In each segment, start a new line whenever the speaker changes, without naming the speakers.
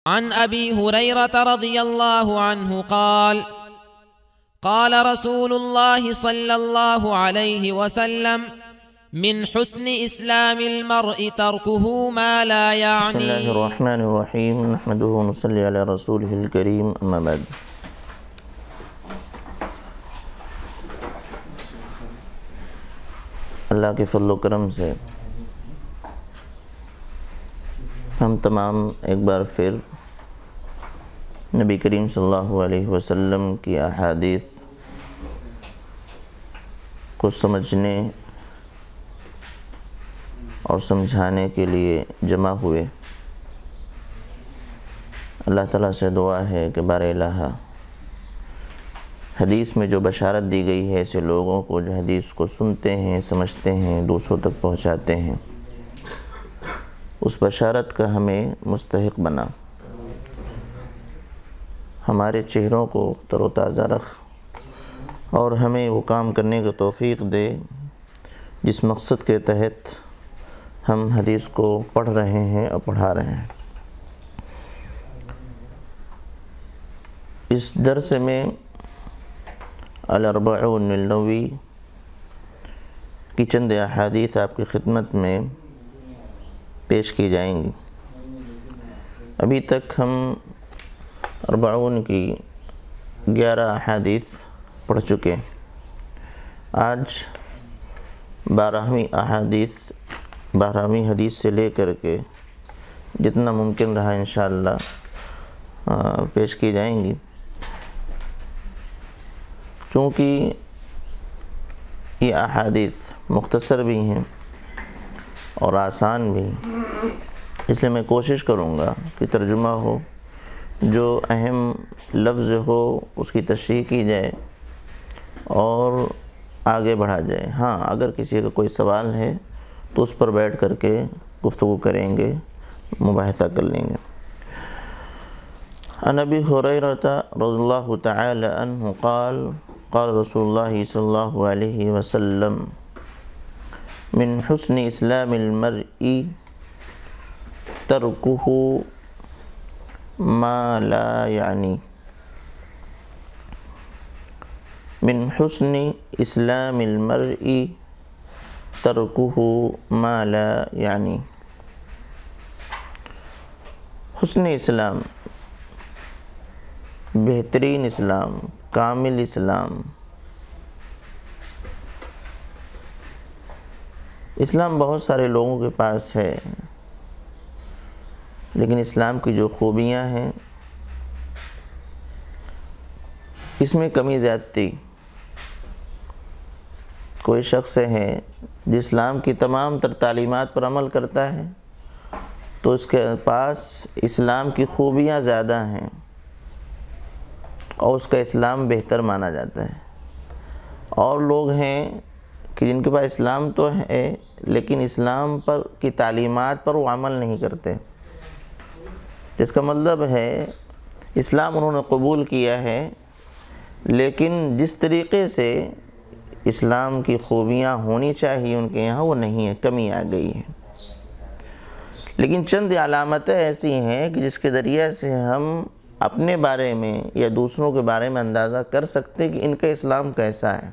عن أبي هريرة رضي الله عنه قال قال رسول الله صلى الله عليه وسلم من حسن إسلام المرء تركه ما لا
بسم الله
يعني.
الرحمن الرحيم نحمده ونصلي على رسوله الكريم أما بعد. اللہ کے فضل و کرم سے ہم تمام ایک بار پھر نبی کریم صلی اللہ علیہ وسلم کی احادیث کو سمجھنے اور سمجھانے کے لیے جمع ہوئے. اللہ تعالیٰ سے دعا ہے کہ بار الہ حدیث میں جو بشارت دی گئی ہے ایسے لوگوں کو جو حدیث کو سنتے ہیں، سمجھتے ہیں، دوسروں تک پہنچاتے ہیں، اس بشارت کا ہمیں مستحق بنا. ہمارے چہروں کو تر و تازہ رکھ اور ہمیں وہ کام کرنے کا توفیق دے جس مقصد کے تحت ہم حدیث کو پڑھ رہے ہیں اور پڑھا رہے ہیں. اس درس میں الاربعون النووی کی چند احادیث آپ کی خدمت میں پیش کی جائیں گی. ابھی تک ہم اربعون کی 11 احادیث پڑھ چکے. آج 12ویں حدیث سے لے کر کے جتنا ممکن رہا انشاءاللہ پیش کی جائیں گی. چونکہ یہ احادیث مختصر بھی ہیں اور آسان بھی، اس لیے میں کوشش کروں گا کہ ترجمہ ہو، جو اہم لفظ ہو اس کی تشریح کی جائے اور آگے بڑھا جائے. ہاں اگر کسی کا کوئی سوال ہے تو اس پر بیٹھ کر کے گفتگو کریں گے، مباحثہ کر لیں گے. عن ابی ہریرہ رضی اللہ تعالی عنہ قال قال رسول اللہ صلی اللہ علیہ وسلم من حسن اسلام المرء ترکہ ما لا یعنی. من حسن اسلام المرء ترکہ ما لا یعنی. حسن اسلام، بہترین اسلام، کامل اسلام. اسلام بہت سارے لوگوں کے پاس ہے، لیکن اسلام کی جو خوبیاں ہیں اس میں کمی زیادتی. کوئی شخص ہے جو اسلام کی تمام تر تعلیمات پر عمل کرتا ہے تو اس کے پاس اسلام کی خوبیاں زیادہ ہیں اور اس کا اسلام بہتر مانا جاتا ہے. اور لوگ ہیں کہ جن کے پاس اسلام تو ہے لیکن اسلام پر کی تعلیمات پر وہ عمل نہیں کرتے. جس کا مطلب ہے اسلام انہوں نے قبول کیا ہے لیکن جس طریقے سے اسلام کی خوبیاں ہونی چاہیے ان کے یہاں وہ نہیں ہے، کمی آ گئی ہے. لیکن چند علامتیں ایسی ہیں کہ جس کے ذریعے سے ہم اپنے بارے میں یا دوسروں کے بارے میں اندازہ کر سکتے کہ ان کا اسلام کیسا ہے.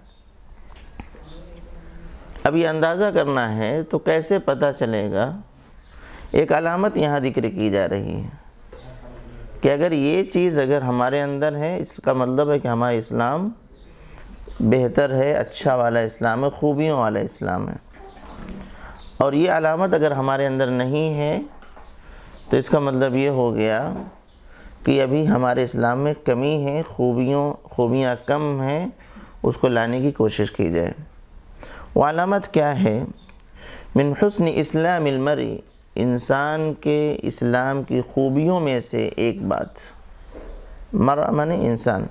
اب یہ اندازہ کرنا ہے تو کیسے پتہ چلے گا؟ ایک علامت یہاں ذکر کی جا رہی ہے کہ اگر یہ چیز اگر ہمارے اندر ہے اس کا مطلب ہے کہ ہمارا اسلام بہتر ہے، اچھا والا اسلام ہے، خوبیوں والا اسلام ہے. اور یہ علامت اگر ہمارے اندر نہیں ہے تو اس کا مطلب یہ ہو گیا کہ ابھی ہمارے اسلام میں کمی ہے، خوبیاں کم ہیں، اس کو لانے کی کوشش کی جائے. وہ علامت کیا ہے؟ من حسن اسلام المرء، انسان کے اسلام کی خوبیوں میں سے ایک بات. مرء معنی انسان.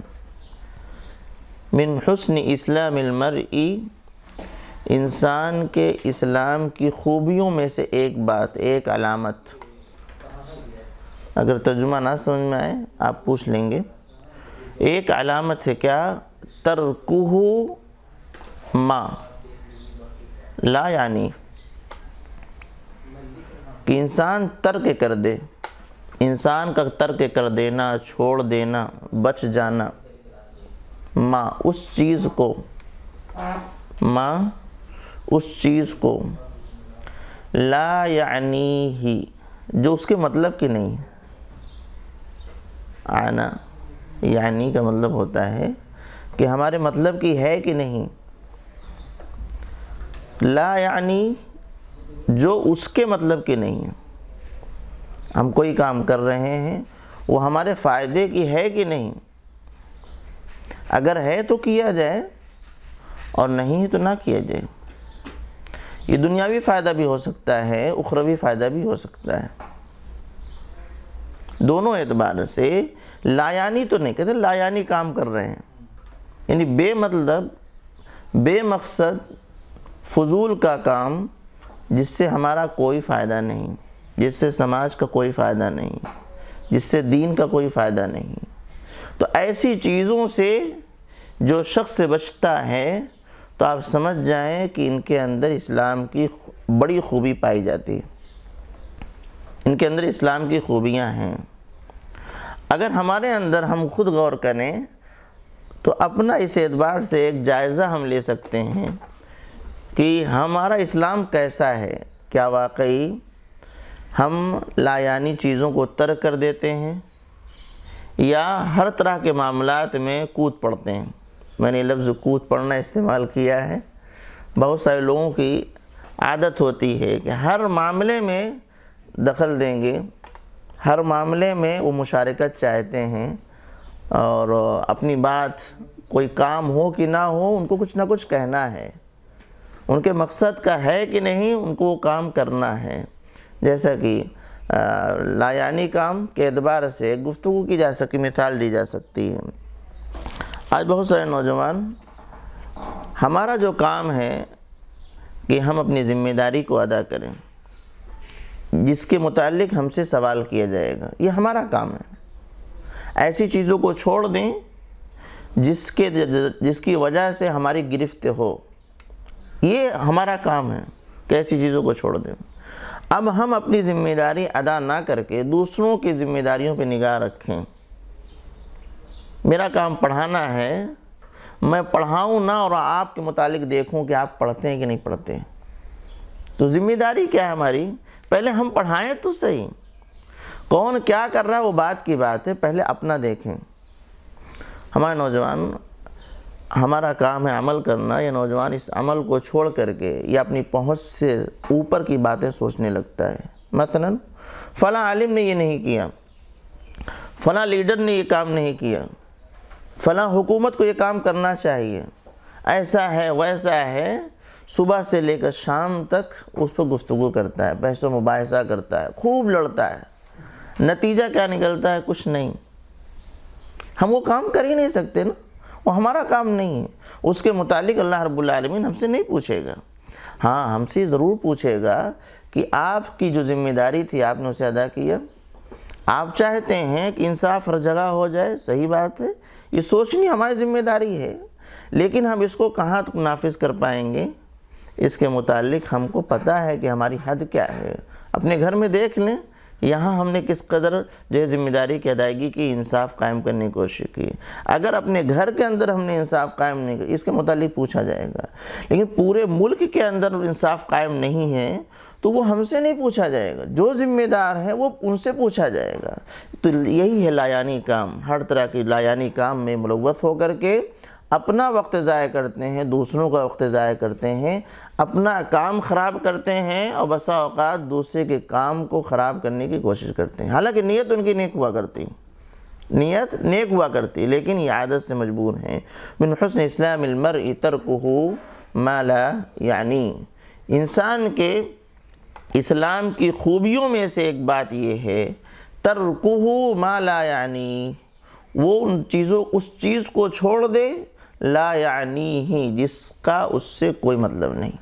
من حسن اسلام المرء، انسان کے اسلام کی خوبیوں میں سے ایک بات، ایک علامت. اگر ترجمہ نہ سمجھ میں آئے آپ پوچھ لیں گے. ایک علامت ہے کیا؟ ترکہ ما لا یعنی، کہ انسان ترک کر دے انسان کا ترک کر دینا، چھوڑ دینا، بچ جانا، ماں اس چیز کو لا یعنی ہی، جو اس کے مطلب کی نہیں ہے۔ آنا یعنی کا مطلب ہوتا ہے کہ ہمارے مطلب کی ہے کہ نہیں، لا یعنی جو اس کے مطلب کی نہیں ہے۔ ہم کوئی کام کر رہے ہیں، وہ ہمارے فائدے کی ہے کہ نہیں، اگر ہے تو کیا جائے اور نہیں ہے تو نہ کیا جائے۔ یہ دنیاوی فائدہ بھی ہو سکتا ہے، اخروی فائدہ بھی ہو سکتا ہے، دونوں اعتبار سے۔ لا یعنی تو نہیں کہتے، لا یعنی کام کر رہے ہیں، یعنی بے مطلب، بے مقصد، فضول کا کام، جس سے ہمارا کوئی فائدہ نہیں، جس سے سماج کا کوئی فائدہ نہیں، جس سے دین کا کوئی فائدہ نہیں۔ تو ایسی چیزوں سے جو شخص سے بچتا ہے تو آپ سمجھ جائیں کہ ان کے اندر اسلام کی بڑی خوبی پائی جاتی ہے، ان کے اندر اسلام کی خوبیاں ہیں۔ اگر ہمارے اندر ہم خود غور کریں تو اپنا اس اعتبار سے ایک جائزہ ہم لے سکتے ہیں کہ ہمارا اسلام کیسا ہے۔ کیا واقعی ہم لا یعنی چیزوں کو ترک کر دیتے ہیں یا ہر طرح کے معاملات میں کود پڑتے ہیں؟ میں نے لفظ کود پڑنا استعمال کیا ہے۔ بہت سارے لوگوں کی عادت ہوتی ہے کہ ہر معاملے میں دخل دیں گے، ہر معاملے میں وہ مشارکت چاہتے ہیں، اور اپنی بات، کوئی کام ہو کہ نہ ہو، ان کو کچھ نہ کچھ کہنا ہے، ان کے مقصد کا ہے کہ نہیں، ان کو وہ کام کرنا ہے۔ جیسا کہ لا یعنی کام کے اعتبار سے گفتگو کی جا سکتی، مثال دی جا سکتی ہے۔ آج بہت سارے نوجوان، ہمارا جو کام ہے کہ ہم اپنی ذمہ داری کو ادا کریں، جس کے متعلق ہم سے سوال کیا جائے گا، یہ ہمارا کام ہے۔ ایسی چیزوں کو چھوڑ دیں جس کی وجہ سے ہماری گرفت ہو، یہ ہمارا کام ہے کہ ایسی چیزوں کو چھوڑ دیں۔ اب ہم اپنی ذمہ داری ادا نہ کر کے دوسروں کی ذمہ داریوں پہ نگاہ رکھیں۔ میرا کام پڑھانا ہے، میں پڑھاؤں نہ اور آپ کے متعلق دیکھوں کہ آپ پڑھتے ہیں کہ نہیں پڑھتے۔ تو ذمہ داری کیا ہے ہماری؟ پہلے ہم پڑھائیں تو صحیح، کون کیا کر رہا ہے وہ بات کی بات ہے، پہلے اپنا دیکھیں۔ ہمارے نوجوان، ہمارا کام ہے عمل کرنا، یہ نوجوان اس عمل کو چھوڑ کر کے یا اپنی پہنچ سے اوپر کی باتیں سوچنے لگتا ہے۔ مثلا فلاں عالم نے یہ نہیں کیا، فلاں لیڈر نے یہ کام نہیں کیا، فلاں حکومت کو یہ کام کرنا چاہیے، ایسا ہے ویسا ہے، صبح سے لے کر شام تک اس پر گفتگو کرتا ہے، بحث و مباحثہ کرتا ہے، خوب لڑتا ہے۔ نتیجہ کیا نکلتا ہے؟ کچھ نہیں۔ ہم وہ کام کر ہی نہیں سکتے نا، وہ ہمارا کام نہیں ہے۔ اس کے متعلق اللہ رب العالمین ہم سے نہیں پوچھے گا، ہاں ہم سے ضرور پوچھے گا کہ آپ کی جو ذمہ داری تھی آپ نے اسے ادا کیا۔ آپ چاہتے ہیں کہ انصاف ہر جگہ ہو جائے، صحیح بات ہے، یہ سوچنی ہماری ذمہ داری ہے، لیکن ہم اس کو کہاں تک نافذ کر پائیں گے، اس کے متعلق ہم کو پتہ ہے کہ ہماری حد کیا ہے۔ اپنے گھر میں دیکھ لیں، یہاں ہم نے کس قدر جو ذمہ داری کی ادائیگی کی، انصاف قائم کرنے کی کوشش کی۔ اگر اپنے گھر کے اندر ہم نے انصاف قائم نہیں کیا، اس کے متعلق پوچھا جائے گا، لیکن پورے ملک کے اندر انصاف قائم نہیں ہے تو وہ ہم سے نہیں پوچھا جائے گا، جو ذمہ دار ہیں وہ ان سے پوچھا جائے گا۔ تو یہی ہے لا یعنی کام، ہر طرح کی لا یعنی کام میں ملوث ہو کر کے اپنا وقت ضائع کرتے ہیں، دوسروں کا وقت ضائع کرتے ہیں، اپنا کام خراب کرتے ہیں، اور بسا اوقات دوسرے کے کام کو خراب کرنے کی کوشش کرتے ہیں، حالانکہ نیت ان کی نیک ہوا کرتی، نیت نیک ہوا کرتی، لیکن یہ عادت سے مجبور ہیں۔ من حسن اسلام المرء ترکہ ما لا یعنی، انسان کے اسلام کی خوبیوں میں سے ایک بات یہ ہے ترکہ ما لا یعنی، وہ اس چیز کو چھوڑ دے لا یعنی ہی، جس کا اس سے کوئی مطلب نہیں،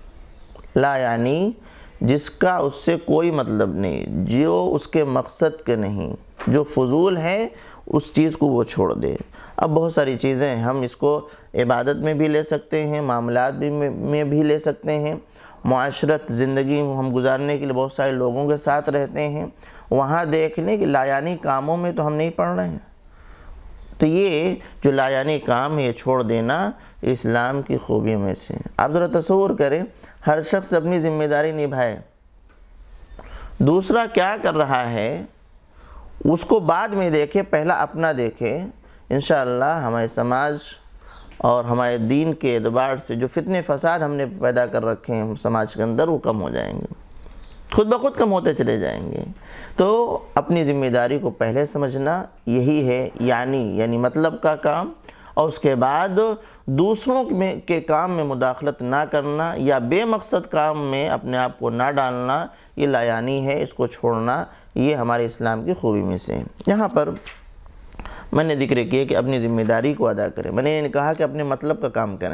لا یعنی جس کا اس سے کوئی مطلب نہیں، جو اس کے مقصد کے نہیں، جو فضول ہے اس چیز کو وہ چھوڑ دے۔ اب بہت ساری چیزیں ہم اس کو عبادت میں بھی لے سکتے ہیں، معاملات میں بھی لے سکتے ہیں، معاشرت زندگی ہم گزارنے کے لیے بہت سارے لوگوں کے ساتھ رہتے ہیں، وہاں دیکھ لیں کہ لایانی کاموں میں تو ہم نہیں پڑھ رہے ہیں، تو یہ جو لایانی کام ہے یہ چھوڑ دینا اسلام کی خوبیوں میں سے۔ آپ ذرا تصور کریں، ہر شخص اپنی ذمہ داری نبھائے، دوسرا کیا کر رہا ہے اس کو بعد میں دیکھے، پہلا اپنا دیکھے، انشاءاللہ ہمارے سماج اور ہمارے دین کے اعتبار سے جو فتنے فساد ہم نے پیدا کر رکھے ہیں سماج کے اندر، وہ کم ہو جائیں گے، خود بخود کم ہوتے چلے جائیں گے۔ تو اپنی ذمہ داری کو پہلے سمجھنا یہی ہے، یعنی مطلب کا کام، اور اس کے بعد دوسروں کے کام میں مداخلت نہ کرنا یا بے مقصد کام میں اپنے آپ کو نہ ڈالنا، یہ لایانی ہے، اس کو چھوڑنا، یہ ہمارے اسلام کی خوبی میں سے ہے۔ یہاں پر میں نے ذکر کیا کہ اپنی ذمہ داری کو ادا کریں، میں نے یہ کہا کہ اپنے مطلب کا کام کریں،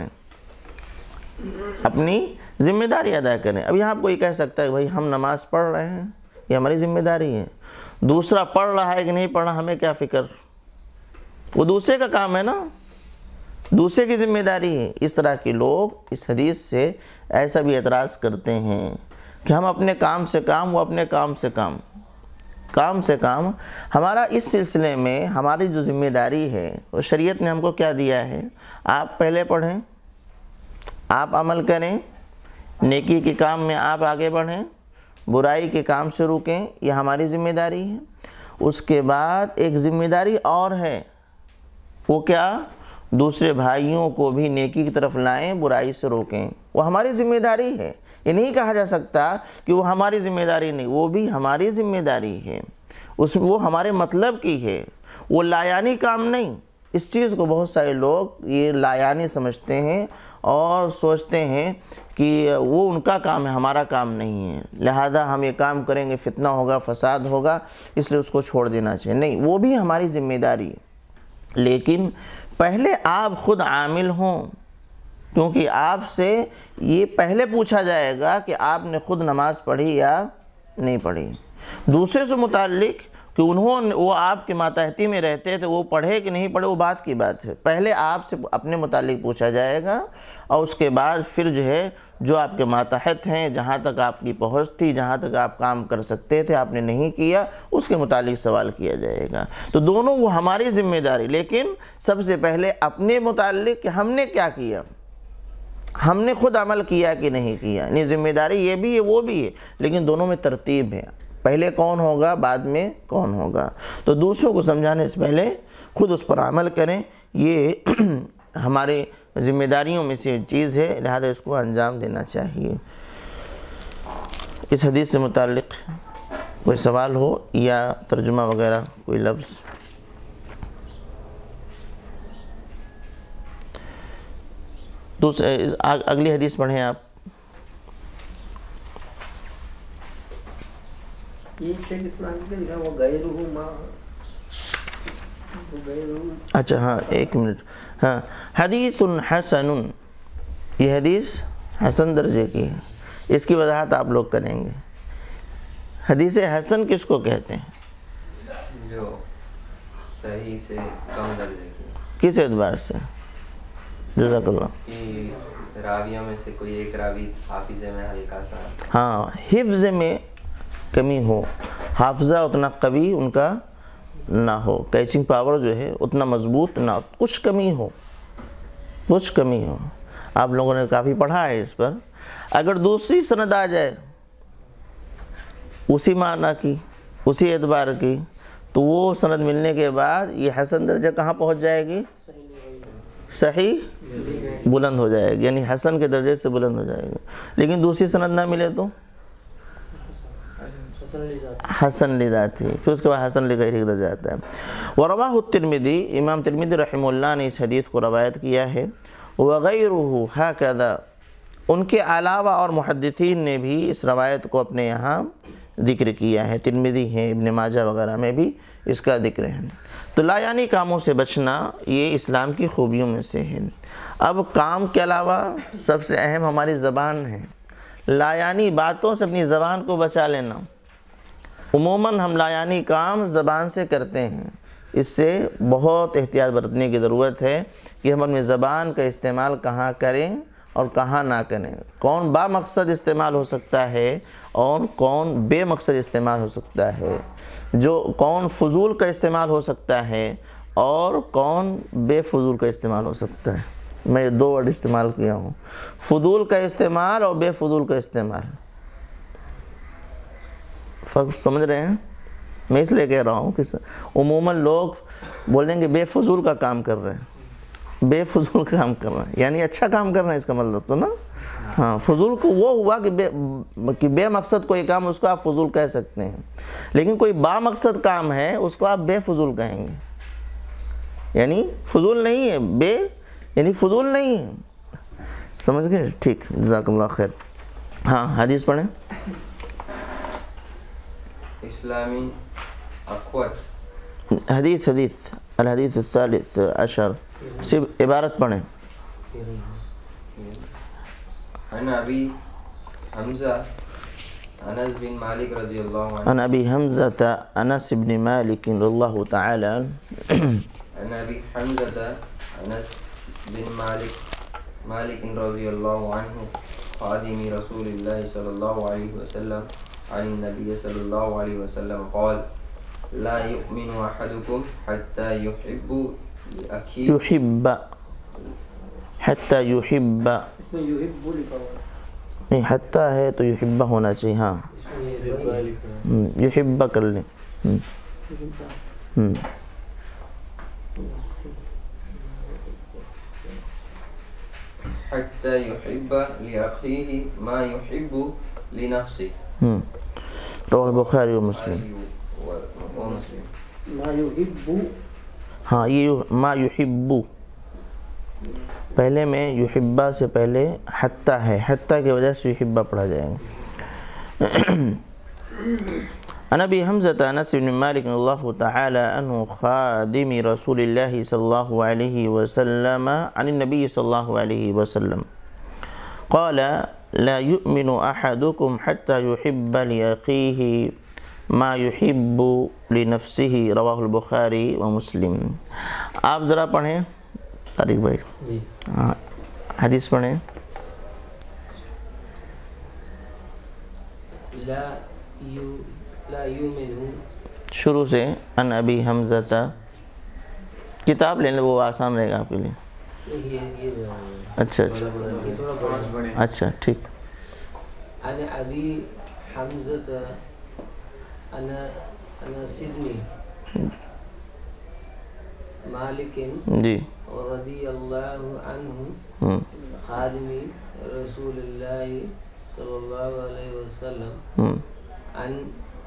اپنی ذمہ داری ادا کریں۔ اب یہاں کوئی کہہ سکتا ہے بھائی ہم نماز پڑھ رہے ہیں، یہ ہماری ذمہ داری ہے، دوسرا پڑھ رہا ہے کہ نہیں پڑھ رہا ہمیں کیا فکر، وہ دوسرے کا کام ہے نا، دوسرے کی ذمہ داری ہے۔ اس طرح کے لوگ اس حدیث سے ایسا بھی اعتراض کرتے ہیں کہ ہم اپنے کام سے کام، وہ اپنے کام سے کام، کام سے کام۔ ہمارا اس سلسلے میں ہماری جو ذمہ داری ہے وہ شریعت نے ہم کو کیا دیا ہے، آپ پہلے پڑھیں، آپ عمل کریں، نیکی کے کام میں آپ آگے بڑھیں، برائی کے کام سے روکیں، یہ ہماری ذمہ داری ہے۔ اس کے بعد ایک ذمہ داری اور ہے، وہ کیا، دوسرے بھائیوں کو بھی نیکی کی طرف لائیں، برائی سے روکیں، وہ ہماری ذمہ داری ہے۔ یہ نہیں کہا جا سکتا کہ وہ ہماری ذمہ داری نہیں، وہ بھی ہماری ذمہ داری ہے، وہ ہمارے مطلب کی ہے، وہ لایانی کام نہیں۔ اس چیز کو بہت سارے لوگ یہ لایانی سمجھتے ہیں اور سوچتے ہیں کہ وہ ان کا کام ہے، ہمارا کام نہیں ہے، لہذا ہم یہ کام کریں گے فتنہ ہوگا، فساد ہوگا، اس لیے اس کو چھوڑ دینا چاہیے۔ نہیں، وہ بھی ہماری ذمہ داری ہے، لیکن پہلے آپ خود عامل ہوں، کیونکہ آپ سے یہ پہلے پوچھا جائے گا کہ آپ نے خود نماز پڑھی یا نہیں پڑھی۔ دوسرے سے متعلق کہ وہ آپ کے ماتحتی میں رہتے تھے، وہ پڑھے کہ نہیں پڑھے، وہ بات کی بات ہے، پہلے آپ سے اپنے متعلق پوچھا جائے گا، اور اس کے بعد پھر جو آپ کے ماتحت ہیں، جہاں تک آپ کی پہنچ تھی، جہاں تک آپ کام کر سکتے تھے، آپ نے نہیں کیا، اس کے متعلق سوال کیا جائے گا۔ تو دونوں وہ ہماری ذمہ داری، لیکن سب سے پہلے اپنے متعلق کہ ہم نے کیا کیا، ہم نے خود عمل کیا کہ نہیں کیا، یعنی ذمہ داری یہ بھی ہے وہ بھی ہے، لیکن دونوں میں ترتیب ہے، پہلے کون ہوگا بعد میں کون ہوگا۔ تو دوسروں کو سمجھانے سے پہلے خود اس پر عمل کریں، یہ ہمارے ذمہ داریوں میں سے چیز ہے، لہذا اس کو انجام دینا چاہیے۔ اس حدیث سے متعلق کوئی سوال ہو یا ترجمہ وغیرہ کوئی لفظ؟ اگلی حدیث پڑھیں آپ۔ اچھا ہاں، ایک منٹ، ہاں، حدیث حسن، یہ حدیث حسن درجے کی ہے، اس کی وضاحت آپ لوگ کریں گے۔ حدیث حسن کس کو کہتے ہیں؟
جو صحیح سے کم درجے کی۔
کس اعتبار سے؟ جزاک اللہ۔
کی راویوں میں سے کوئی ایک راوی حافظ میں ہلکا تھا،
ہاں، حفظ میں کمی ہو، حافظہ اتنا قوی ان کا نہ ہو، کیچنگ پاور جو ہے اتنا مضبوط نہ ہو، کچھ کمی ہو، کچھ کمی ہو۔ آپ لوگوں نے کافی پڑھا ہے اس پر۔ اگر دوسری سند آ جائے اسی معنی کی، اسی اعتبار کی، تو وہ سند ملنے کے بعد یہ حسن درجہ کہاں پہنچ جائے گی؟ صحیح بلند ہو جائے گی، یعنی حسن کے درجے سے بلند ہو جائے گی۔ لیکن دوسری سند نہ ملے تو حسن لذات ہے، پھر اس کے بعد حسن لغیرہ درجہ آتا ہے۔ وَرَوَاهُ الترمذی، امام ترمذی رحمہ اللہ نے اس حدیث کو روایت کیا ہے۔ وَغَيْرُهُ هَكَذَا، ان کے علاوہ اور محدثین نے بھی اس روایت کو اپنے یہاں ذکر کیا ہے، ترمذی ہے، ابن ماجہ وغیرہ میں بھی اس کا ذکر ہے۔ تو لایانی کاموں سے بچنا یہ اسلام کی خوبیوں میں سے ہے۔ اب کام کے علاوہ سب سے اہم ہماری زبان ہے، لایانی باتوں سے اپنی زبان کو بچا لینا۔ عموماً ہم لایانی کام زبان سے کرتے ہیں، اس سے بہت احتیاط برتنے کی ضرورت ہے کہ ہم اپنی زبان کا استعمال کہاں کریں اور کہاں نہ کریں، کون با مقصد استعمال ہو سکتا ہے اور کون بے مقصد استعمال ہو سکتا ہے، جو کون فضول کا استعمال ہو سکتا ہے اور کون بے فضول کا استعمال ہو سکتا ہے۔ میں یہ 2 ورڈ استعمال کیا ہوں، فضول کا استعمال اور بے فضول کا استعمال۔ فرق سمجھ رہے ہیں؟ میں اس لیے کہہ رہا ہوں کہ عموماً لوگ بولیں گے بے فضول کا کام کر رہے ہیں، بے فضول کام کر رہے ہیں یعنی اچھا کام کر رہے ہیں، اس کا مطلب تو نا ہاں، فضول کو وہ ہوا کہ بے مقصد کوئی کام اس کو آپ فضول کہہ سکتے ہیں، لیکن کوئی با مقصد کام ہے اس کو آپ بے فضول کہیں گے، یعنی فضول نہیں ہے، بے یعنی فضول نہیں ہے، سمجھ گئے؟ ٹھیک، جزاک اللہ خیر۔ ہاں حدیث پڑھیں۔
اسلامی اخوت
حدیث الحدیث الثالث عشر، صرف عبارت پڑھیں۔
عن ابی حمزہ انس بن مالک رضی اللہ عنہ،
عن ابی حمزة انس بن مالک رضی اللہ تعالی عنہ،
عن ابی حمزہ انس بن مالک رضی اللہ عنہ خادم رسول اللہ صلی اللہ علیہ وسلم عن النبی صلی اللہ علیہ وسلم قال لا يؤمن احدكم حتى يحب لأخيه
یحب، حتی یحب،
اس میں یحب لکھا ہوا
نہیں حتی ہے تو یحب ہونا چاہیے، ہاں یحب کر لیں۔
حتى يحب لأخيه ما يحب لنفسه
رواه البخاری و مسلم۔
ومسلم۔
ما یحب،
ہاں یہ ما یحب، پہلے میں یحبہ سے پہلے حتی ہے، حتی کی وجہ سے یحبہ پڑھا جائے گا۔ عن ابی حمزة انس بن مالک اللہ تعالی عنہ خادم رسول اللہ صلی اللہ علیہ وسلم عن النبی صلی اللہ علیہ وسلم قال لا يؤمن احدكم حتى يحب لأخيه ما يحب لنفسه رواہ البخاری و مسلم۔ آپ ذرا پڑھیں طارق بھائی،
جی
ہاں حدیث پڑھیں۔
لا یؤمن،
شروع سے ان ابی حمزہ، کتاب لیں وہ آسان رہے گا آپ کے لیے۔ اچھا اچھا ٹھیک۔
عن ابی حمزة انس بن مالک
جی
رضی اللہ عنہ خادم رسول اللہ صلی اللہ علیہ وسلم عن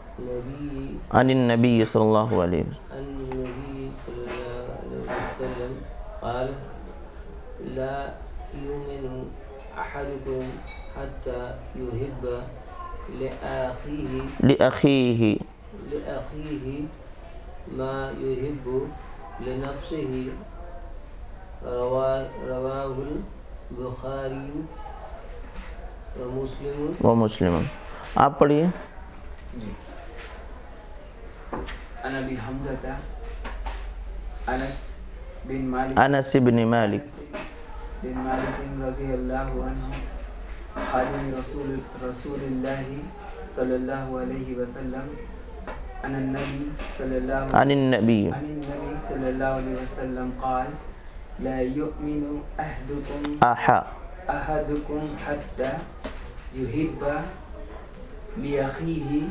النبی صلی اللہ علیہ وسلم
النبی صلی اللہ علیہ وسلم قال لا يؤمن احدكم حتى يحب
لأخیہ
ما يحب لنفسه رواه البخاری
و مسلم۔ آپ پڑھیے۔
عن ابی حمزة انس بن مالک رضی اللہ عنہ خادم رسول اللہ صلی اللہ علیہ وسلم عن النبی صلی اللہ علیہ وسلم قال لا يؤمن احدكم حتى يحب لأخيه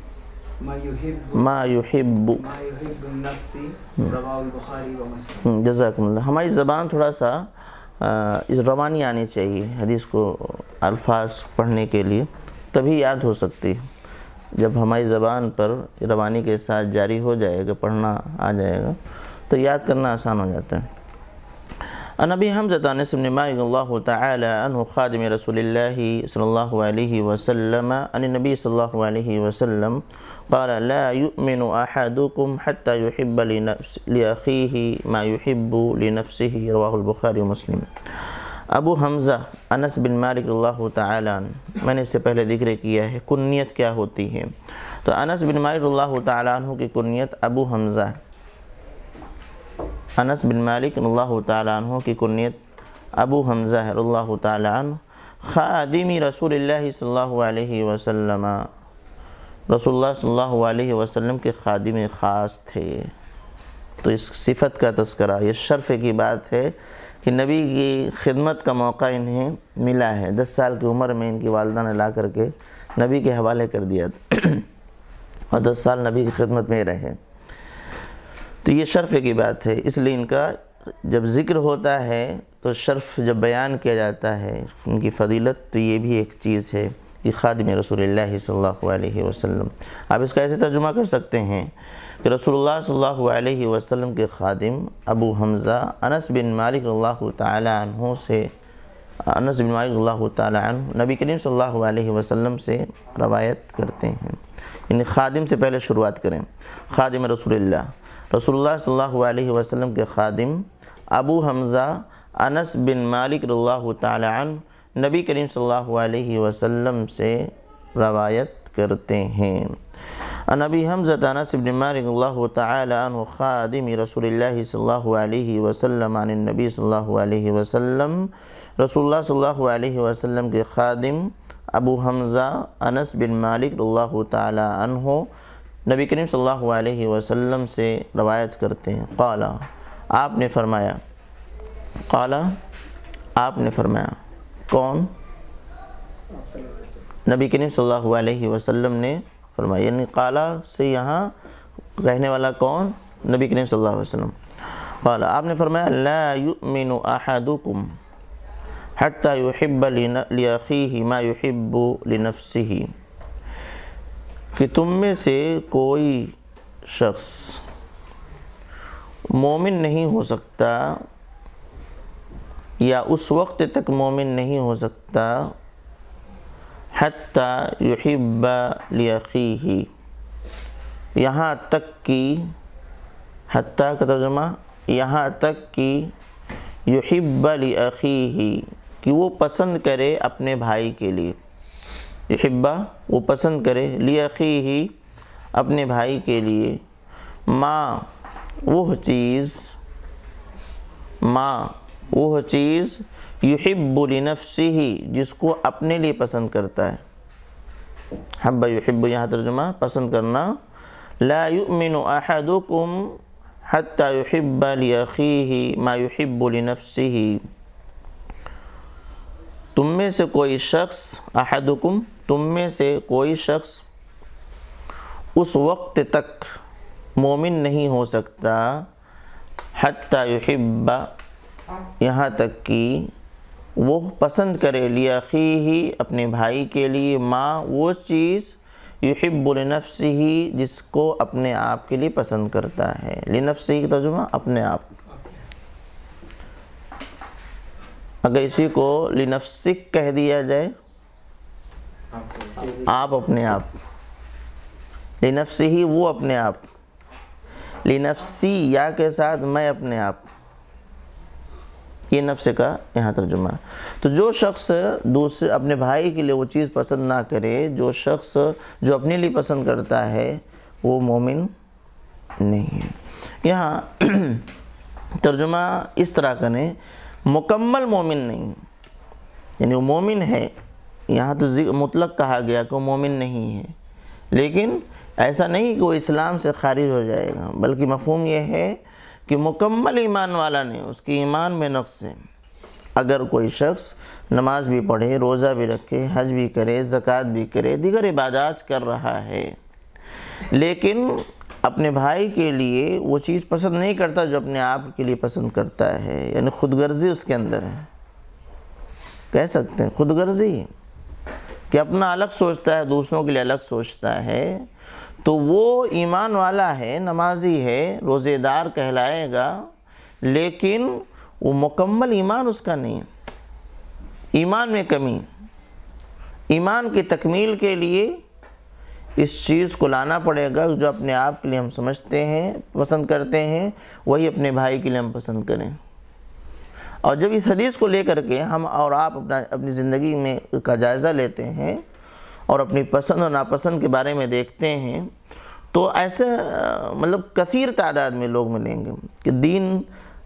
ما يحب لنفسه رواه البخاری و مسلم۔
جزاکم اللہ۔ ہماری زبان تھوڑا سا روانی آنی چاہیے حدیث کو الفاظ پڑھنے کے لیے، تبھی یاد ہو سکتی ہے۔ جب ہماری زبان پر روانی کے ساتھ جاری ہو جائے گا، پڑھنا آ جائے گا تو یاد کرنا آسان ہو جاتا ہے۔ عن ابی حمزة انس بن مالک اللہ تعالی عنہ خادم رسول اللہ صلی اللہ علیہ وسلم عن النبی صلی اللہ علیہ وسلم قال لا يؤمن احدكم حتى يحب لأخيه ما يحب لنفسه رواہ البخاری ومسلم۔ ابو حمزہ انس بن مالک اللہ تعالی عنہ، میں نے اس سے پہلے ذکر کیا ہے کنیت کیا ہوتی ہے، تو انس بن مالک اللہ تعالی عنہ کی کنیت ابو حمزہ، انس بن مالک اللہ تعالی عنہ کی کنیت ابو حمزہ ہے رضی اللہ تعالی عنہ، خادمی رسول اللہ صلی اللہ علیہ وسلم، رسول اللہ صلی اللہ علیہ وسلم کے خادم خاص تھے۔ تو اس صفت کا تذکرہ، یہ شرف کی بات ہے کہ نبی کی خدمت کا موقع انہیں ملا ہے۔ 10 سال کی عمر میں ان کی والدہ نے لا کر کے نبی کے حوالے کر دیا اور 10 سال نبی کی خدمت میں رہے۔ تو یہ شرف کی بات ہے، اس لیے ان کا جب ذکر ہوتا ہے تو شرف جب بیان کیا جاتا ہے ان کی فضیلت، تو یہ بھی ایک چیز ہے کہ خادم رسول اللہ صلی اللہ علیہ وسلم۔ آپ اس کا ایسے ترجمہ کر سکتے ہیں کہ رسول اللہ صلی اللہ علیہ وسلم کے خادم ابو حمزہ انس بن مالک رضی اللہ تعالی عنہ سے، انس بن مالک رضی اللہ تعالی عنہ نبی کریم صلی اللہ علیہ وسلم سے روایت کرتے ہیں۔ یعنی خادم سے پہلے شروعات کریں، خادم رسول اللہ، رسول اللہ صلی اللہ علیہ وسلم کے خادم ابو حمزہ انس بن مالک رضی اللہ تعالی عنہ نبی کریم صلی اللہ علیہ وسلم سے روایت کرتے ہیں۔ عن ابی حمزہ انس بن مالک رضی اللہ تعالی عنہ خادم رسول اللہ صلی اللہ علیہ وسلم عن النبی صلی اللہ علیہ وسلم، رسول اللہ صلی اللہ علیہ وسلم کے خادم ابو حمزہ انس بن مالک رضی اللہ تعالی عنہ نبی کریم صلی اللہ علیہ وسلم سے روایت کرتے ہیں۔ قال، آپ نے فرمایا، قال آپ نے فرمایا، کون؟ نبی کریم صلی اللہ علیہ وسلم نے فرمایا، یعنی قال سے یہاں کہنے والا کون؟ نبی کریم صلی اللہ علیہ وسلم۔ قال، آپ نے فرمایا، لا یؤمن احدکم حتی یحب لأخیہ ما یحب لنفسہ، کہ تم میں سے کوئی شخص مومن نہیں ہو سکتا یا اس وقت تک مومن نہیں ہو سکتا حتی یحب لأخیہ، یہاں تک کہ، حتی کا ترجمہ یہاں تک کہ یحب لأخیہ، کہ وہ پسند کرے اپنے بھائی کے لیے، یحبہ وہ پسند کرے، لأخیہ اپنے بھائی کے لیے، ما وہ چیز یحب لنفسہ جس کو اپنے لیے پسند کرتا ہے۔ حب یحب یہاں ترجمہ پسند کرنا۔ لا یؤمن احدکم حتی یحب لأخیہ ما یحب لنفسہ، تم میں سے کوئی شخص، احدکم تم میں سے کوئی شخص اس وقت تک مومن نہیں ہو سکتا حتی یحب یہاں تک کہ وہ پسند کرے لأخیہ اپنے بھائی کے لیے، ما وہ چیز یحب لنفسہ جس کو اپنے آپ کے لیے پسند کرتا ہے۔ لنفسہ کی ترجمہ اپنے آپ۔ اگر اسی کو لنفسک کہہ دیا جائے، آپ اپنے آپ، لنفسہ وہ اپنے آپ، لنفسی یا کے ساتھ میں اپنے آپ، یہ نفس کا یہاں ترجمہ۔ تو جو شخص دوسرے اپنے بھائی کے لیے وہ چیز پسند نہ کرے، جو شخص جو اپنے لیے پسند کرتا ہے وہ مومن نہیں ہے۔ یہاں ترجمہ اس طرح کریں، مکمل مومن نہیں، یعنی وہ مومن ہے، یہاں تو مطلق کہا گیا کہ وہ مومن نہیں ہے، لیکن ایسا نہیں کہ وہ اسلام سے خارج ہو جائے گا، بلکہ مفہوم یہ ہے کہ مکمل ایمان والا نہیں، اس کی ایمان میں نقص ہے۔ اگر کوئی شخص نماز بھی پڑھے، روزہ بھی رکھے، حج بھی کرے، زکوٰۃ بھی کرے، دیگر عبادات کر رہا ہے، لیکن اپنے بھائی کے لیے وہ چیز پسند نہیں کرتا جو اپنے آپ کے لیے پسند کرتا ہے، یعنی خود غرضی اس کے اندر ہے، کہہ سکتے ہیں خود غرضی، کہ اپنا الگ سوچتا ہے، دوسروں کے لیے الگ سوچتا ہے، تو وہ ایمان والا ہے، نمازی ہے، روزے دار کہلائے گا، لیکن وہ مکمل ایمان اس کا نہیں ہے، ایمان میں کمی۔ ایمان کی تکمیل کے لیے اس چیز کو لانا پڑے گا جو اپنے آپ کے لیے ہم سمجھتے ہیں، پسند کرتے ہیں، وہی اپنے بھائی کے لیے ہم پسند کریں۔ اور جب اس حدیث کو لے کر کے ہم اور آپ اپنی زندگی میں کا جائزہ لیتے ہیں اور اپنی پسند اور ناپسند کے بارے میں دیکھتے ہیں، تو ایسے مطلب کثیر تعداد میں لوگ ملیں گے کہ دین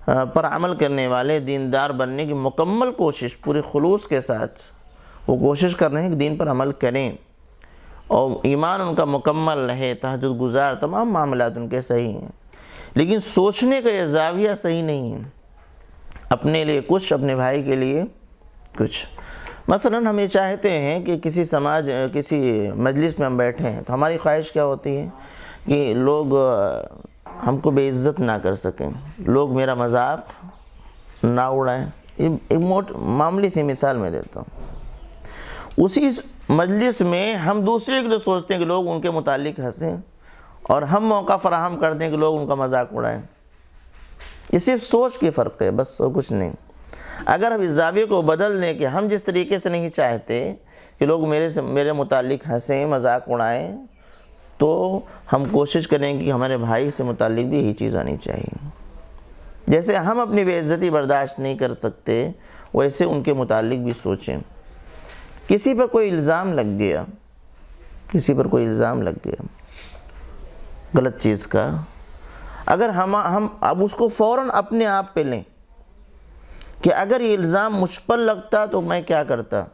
پر عمل کرنے والے دیندار بننے کی مکمل کوشش پورے خلوص کے ساتھ وہ کوشش کر رہے ہیں کہ دین پر عمل کریں اور ایمان ان کا مکمل رہے، تہجد گزار، تمام معاملات ان کے صحیح ہیں، لیکن سوچنے کا یہ زاویہ صحیح نہیں ہے، اپنے لیے کچھ، اپنے بھائی کے لیے کچھ۔ مثلا ہم یہ چاہتے ہیں کہ کسی مجلس میں ہم بیٹھے ہیں تو ہماری خواہش کیا ہوتی ہے کہ لوگ ہم کو بے عزت نہ کر سکیں، لوگ میرا مذاق نہ اڑائیں۔ ایک معمولی سی مثال میں دیتا ہوں، اسی مجلس میں ہم دوسرے کے لیے سوچتے ہیں کہ لوگ ان کے متعلق ہنسیں، اور ہم موقع فراہم کرتے ہیں کہ لوگ ان کا مذاق اڑائیں۔ یہ صرف سوچ کی فرق ہے، بس اور کچھ نہیں۔ اگر ہم اس زاویے کو بدل دیں کہ ہم جس طریقے سے نہیں چاہتے کہ لوگ میرے متعلق ہنسیں، مذاق اڑائیں، تو ہم کوشش کریں کہ ہمارے بھائی سے متعلق بھی یہی چیز آنی چاہیے۔ جیسے ہم اپنی بے عزتی برداشت نہیں کر سکتے، ویسے ان کے متعلق بھی سوچیں۔ کسی پر کوئی الزام لگ گیا، غلط چیز کا، اگر ہم اب اس کو فوراً اپنے آپ پہ لیں کہ اگر یہ الزام مجھ پر لگتا تو میں کیا کرتا،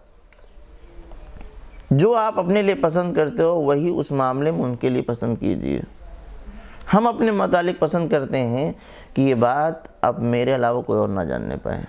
جو آپ اپنے لیے پسند کرتے ہو وہی اس معاملے میں ان کے لیے پسند کیجیے۔ ہم اپنے متعلق پسند کرتے ہیں کہ یہ بات اب میرے علاوہ کوئی اور نہ جاننے پائے،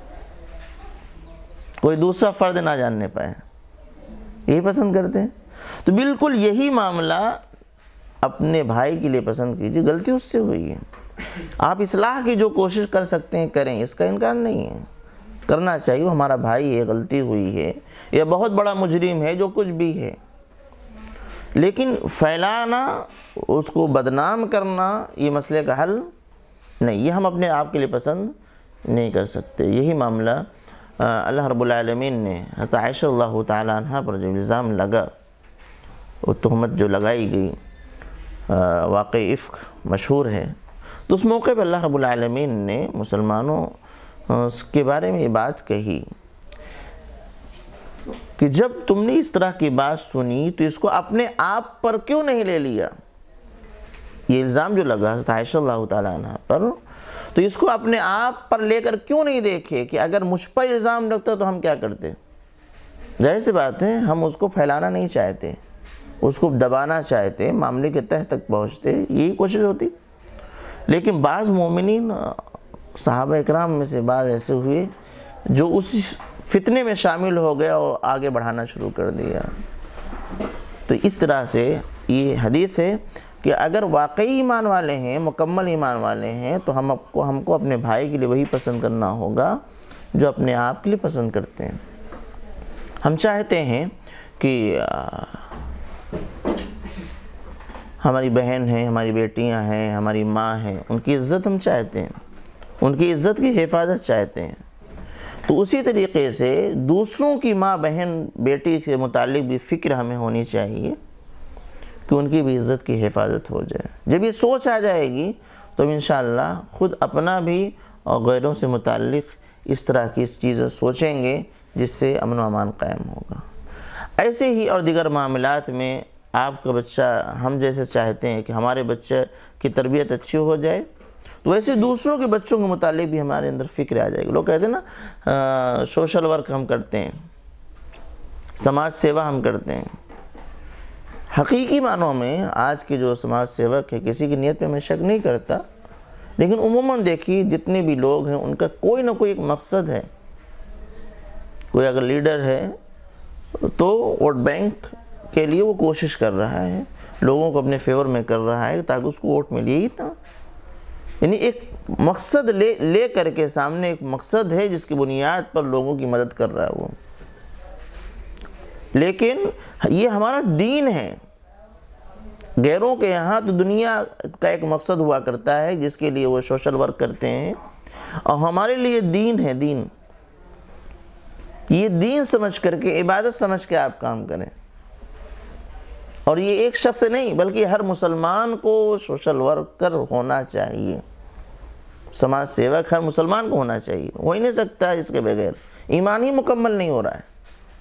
کوئی دوسرا فرد نہ جاننے پائے، یہی پسند کرتے ہیں۔ تو بالکل یہی معاملہ اپنے بھائی کے لیے پسند کیجیے، غلطی اس سے ہوئی ہے، آپ اصلاح کی جو کوشش کر سکتے ہیں کریں، اس کا انکار نہیں ہے، کرنا چاہیے۔ ہمارا بھائی ہے، غلطی ہوئی ہے، یہ بہت بڑا مجرم ہے، جو کچھ بھی ہے، لیکن پھیلانا، اس کو بدنام کرنا یہ مسئلے کا حل نہیں، یہ ہم اپنے آپ کے لیے پسند نہیں کر سکتے۔ یہی معاملہ اللہ رب العالمین نے حضرت عائشہ اللہ تعالیٰ عنہ پر جب الزام لگا، وہ تہمت جو لگائی گئی، واقعی افک مشہور ہے، تو اس موقع پہ اللہ رب العالمین نے مسلمانوں کے بارے میں یہ بات کہی کہ جب تم نے اس طرح کی بات سنی تو اس کو اپنے آپ پر کیوں نہیں لے لیا؟ یہ الزام جو لگا حضرت عائشہ اللہ تعالیٰ عنہ پر، تو اس کو اپنے آپ پر لے کر کیوں نہیں دیکھے کہ اگر مجھ پر الزام لگتا تو ہم کیا کرتے؟ ظاہر سی بات ہے، ہم اس کو پھیلانا نہیں چاہتے، اس کو دبانا چاہتے، معاملے کے تہ تک پہنچتے، یہی کوشش ہوتی۔ لیکن بعض مومنین صحابہ اکرام میں سے بعض ایسے ہوئے جو اس فتنے میں شامل ہو گئے اور آگے بڑھانا شروع کر دیا۔ تو اس طرح سے یہ حدیث ہے کہ اگر واقعی ایمان والے ہیں، مکمل ایمان والے ہیں، تو ہم کو اپنے بھائی کے لیے وہی پسند کرنا ہوگا جو اپنے آپ کے لیے پسند کرتے ہیں۔ ہم چاہتے ہیں کہ ہماری بہن ہیں، ہماری بیٹیاں ہیں، ہماری ماں ہیں، ان کی عزت ہم چاہتے ہیں، ان کی عزت کی حفاظت چاہتے ہیں۔ تو اسی طریقے سے دوسروں کی ماں، بہن، بیٹی کے متعلق بھی فکر ہمیں ہونی چاہیے کہ ان کی بھی عزت کی حفاظت ہو جائے۔ جب یہ سوچ آ جائے گی تو انشاءاللہ خود اپنا بھی اور غیروں سے متعلق اس طرح کی چیزیں سوچیں گے جس سے امن و امان قائم ہوگا۔ ایسے ہی اور دیگر معاملات میں آپ کا بچہ، ہم جیسے چاہتے ہیں کہ ہمارے بچے کی تربیت اچھی ہو جائے، تو ویسے دوسروں کے بچوں کے متعلق بھی ہمارے اندر فکر آ جائے گی۔ لوگ کہتے ہیں نا سوشل ورک ہم کرتے ہیں، سماج سیوا ہم کرتے ہیں۔ حقیقی معنوں میں آج کے جو سماج سیوک ہے، کسی کی نیت پہ میں شک نہیں کرتا، لیکن عموماً دیکھیے جتنے بھی لوگ ہیں ان کا کوئی نہ کوئی ایک مقصد ہے۔ کوئی اگر لیڈر ہے تو ووٹ بینک کے لیے وہ کوشش کر رہا ہے، لوگوں کو اپنے فیور میں کر رہا ہے تاکہ اس کو ووٹ ملے ہی نہ، یعنی ایک مقصد لے کر کے سامنے ایک مقصد ہے جس کی بنیاد پر لوگوں کی مدد کر رہا ہے وہ۔ لیکن یہ ہمارا دین ہے، غیروں کے یہاں تو دنیا کا ایک مقصد ہوا کرتا ہے جس کے لیے وہ سوشل ورک کرتے ہیں، اور ہمارے لیے دین ہے، دین، یہ دین سمجھ کر کے، عبادت سمجھ کے آپ کام کریں۔ اور یہ ایک شخص نہیں بلکہ ہر مسلمان کو سوشل ورکر ہونا چاہیے، سماج سیوک ہر مسلمان کو ہونا چاہیے، ہو ہی نہیں سکتا اس کے بغیر، ایمان ہی مکمل نہیں ہو رہا ہے۔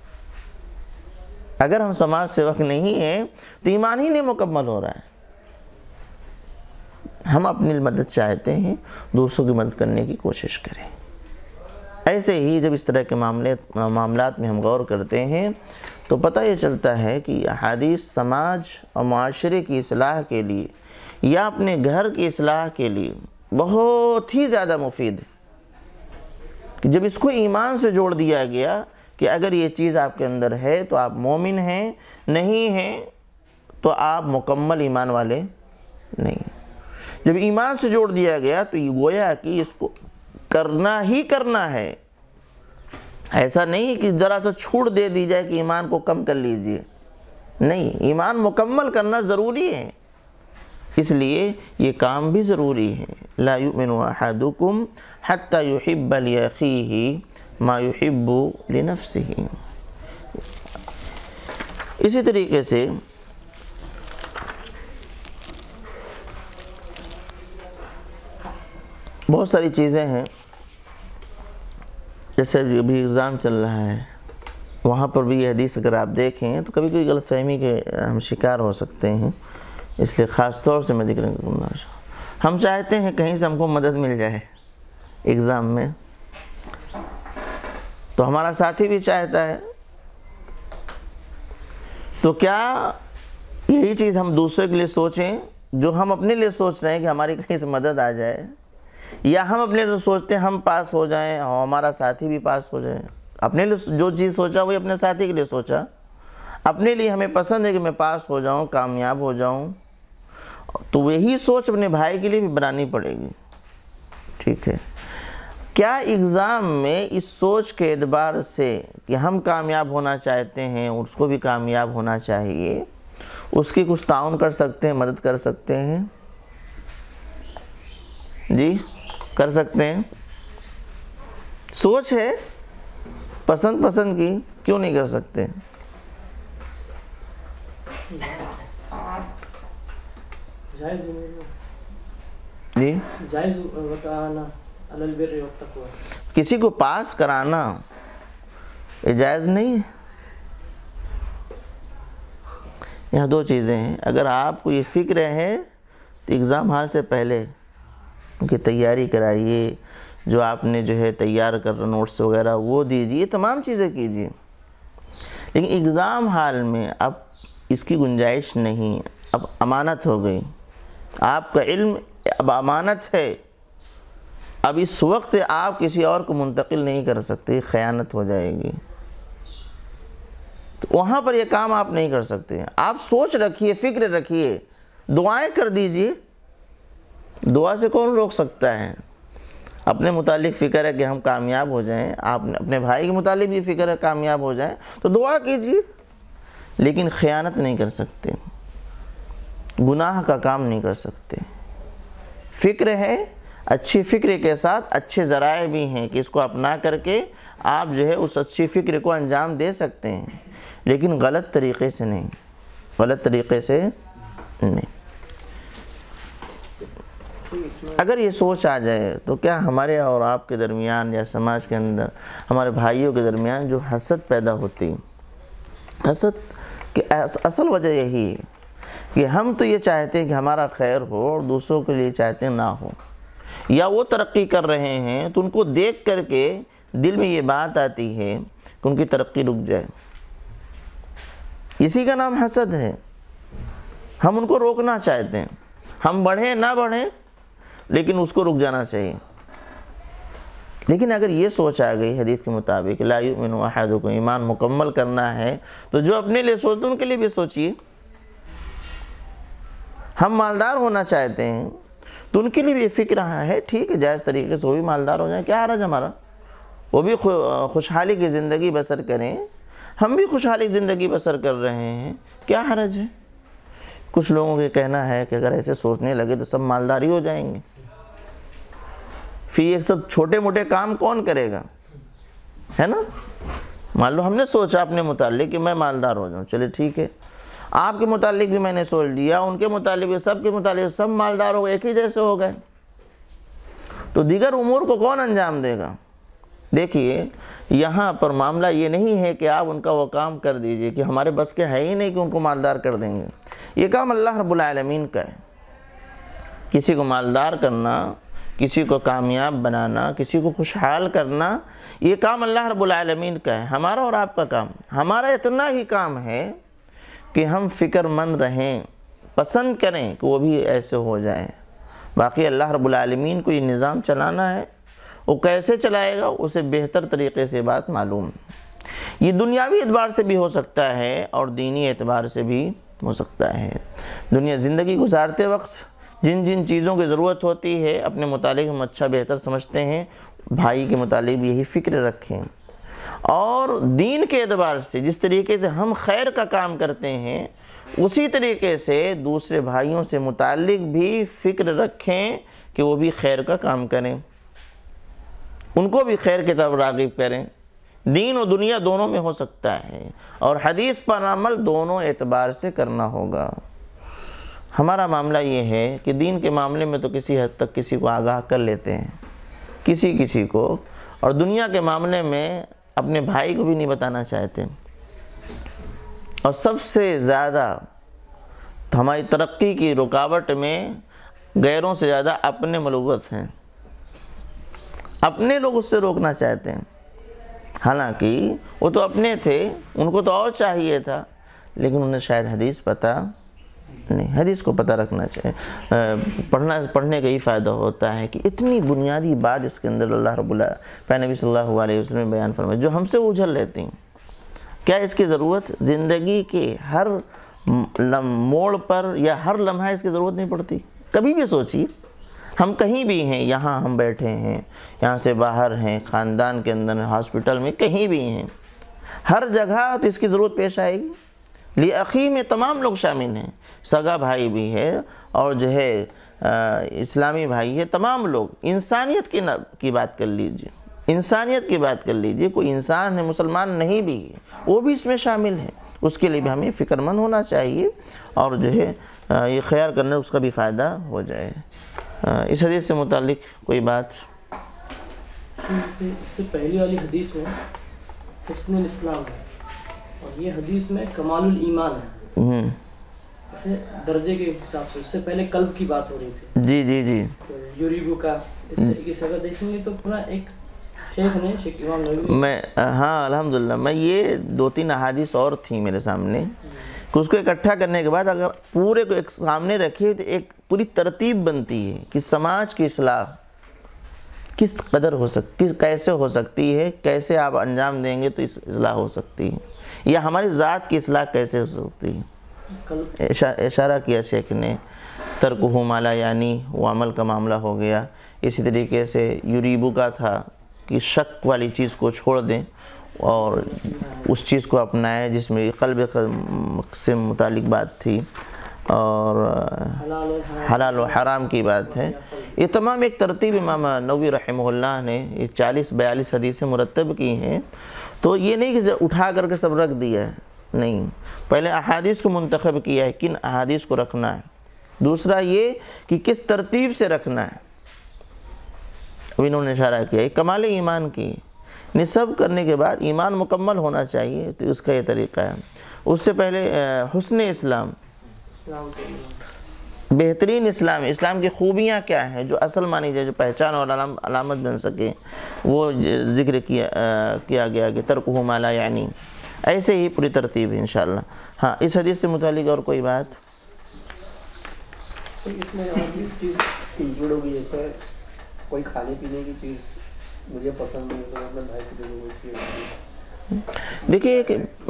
اگر ہم سماج سیوک نہیں ہیں تو ایمان ہی نہیں مکمل ہو رہا ہے۔ ہم اپنی مدد چاہتے ہیں، دوسروں کی مدد کرنے کی کوشش کریں۔ ایسے ہی جب اس طرح کے معاملات میں ہم غور کرتے ہیں تو پتہ یہ چلتا ہے کہ احادیث سماج اور معاشرے کی اصلاح کے لیے یا اپنے گھر کی اصلاح کے لیے بہت ہی زیادہ مفید ہے۔ کہ جب اس کو ایمان سے جوڑ دیا گیا کہ اگر یہ چیز آپ کے اندر ہے تو آپ مومن ہیں، نہیں ہیں تو آپ مکمل ایمان والے نہیں۔ جب ایمان سے جوڑ دیا گیا تو یہ گویا کہ اس کو کرنا ہی کرنا ہے، ایسا نہیں کہ ذرا سا چھوٹ دے دی جائے کہ ایمان کو کم کر لیجئے، نہیں، ایمان مکمل کرنا ضروری ہے، اس لیے یہ کام بھی ضروری ہے۔ لا یؤمن احدکم حتی یحب لأخیہ ما یحب لنفسہ۔ اسی طریقے سے بہت ساری چیزیں ہیں، جیسے ابھی ایگزام چل رہا ہے، وہاں پر بھی یہ حدیث اگر آپ دیکھیں تو کبھی کوئی غلط فہمی کے ہم شکار ہو سکتے ہیں، اس لیے خاص طور سے میں ذکر کرنا چاہتا ہوں۔ ہم چاہتے ہیں کہیں سے ہم کو مدد مل جائے ایگزام میں، تو ہمارا ساتھی بھی چاہتا ہے، تو کیا یہی چیز ہم دوسرے کے لیے سوچیں جو ہم اپنے لیے سوچ رہے ہیں کہ ہماری کہیں سے مدد آ جائے، یا ہم اپنے لیے سوچتے ہیں ہم پاس ہو جائیں اور ہمارا ساتھی بھی پاس ہو جائے؟ اپنے لیے جو چیز سوچا وہی اپنے ساتھی کے لیے سوچا۔ اپنے لیے ہمیں پسند ہے کہ میں پاس ہو جاؤں، کامیاب ہو جاؤں، تو وہی سوچ اپنے بھائی کے لیے بھی بنانی پڑے گی، ٹھیک ہے؟ کیا ایگزام میں اس سوچ کے اعتبار سے کہ ہم کامیاب ہونا چاہتے ہیں، اس کو بھی کامیاب ہونا چاہیے، اس کی کچھ تعاون کر سکتے ہیں، مدد کر سکتے ہیں؟ جی کر سکتے ہیں؟ سوچ ہے پسند کی، کیوں نہیں کر سکتے؟ جی
جائز بتانا البر والتقوی،
کسی کو پاس کرانا یہ جائز نہیں ہے۔ یہاں دو چیزیں ہیں، اگر آپ کو یہ فکر ہے تو ایگزام ہال سے پہلے ان کی تیاری کرائیے، جو آپ نے جو ہے تیار کر رہا نوٹس وغیرہ وہ دیجیے، تمام چیزیں کیجیے، لیکن ایگزام ہال میں اب اس کی گنجائش نہیں، اب امانت ہو گئی، آپ کا علم اب امانت ہے، اب اس وقت آپ کسی اور کو منتقل نہیں کر سکتے، خیانت ہو جائے گی، تو وہاں پر یہ کام آپ نہیں کر سکتے۔ آپ سوچ رکھیے، فکر رکھیے، دعائیں کر دیجیے، دعا سے کون روک سکتا ہے؟ اپنے متعلق فکر ہے کہ ہم کامیاب ہو جائیں، آپ اپنے بھائی کے متعلق بھی فکر ہے کامیاب ہو جائیں، تو دعا کیجیے، لیکن خیانت نہیں کر سکتے، گناہ کا کام نہیں کر سکتے۔ فکر ہے، اچھی فکر کے ساتھ اچھے ذرائع بھی ہیں کہ اس کو اپنا کر کے آپ جو ہے اس اچھی فکر کو انجام دے سکتے ہیں، لیکن غلط طریقے سے نہیں، غلط طریقے سے نہیں۔ اگر یہ سوچ آ جائے تو کیا ہمارے اور آپ کے درمیان یا سماج کے اندر ہمارے بھائیوں کے درمیان جو حسد پیدا ہوتی، حسد کی اصل وجہ یہی ہے کہ ہم تو یہ چاہتے ہیں کہ ہمارا خیر ہو اور دوسروں کے لیے چاہتے ہیں نہ ہو، یا وہ ترقی کر رہے ہیں تو ان کو دیکھ کر کے دل میں یہ بات آتی ہے کہ ان کی ترقی رک جائے، اسی کا نام حسد ہے۔ ہم ان کو روکنا چاہتے ہیں، ہم بڑھیں نہ بڑھیں لیکن اس کو رک جانا چاہیے۔ لیکن اگر یہ سوچ آ گئی حدیث کے مطابق لا یؤمن احدکم، ایمان مکمل کرنا ہے تو جو اپنے لیے سوچتے ہیں ان کے لیے بھی سوچیے۔ ہم مالدار ہونا چاہتے ہیں تو ان کے لیے بھی فکر ہے، ٹھیک ہے جائز طریقے سے وہ بھی مالدار ہو جائیں، کیا حرج ہمارا، وہ بھی خوشحالی کی زندگی بسر کریں، ہم بھی خوشحالی کی زندگی بسر کر رہے ہیں، کیا حرج ہے؟ کچھ لوگوں کے کہنا ہے کہ اگر ایسے سوچنے لگے تو سب مالدار ہی ہو جائیں گے، پھر یہ سب چھوٹے موٹے کام کون کرے گا، ہے نا؟ مان لو ہم نے سوچا اپنے متعلق کہ میں مالدار ہو جاؤں، چلے ٹھیک ہے، آپ کے متعلق بھی میں نے سوچ لیا، ان کے متعلق بھی، سب کے متعلق سب مالدار ہو گئے، ایک ہی جیسے ہو گئے، تو دیگر امور کو کون انجام دے گا؟ دیکھیے یہاں پر معاملہ یہ نہیں ہے کہ آپ ان کا وہ کام کر دیجئے کہ ہمارے بس کے ہے ہی نہیں کہ ان کو مالدار کر دیں گے، یہ کام اللہ رب العالمین کا ہے۔ کسی کو مالدار کرنا، کسی کو کامیاب بنانا، کسی کو خوشحال کرنا، یہ کام اللہ رب العالمین کا ہے، ہمارا اور آپ کا کام۔ ہمارا اتنا ہی کام ہے کہ ہم فکر مند رہیں، پسند کریں کہ وہ بھی ایسے ہو جائیں۔ باقی اللہ رب العالمین کو یہ نظام چلانا ہے، وہ کیسے چلائے گا اسے بہتر طریقے سے بات معلوم۔ یہ دنیاوی اعتبار سے بھی ہو سکتا ہے اور دینی اعتبار سے بھی ہو سکتا ہے۔ دنیا زندگی گزارتے وقت جن جن چیزوں کی ضرورت ہوتی ہے اپنے متعلق ہم اچھا بہتر سمجھتے ہیں، بھائی کے متعلق بھی یہی فکر رکھیں، اور دین کے اعتبار سے جس طریقے سے ہم خیر کا کام کرتے ہیں اسی طریقے سے دوسرے بھائیوں سے متعلق بھی فکر رکھیں کہ وہ بھی خیر کا کام کریں، ان کو بھی خیر کی طرف راغب کریں۔ دین و دنیا دونوں میں ہو سکتا ہے، اور حدیث پر عمل دونوں اعتبار سے کرنا ہوگا۔ ہمارا معاملہ یہ ہے کہ دین کے معاملے میں تو کسی حد تک کسی کو آگاہ کر لیتے ہیں، کسی کو، اور دنیا کے معاملے میں اپنے بھائی کو بھی نہیں بتانا چاہتے۔ اور سب سے زیادہ ہماری ترقی کی رکاوٹ میں غیروں سے زیادہ اپنے ملوث ہیں، اپنے لوگ اس سے روکنا چاہتے ہیں، حالانکہ وہ تو اپنے تھے، ان کو تو اور چاہیے تھا، لیکن انہیں شاید حدیث پتہ نہیں۔ حدیث کو پتہ رکھنا چاہیے، پڑھنے کا ہی فائدہ ہوتا ہے کہ اتنی بنیادی بات اس کے اندر اللہ رب العالمین نبی صلی اللہ علیہ وسلم نے بیان فرمائی جو ہم سے اجھل لیتی ہیں۔ کیا اس کی ضرورت زندگی کے ہر موڑ پر یا ہر لمحہ اس کی ضرورت نہیں پڑتی؟ کبھی بھی سوچیے، ہم کہیں بھی ہیں، یہاں ہم بیٹھے ہیں، یہاں سے باہر ہیں، خاندان کے اندر، ہاسپٹل میں، کہیں بھی ہیں، ہر جگہ تو اس کی ضرورت پیش آئے گی۔ لِأَخِي میں تمام لوگ شامل ہیں، سگا بھائی بھی ہے اور جو ہے اسلامی بھائی ہے، تمام لوگ۔ انسانیت کی بات کر لیجئے، انسانیت کی بات کر لیجئے، کوئی انسان ہے مسلمان نہیں بھی ہے وہ بھی اس میں شامل ہے، اس کے لیے بھی ہمیں فکر مند ہونا چاہیے، اور جو ہے یہ خیال کرنا اس کا بھی فائدہ ہو جائے۔ اس حدیث سے متعلق کوئی بات؟
اس سے پہلی والی حدیث میں حسن الاسلام ہے، اور یہ حدیث میں کمال الایمان ہے، اسے درجے کے حساب سے۔ اس سے پہلے قلب کی بات ہو رہی تھی،
جی
یوریبو کا، اس طریقے سے اگر دیکھیں گے تو پورا ایک شیخ نے شیخ امام نووی
میں ہاں الحمدللہ میں یہ 2-3 احادیث اور تھیں میرے سامنے کہ اس کو اکٹھا کرنے کے بعد اگر پورے کو ایک سامنے رکھے تو ایک پوری ترتیب بنتی ہے کہ سماج کی اصلاح کس قدر ہو سکتی، کیسے ہو سکتی ہے، کیسے آپ انجام دیں گے تو اس اصلاح ہو سکتی ہے، یا ہماری ذات کی اصلاح کیسے ہو سکتی ہے۔ اشارہ کیا شیخ نے، ترکہ ما لا یعنی، وہ عمل کا معاملہ ہو گیا۔ اسی طریقے سے یوریبو کا تھا کہ شک والی چیز کو چھوڑ دیں اور اس چیز کو اپنائیں جس میں قلب سے متعلق بات تھی، اور حلال و حرام کی بات ہے۔ یہ تمام ایک ترتیب امام نووی رحمہ اللہ نے یہ 40-42 حدیثیں مرتب کی ہیں، تو یہ نہیں کہ اٹھا کر کے سب رکھ دیا ہے، نہیں، پہلے احادیث کو منتخب کیا ہے، کن احادیث کو رکھنا ہے، دوسرا یہ کہ کس ترتیب سے رکھنا ہے، انہوں نے اشارہ کیا ہے کمال ایمان کی، نصب کرنے کے بعد ایمان مکمل ہونا چاہیے، تو اس کا یہ طریقہ ہے۔ اس سے پہلے حسن اسلام، بہترین اسلام، اسلام کی خوبیاں کیا ہیں جو اصل مانی جائے، جو پہچان اور علامت بن سکے، وہ ذکر کیا گیا کہ ترکہ ما لا یعنی، ایسے ہی پوری ترتیب ہے انشاءاللہ۔ ہاں اس حدیث سے متعلق اور کوئی بات؟
اس میں اور بھی چیز انکلوڈ ہوگی، جیسے کوئی کھانے پینے کی چیز مجھے پسند نہیں تو اپنے بھائی کو دے دوں۔
دیکھیے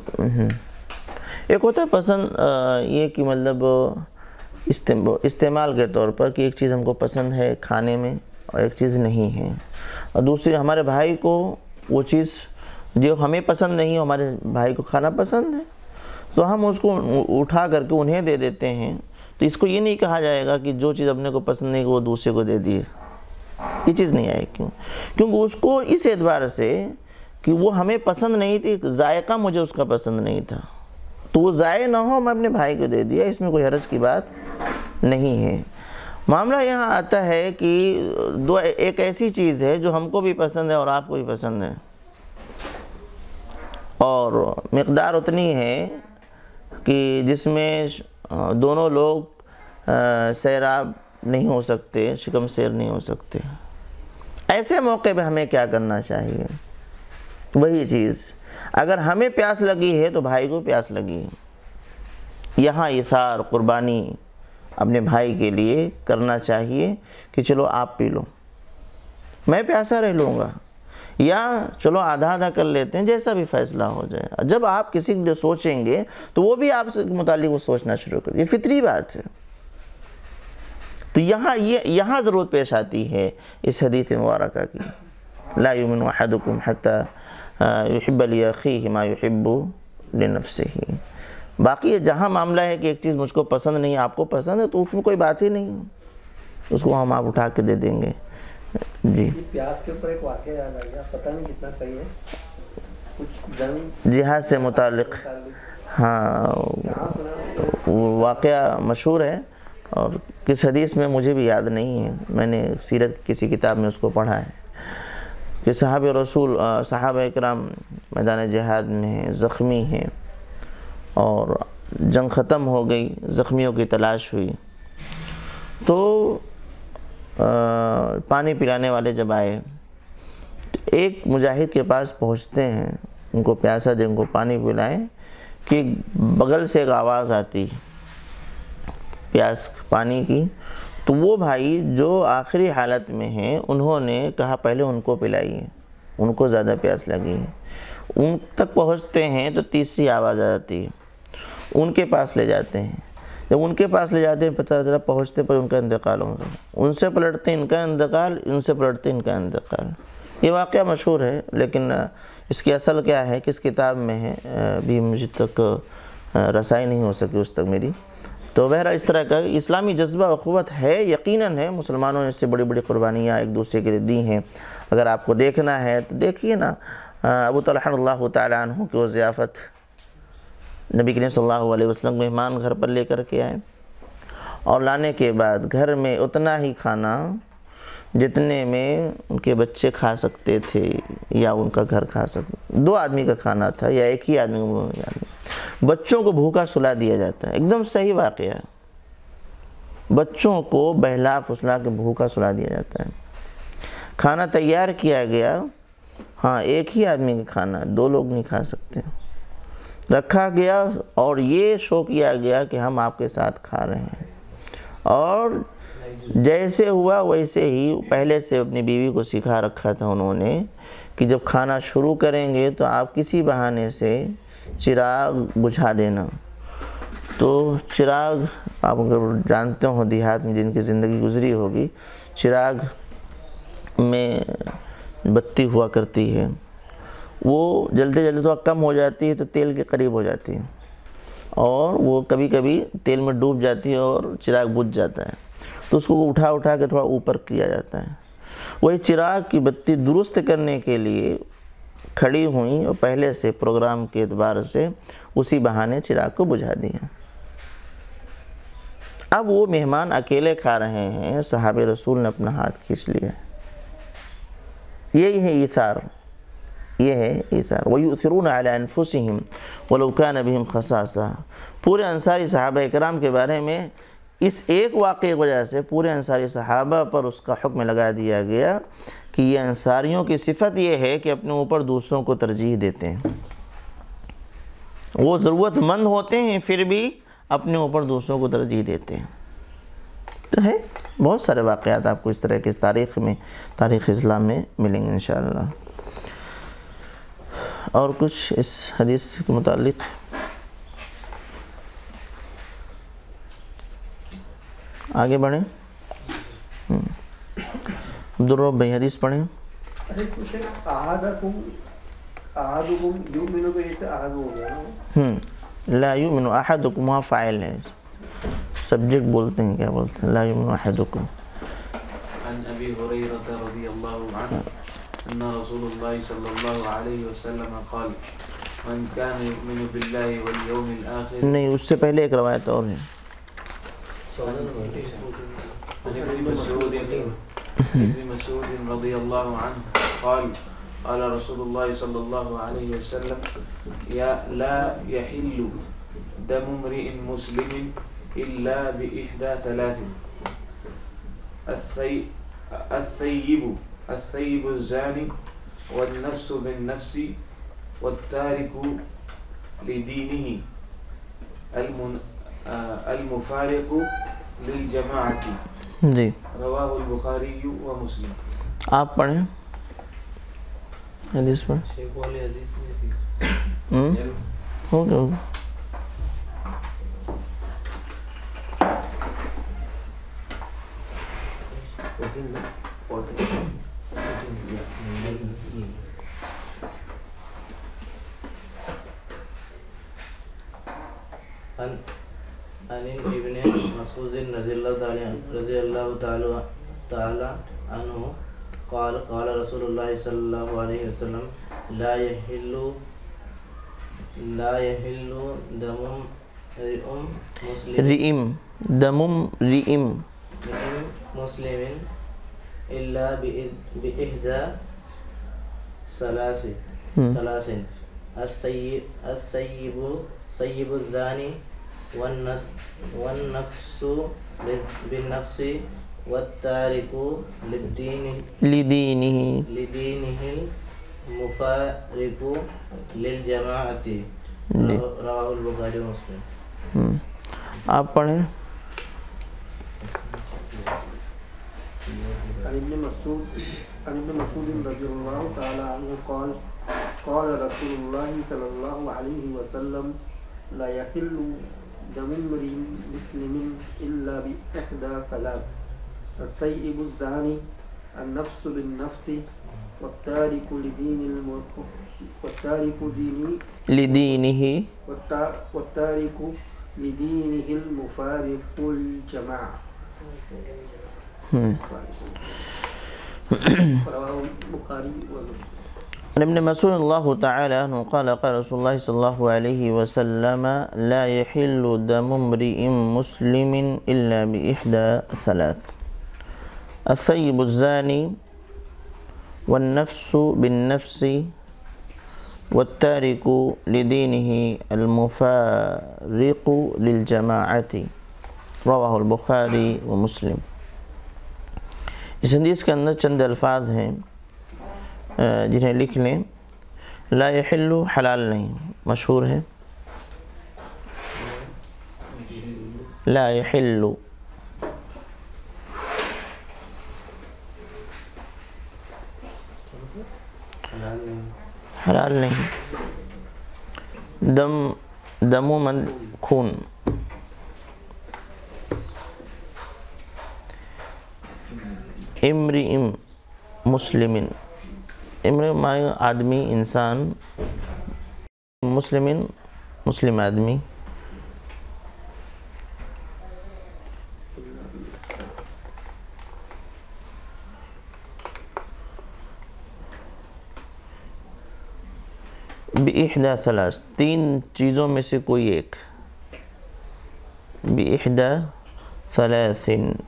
ایک ہوتا ہے پسند، یہ کہ مطلب استعمال کے طور پر کہ ایک چیز ہم کو پسند ہے کھانے میں اور ایک چیز نہیں ہے، اور دوسری ہمارے بھائی کو وہ چیز جو ہمیں پسند نہیں ہے ہمارے بھائی کو کھانا پسند ہے، تو ہم اس کو اٹھا کر کے انہیں دے دیتے ہیں، تو اس کو یہ نہیں کہا جائے گا کہ جو چیز اپنے کو پسند نہیں وہ دوسرے کو دے دیے، یہ چیز نہیں آئے۔ کیونکہ اس کو اس اعتبار سے کہ وہ ہمیں پسند نہیں تھی، ذائقہ مجھے اس کا پسند نہیں تھا، تو وہ ضائع نہ ہو میں اپنے بھائی کو دے دیا، اس میں کوئی حرج کی بات نہیں ہے۔ معاملہ یہاں آتا ہے کہ ایک ایسی چیز ہے جو ہم کو بھی پسند ہے اور آپ کو بھی پسند ہے، اور مقدار اتنی ہے کہ جس میں دونوں لوگ سیراب نہیں ہو سکتے، شکم سیر نہیں ہو سکتے، ایسے موقع پہ ہمیں کیا کرنا چاہیے؟ وہی چیز، اگر ہمیں پیاس لگی ہے تو بھائی کو پیاس لگی ہے، یہاں ایثار قربانی اپنے بھائی کے لیے کرنا چاہیے کہ چلو آپ پی لو، میں پیاسا رہ لوں گا، یا چلو آدھا آدھا کر لیتے ہیں، جیسا بھی فیصلہ ہو جائے۔ جب آپ کسی کے لیے سوچیں گے تو وہ بھی آپ سے متعلق وہ سوچنا شروع کر، یہ فطری بات ہے۔ تو یہاں ضرورت پیش آتی ہے اس حدیث مبارکہ کی، لا یؤمن احدکم حتی یحب لأخیہ ما یحب لنفسہ۔ باقی جہاں معاملہ ہے کہ ایک چیز مجھ کو پسند نہیں، آپ کو پسند ہے، تو اس میں کوئی بات ہی نہیں، اس کو ہم آپ اٹھا کے دے دیں گے۔ جی
پیاس کے اوپر ایک واقعہ یاد آ گیا، پتہ نہیں کتنا صحیح ہے، کچھ جنگ
جہاد سے متعلق، ہاں وہ واقعہ مشہور ہے، اور کس حدیث میں مجھے بھی یاد نہیں ہے، میں نے سیرت کسی کتاب میں اس کو پڑھا ہے کہ صحابہ اکرام میدان جہاد میں ہیں، زخمی ہیں، اور جنگ ختم ہو گئی، زخمیوں کی تلاش ہوئی، تو پانی پلانے والے جب آئے تو ایک مجاہد کے پاس پہنچتے ہیں، ان کو پیاسا دیں، ان کو پانی پلائیں، کہ بغل سے ایک آواز آتی پیاس پانی کی، تو وہ بھائی جو آخری حالت میں ہیں انہوں نے کہا پہلے ان کو پلائیے، ان کو زیادہ پیاس لگی ہے۔ ان تک پہنچتے ہیں تو تیسری آواز آ جاتی ہے، ان کے پاس لے جاتے ہیں، جب ان کے پاس لے جاتے ہیں پتہ چلا پہنچتے پر ان کا انتقال ہوگا، ان سے پلٹتے ان کا انتقال، ان سے پلٹتے ان کا انتقال۔ یہ واقعہ مشہور ہے، لیکن اس کی اصل کیا ہے، کس کتاب میں ہے، بھی مجھے تک رسائی نہیں ہو سکی اس تک میری۔ تو بہرحال اس طرح کا اسلامی جذبہ و قوت ہے، یقیناً ہے، مسلمانوں نے اس سے بڑی بڑی قربانیاں ایک دوسرے کے لیے دی ہیں۔ اگر آپ کو دیکھنا ہے تو دیکھیے نا، ابو طلحہ اللہ تعالیٰ عنہ کی وہ ضیافت، نبی کریم صلی اللہ علیہ وسلم مہمان گھر پر لے کر کے آئے، اور لانے کے بعد گھر میں اتنا ہی کھانا جتنے میں ان کے بچے کھا سکتے تھے یا ان کا گھر کھا سکتے، 2 آدمی کا کھانا تھا یا ایک ہی آدمی کو، بچوں کو بھوکا سلا دیا جاتا ہے، ایک دم صحیح واقعہ ہے، بچوں کو بہلا پھسلا کے بھوکا سلا دیا جاتا ہے، کھانا تیار کیا گیا، ہاں ایک ہی آدمی کا کھانا، 2 لوگ نہیں کھا سکتے، رکھا گیا، اور یہ شو کیا گیا کہ ہم آپ کے ساتھ کھا رہے ہیں، اور جیسے ہوا ویسے ہی پہلے سے اپنی بیوی کو سکھا رکھا تھا انہوں نے کہ جب کھانا شروع کریں گے تو آپ کسی بہانے سے چراغ بجھا دینا۔ تو چراغ آپ اگر جانتے ہو دیہات میں جن کی زندگی گزری ہوگی، چراغ میں بتی ہوا کرتی ہے، وہ جلدی جلدی تو کم ہو جاتی ہے تو تیل کے قریب ہو جاتی ہے، اور وہ کبھی کبھی تیل میں ڈوب جاتی ہے اور چراغ بجھ جاتا ہے، تو اس کو اٹھا کے تھوڑا اوپر کیا جاتا ہے۔ وہی چراغ کی بتی درست کرنے کے لیے کھڑی ہوئیں، اور پہلے سے پروگرام کے اعتبار سے اسی بہانے چراغ کو بجھا دیا۔ اب وہ مہمان اکیلے کھا رہے ہیں، صحابہ رسول نے اپنا ہاتھ کھینچ لیا۔ یہی ہے ایثار، یہ ہے ایثار۔ وَيُؤْثِرُونَ عَلَىٰ أَنفُسِهِمْ وَلَوْ كَانَ بِهِمْ خَصَاصَةٌ۔ پورے انصاری صحابہ اکرام کے بارے میں اس ایک واقعے کی وجہ سے پورے انصاری صحابہ پر اس کا حکم لگا دیا گیا کہ یہ انصاریوں کی صفت یہ ہے کہ اپنے اوپر دوسروں کو ترجیح دیتے ہیں، وہ ضرورت مند ہوتے ہیں پھر بھی اپنے اوپر دوسروں کو ترجیح دیتے ہیں۔ تو ہے بہت سارے واقعات آپ کو اس طرح کے تاریخ اسلام میں ملیں گے انشاءاللہ۔ اور کچھ اس حدیث کے متعلق؟ آگے بڑھیں، عبدالرب بھائی حدیث پڑھیں۔
ارے کچھ احدکم یؤمن پہ جیسے احد ہو گیا نا،
لا یؤمن احدکم وہاں فاعل ہے، سبجیکٹ بولتے ہیں، کیا بولتے ہیں، لا یؤمن احدکم۔
عن ابی ہریرہ رضی اللہ عنہ ان رسول اللہ صلی اللہ علیہ وسلم قال من كان يؤمن بالله واليوم الاخر۔
نہیں، اس سے پہلے ایک روایت اور ہے،
ابن مسعود رضی اللہ عنہ قال قال رسول اللہ صلی اللہ علیہ وسلم لا يحل دم امرئ مسلم الا باحدى ثلاث الثيب الزاني والنفس بالنفس والتارك لدينه المفارق للجماعة
جی
رواہ البخاری و مسلم.
آپ پڑھیں حدیث پڑھیں.
شیخ والی حدیث میں
ہو گیا
عن ابن مسعود رضی اللہ تعالی عنہ قال قال رسول اللہ صلی اللہ علیہ وسلم لا يحل دم مسلم الا باحدى ثلاث السيب الزاني والنفس بالنفس والتارك لدينه المفارق للجماعة رواه البخاری و مسلم.
آپ پڑھیں.
عن ابن مسعود رضی اللہ تعالی عنہ قال قال رسول اللہ صلی اللہ علیہ وسلم لا يحل دم امرئ مسلم الا بإحدى ثلاث الثيب الزاني النفس بالنفس والتارك لدينه المفارق الجماعة. رواه البخاری ومسلم.
عن ابن مسعود اللہ تعالی عنہ قال قال رسول اللہ صلی اللہ علیہ وسلم لا يحل دم امرئ مسلم الا بإحدى ثلاث الثيب الزاني والنفس بالنفس والتارك لدينه المفارق للجماعة رواہ البخاری و مسلم. اس حدیث کے اندر چند الفاظ ہیں جنہیں لکھ لیں. لا يحل حلال نہیں، مشہور ہے. لا يحل حلال نہیں. دم من خون. امرئ مسلمن، امرئ معنی آدمی، انسان، مسلمن مسلم آدمی. بإحدى ثلاث، تین چیزوں میں سے کوئی ایک. بإحدى ثلاث،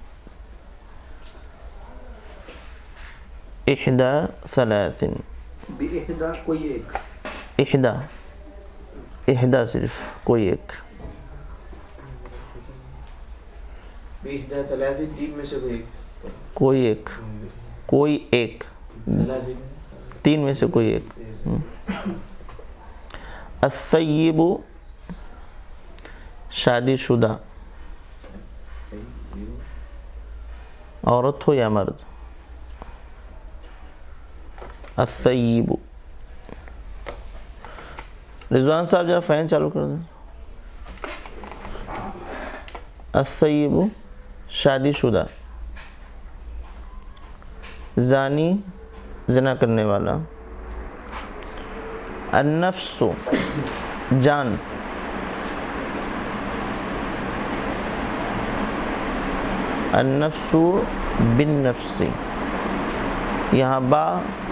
احدى ثلاث،
بإحدى کوئی ایک،
احدى صرف کوئی ایک.
بإحدى ثلاث تین میں سے
کوئی ایک، کوئی ایک، تین میں سے کوئی ایک. الثیب شادی شدہ، عورت ہو یا مرد. الثیب. رضوان صاحب ذرا فین چالو کر دیں. الثیب شادی شدہ، زانی زنا کرنے والا. النفس جان، النفس بالنفس، یہاں با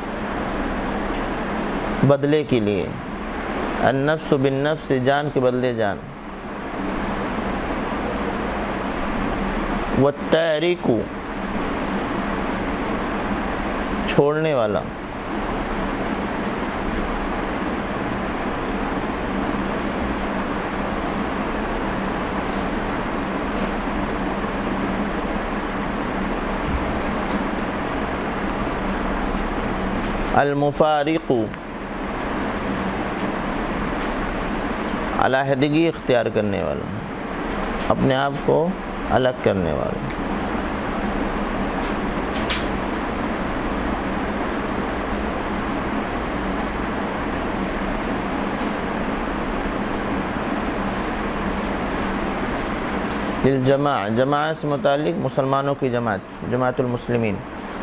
بدلے کے لیے. النفس بالنفس جان کے بدلے جان. والتارک چھوڑنے والا. المفارق علیحدگی اختیار کرنے والا، اپنے آپ کو الگ کرنے والا۔ للجماع، جماعت سے متعلق مسلمانوں کی جماعت، جماعت المسلمین۔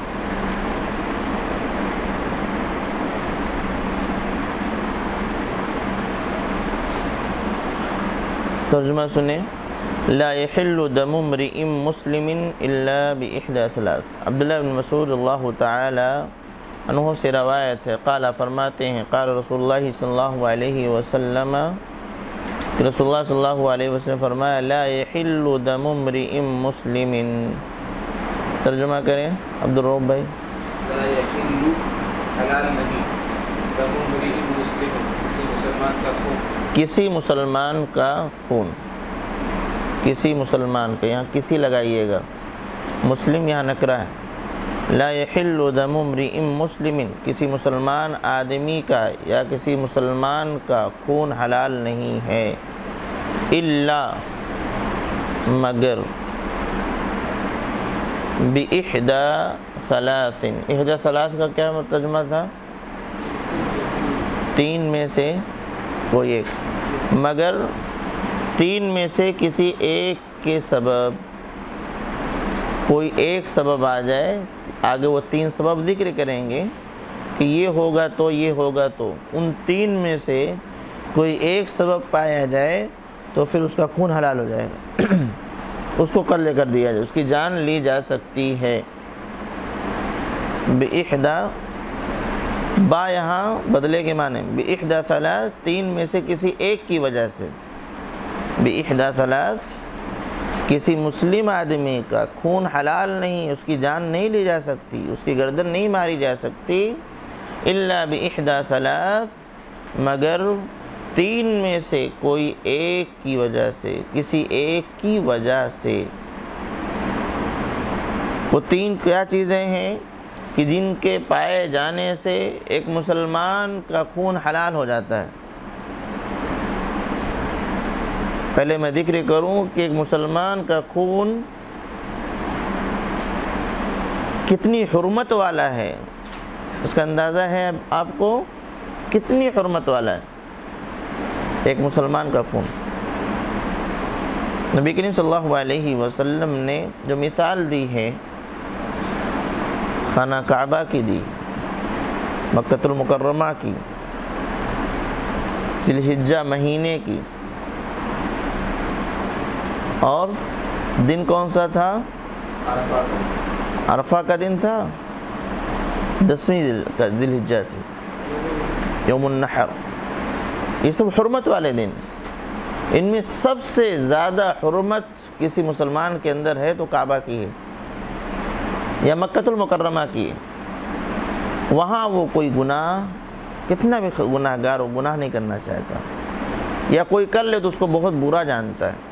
ترجمہ سنیں، لا يحل دم امرئ مسلم الا باحدى ثلاث۔ عبداللہ بن مسعود اللہ تعالی عنہ سے روایت ہے، قال فرماتے ہیں، قال رسول اللہ صلی اللہ علیہ وسلم، رسول اللہ صلی اللہ علیہ وسلم فرمایا، لا يحل دم امرئ مسلم۔ ترجمہ کریں عبدالرؤف بھائی۔
لا يحل، حلال نہیں، دم امرئ مسلم، کسی مسلمان کا خون،
کسی مسلمان کا خون، کسی مسلمان کا، یہاں کسی لگائیے گا، مسلم یہاں نکرہ ہے۔ لا يحل دم امرئ مسلم، کسی مسلمان آدمی کا یا کسی مسلمان کا خون حلال نہیں ہے، الا مگر، باحدى ثلاث، احدى ثلاث کا کیا ترجمہ تھا؟ تین میں سے کوئی ایک، مگر تین میں سے کسی ایک کے سبب، کوئی ایک سبب آ جائے، آگے وہ تین سبب ذکر کریں گے کہ یہ ہوگا تو یہ ہوگا تو، ان تین میں سے کوئی ایک سبب پایا جائے تو پھر اس کا خون حلال ہو جائے گا، اس کو قتل کر دیا جائے، اس کی جان لی جا سکتی ہے۔ باحدى، با یہاں بدلے کے معنی، باحدى ثلاث، تین میں سے کسی ایک کی وجہ سے، باحدى ثلاث، کسی مسلم آدمی کا خون حلال نہیں، اس کی جان نہیں لی جا سکتی، اس کی گردن نہیں ماری جا سکتی، الا باحدى ثلاث، مگر تین میں سے کوئی ایک کی وجہ سے، کسی ایک کی وجہ سے۔ وہ تین کیا چیزیں ہیں کہ جن کے پائے جانے سے ایک مسلمان کا خون حلال ہو جاتا ہے۔ پہلے میں ذکر کروں کہ ایک مسلمان کا خون کتنی حرمت والا ہے، اس کا اندازہ ہے آپ کو کتنی حرمت والا ہے ایک مسلمان کا خون۔ نبی کریم صلی اللہ علیہ وسلم نے جو مثال دی ہے خانہ کعبہ کی دی، مکۃ المکرمہ کی، ذی الحجہ مہینے کی، اور دن کون سا تھا؟ عرفہ کا دن تھا، 10ویں ذی الحجہ تھی، یوم النحر، یہ سب حرمت والے دن۔ ان میں سب سے زیادہ حرمت کسی مسلمان کے اندر ہے تو کعبہ کی ہے یا مکۃ المکرمہ کی ہے۔ وہاں وہ کوئی گناہ، کتنا بھی گناہ گار ہو، گناہ نہیں کرنا چاہتا، یا کوئی کر لے تو اس کو بہت برا جانتا ہے۔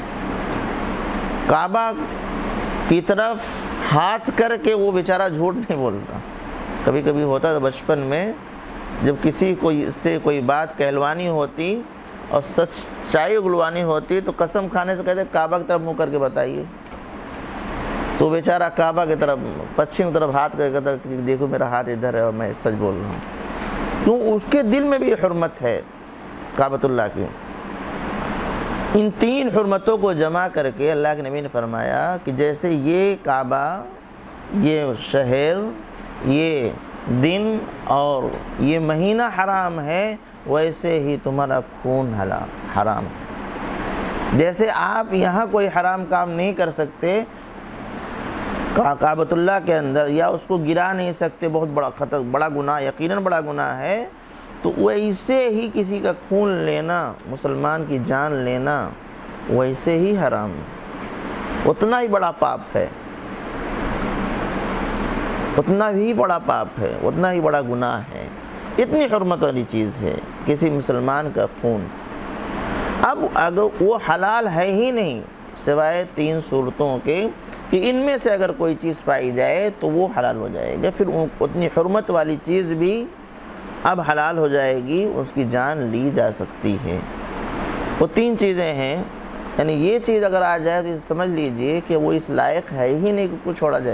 کعبہ کی طرف ہاتھ کر کے وہ بیچارہ جھوٹ نہیں بولتا۔ کبھی کبھی ہوتا تھا بچپن میں، جب کسی کو سے کوئی بات کہلوانی ہوتی اور سچائی اگلوانی ہوتی تو قسم کھانے سے کہتے کعبہ کی طرف منہ کر کے بتائیے، تو بیچارہ کعبہ کی طرف، پچھم کی طرف ہاتھ کر کے کہتا کہ دیکھو میرا ہاتھ ادھر ہے اور میں سچ بول رہا ہوں، کیوں؟ اس کے دل میں بھی حرمت ہے کعبۃ اللہ کی۔ ان تین حرمتوں کو جمع کر کے اللہ کے نبی نے فرمایا کہ جیسے یہ کعبہ، یہ شہر، یہ دن اور یہ مہینہ حرام ہے، ویسے ہی تمہارا خون حرام۔ جیسے آپ یہاں کوئی حرام کام نہیں کر سکتے کعبۃ اللہ کے اندر، یا اس کو گرا نہیں سکتے، بہت بڑا گناہ، یقیناً بڑا گناہ ہے، تو ویسے ہی کسی کا خون لینا، مسلمان کی جان لینا، ویسے ہی حرام، اتنا ہی بڑا پاپ ہے، اتنا ہی بڑا پاپ ہے، اتنا ہی بڑا گناہ ہے، اتنی حرمت والی چیز ہے کسی مسلمان کا خون۔ اب اگر وہ حلال ہے ہی نہیں سوائے تین صورتوں کے کہ ان میں سے اگر کوئی چیز پائی جائے تو وہ حلال ہو جائے گا، پھر اتنی حرمت والی چیز بھی اب حلال ہو جائے گی، اس کی جان لی جا سکتی ہے۔ وہ 3 چیزیں ہیں، یعنی یہ چیز اگر آ جائے تو سمجھ لیجئے کہ وہ اس لائق ہے ہی نہیں کہ اس کو چھوڑا جائے۔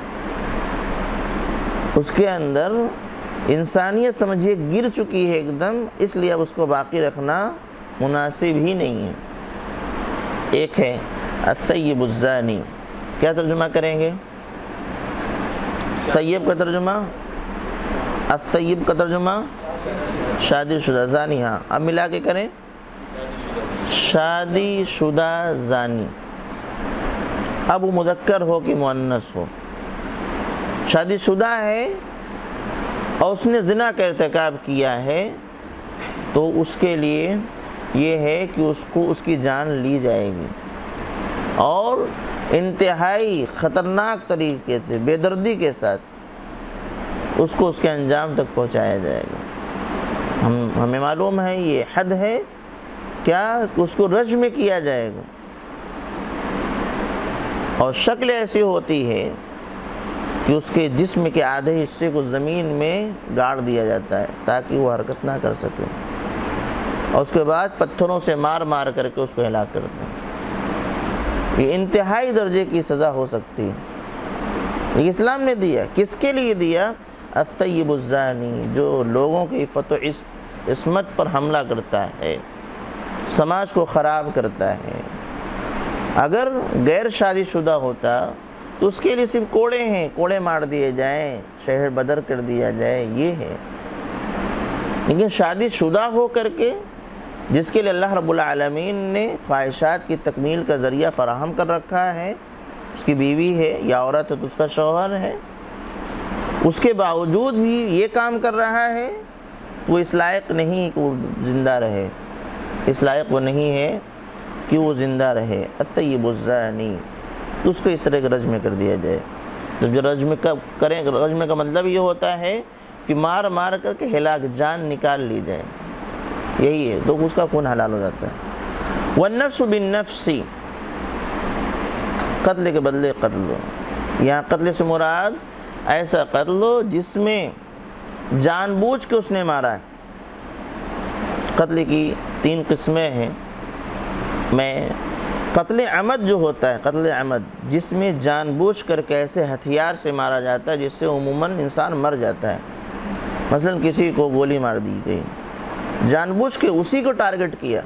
اس کے اندر انسانیت سمجھیے گر چکی ہے ایک دم، اس لیے اب اس کو باقی رکھنا مناسب ہی نہیں ہے۔ ایک ہے الثیب الزانی، کیا ترجمہ کریں گے؟ ثیب کا ترجمہ، الثیب کا ترجمہ شادی شدہ، زانی، ہاں اب ملا کے کریں، شادی شدہ زانی، اب وہ مذکر ہو کہ مؤنث ہو، شادی شدہ ہے اور اس نے زنا کا ارتکاب کیا ہے تو اس کے لیے یہ ہے کہ اس کو اس کی جان لی جائے گی، اور انتہائی خطرناک طریقے سے بے دردی کے ساتھ اس کو اس کے انجام تک پہنچایا جائے گا۔ ہمیں معلوم ہے یہ حد ہے کیا کہ اس کو رجم کیا جائے گا، اور شکل ایسی ہوتی ہے کہ اس کے جسم کے آدھے حصے کو زمین میں گاڑ دیا جاتا ہے تاکہ وہ حرکت نہ کر سکے، اور اس کے بعد پتھروں سے مار مار کر کے اس کو ہلاک کرتے ہیں۔ یہ انتہائی درجے کی سزا ہو سکتی ہے، یہ اسلام نے دیا۔ کس کے لیے دیا؟ الثیب الزانی، جو لوگوں کی عفت و عصمت پر حملہ کرتا ہے، سماج کو خراب کرتا ہے۔ اگر غیر شادی شدہ ہوتا تو اس کے لیے صرف کوڑے ہیں، کوڑے مار دیے جائیں، شہر بدر کر دیا جائے، یہ ہے۔ لیکن شادی شدہ ہو کر کے جس کے لیے اللہ رب العالمین نے خواہشات کی تکمیل کا ذریعہ فراہم کر رکھا ہے، اس کی بیوی ہے یا عورت ہے تو اس کا شوہر ہے، اس کے باوجود بھی یہ کام کر رہا ہے، وہ اس لائق نہیں کہ وہ زندہ رہے، اس لائق وہ نہیں ہے کہ وہ زندہ رہے۔ الثیب الزانی، اس کو اس طرح کے رجم کر دیا جائے۔ جب رجم کریں، رجم کا مطلب یہ ہوتا ہے کہ مار مار کر کے ہلاک، جان نکال لی جائے، یہی ہے، تو اس کا خون حلال ہو جاتا ہے۔ والنفس بالنفس، قتل کے بدلے قتل ہو، یہاں قتل سے مراد ایسا قتل ہو جس میں جان بوجھ کے اس نے مارا ہے۔ قتل کی 3 قسمیں ہیں، میں قتل عمد جو ہوتا ہے، قتل عمد جس میں جان بوجھ کر کے ایسے ہتھیار سے مارا جاتا ہے جس سے عموماً انسان مر جاتا ہے، مثلا کسی کو گولی مار دی گئی، جان بوجھ کے اسی کو ٹارگٹ کیا،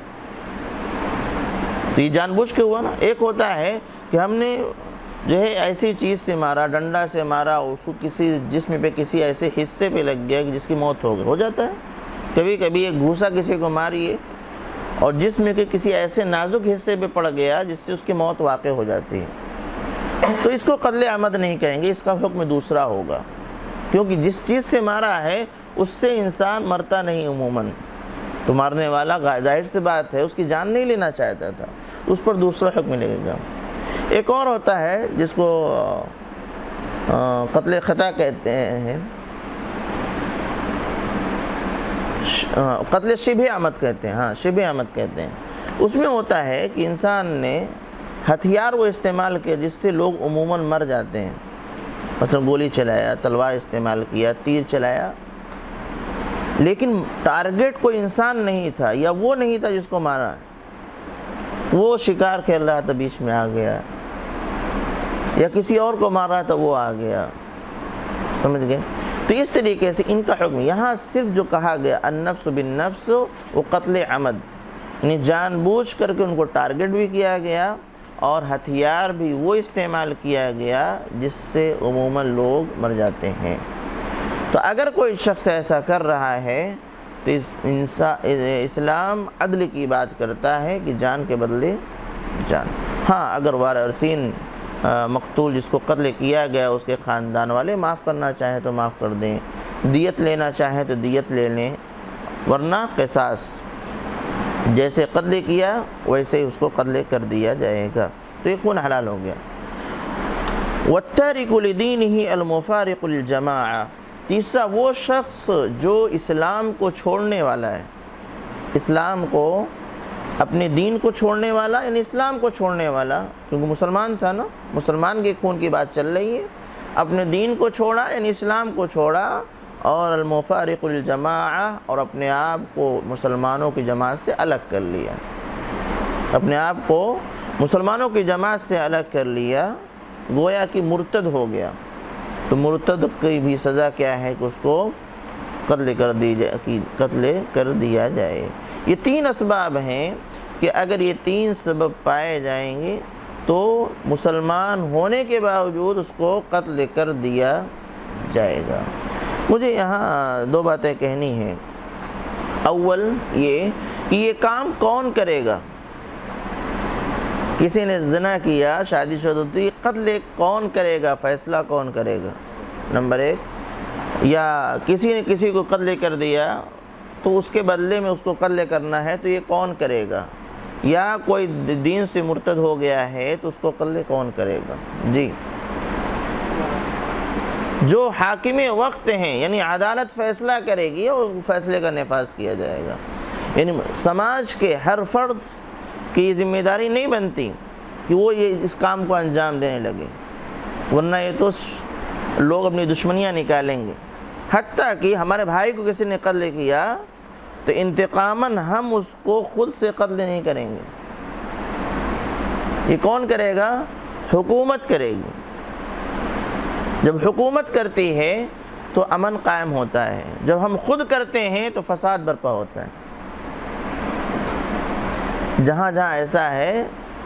تو یہ جان بوجھ کے ہوا نا۔ ایک ہوتا ہے کہ ہم نے جو ہے ایسی چیز سے مارا، ڈنڈا سے مارا، اس کو کسی جسم پہ کسی ایسے حصے پہ لگ گیا کہ جس کی موت ہو جاتا ہے۔ کبھی کبھی ایک گھوسا کسی کو ماریے اور جسم کے کسی ایسے نازک حصے پہ پڑ گیا جس سے اس کی موت واقع ہو جاتی ہے، تو اس کو قتل عمد نہیں کہیں گے، اس کا حکم دوسرا ہوگا، کیونکہ جس چیز سے مارا ہے اس سے انسان مرتا نہیں عموماً، تو مارنے والا ظاہر سی بات ہے اس کی جان نہیں لینا چاہتا تھا، اس پر دوسرا حکم ملے گا۔ ایک اور ہوتا ہے جس کو قتل خطا کہتے ہیں، قتل شبہ عمد کہتے ہیں، ہاں شبہ عمد کہتے ہیں۔ اس میں ہوتا ہے کہ انسان نے ہتھیار وہ استعمال کیا جس سے لوگ عموماً مر جاتے ہیں، مثلا گولی چلایا، تلوار استعمال کیا، تیر چلایا، لیکن ٹارگٹ کوئی انسان نہیں تھا یا وہ نہیں تھا جس کو مارا، وہ شکار کھیل رہا تھا بیچ میں آ گیا، یا کسی اور کو مار رہا تھا وہ آ گیا، سمجھ گئے؟ تو اس طریقے سے ان کا حکم یہاں صرف جو کہا گیا النفس بالنفس وہ قتل عمد، یعنی جان بوجھ کر کے ان کو ٹارگٹ بھی کیا گیا اور ہتھیار بھی وہ استعمال کیا گیا جس سے عموماً لوگ مر جاتے ہیں۔ تو اگر کوئی شخص ایسا کر رہا ہے تو اسلام عدل کی بات کرتا ہے کہ جان کے بدلے جان۔ ہاں اگر وارثین مقتول جس کو قتل کیا گیا اس کے خاندان والے معاف کرنا چاہیں تو معاف کر دیں، دیت لینا چاہیں تو دیت لے لیں، ورنہ قصاص جیسے قتل کیا ویسے ہی اس کو قتل کر دیا جائے گا، تو یہ خون حلال ہو گیا۔ وَالتَّارِكُ لِدِينِهِ الْمُفَارِقُ الْجَمَاعَةِ، تیسرا وہ شخص جو اسلام کو چھوڑنے والا ہے، اسلام کو اپنے دین کو چھوڑنے والا یعنی اسلام کو چھوڑنے والا، کیونکہ مسلمان تھا نا، مسلمان کے خون کی بات چل رہی ہے، اپنے دین کو چھوڑا یعنی اسلام کو چھوڑا، اور المفارق الجماعہ، اور اپنے آپ کو مسلمانوں کی جماعت سے الگ کر لیا، اپنے آپ کو مسلمانوں کی جماعت سے الگ کر لیا، گویا کہ مرتد ہو گیا۔ تو مرتد کی بھی سزا کیا ہے کہ اس کو قتل کر دیا جائے۔ یہ 3 اسباب ہیں کہ اگر یہ 3 سبب پائے جائیں گے تو مسلمان ہونے کے باوجود اس کو قتل کر دیا جائے گا۔ مجھے یہاں 2 باتیں کہنی ہیں۔ اول یہ کہ یہ کام کون کرے گا؟ کسی نے زنا کیا، شادی شدہ تھی، قتل کون کرے گا؟ فیصلہ کون کرے گا؟ نمبر 1۔ یا کسی نے کسی کو قتل کر دیا تو اس کے بدلے میں اس کو قتل کرنا ہے تو یہ کون کرے گا؟ یا کوئی دین سے مرتد ہو گیا ہے تو اس کو قتل کون کرے گا؟ جی، جو حاکم وقت ہیں، یعنی عدالت فیصلہ کرے گی اور اس فیصلے کا نفاذ کیا جائے گا۔ یعنی سماج کے ہر فرد کی یہ ذمہ داری نہیں بنتی کہ وہ اس کام کو انجام دینے لگے، ورنہ یہ تو لوگ اپنی دشمنیاں نکالیں گے۔ حتیٰ کہ ہمارے بھائی کو کسی نے قتل کیا تو انتقاماً ہم اس کو خود سے قتل نہیں کریں گے۔ یہ کون کرے گا؟ حکومت کرے گی۔ جب حکومت کرتی ہے تو امن قائم ہوتا ہے، جب ہم خود کرتے ہیں تو فساد برپا ہوتا ہے۔ جہاں جہاں ایسا ہے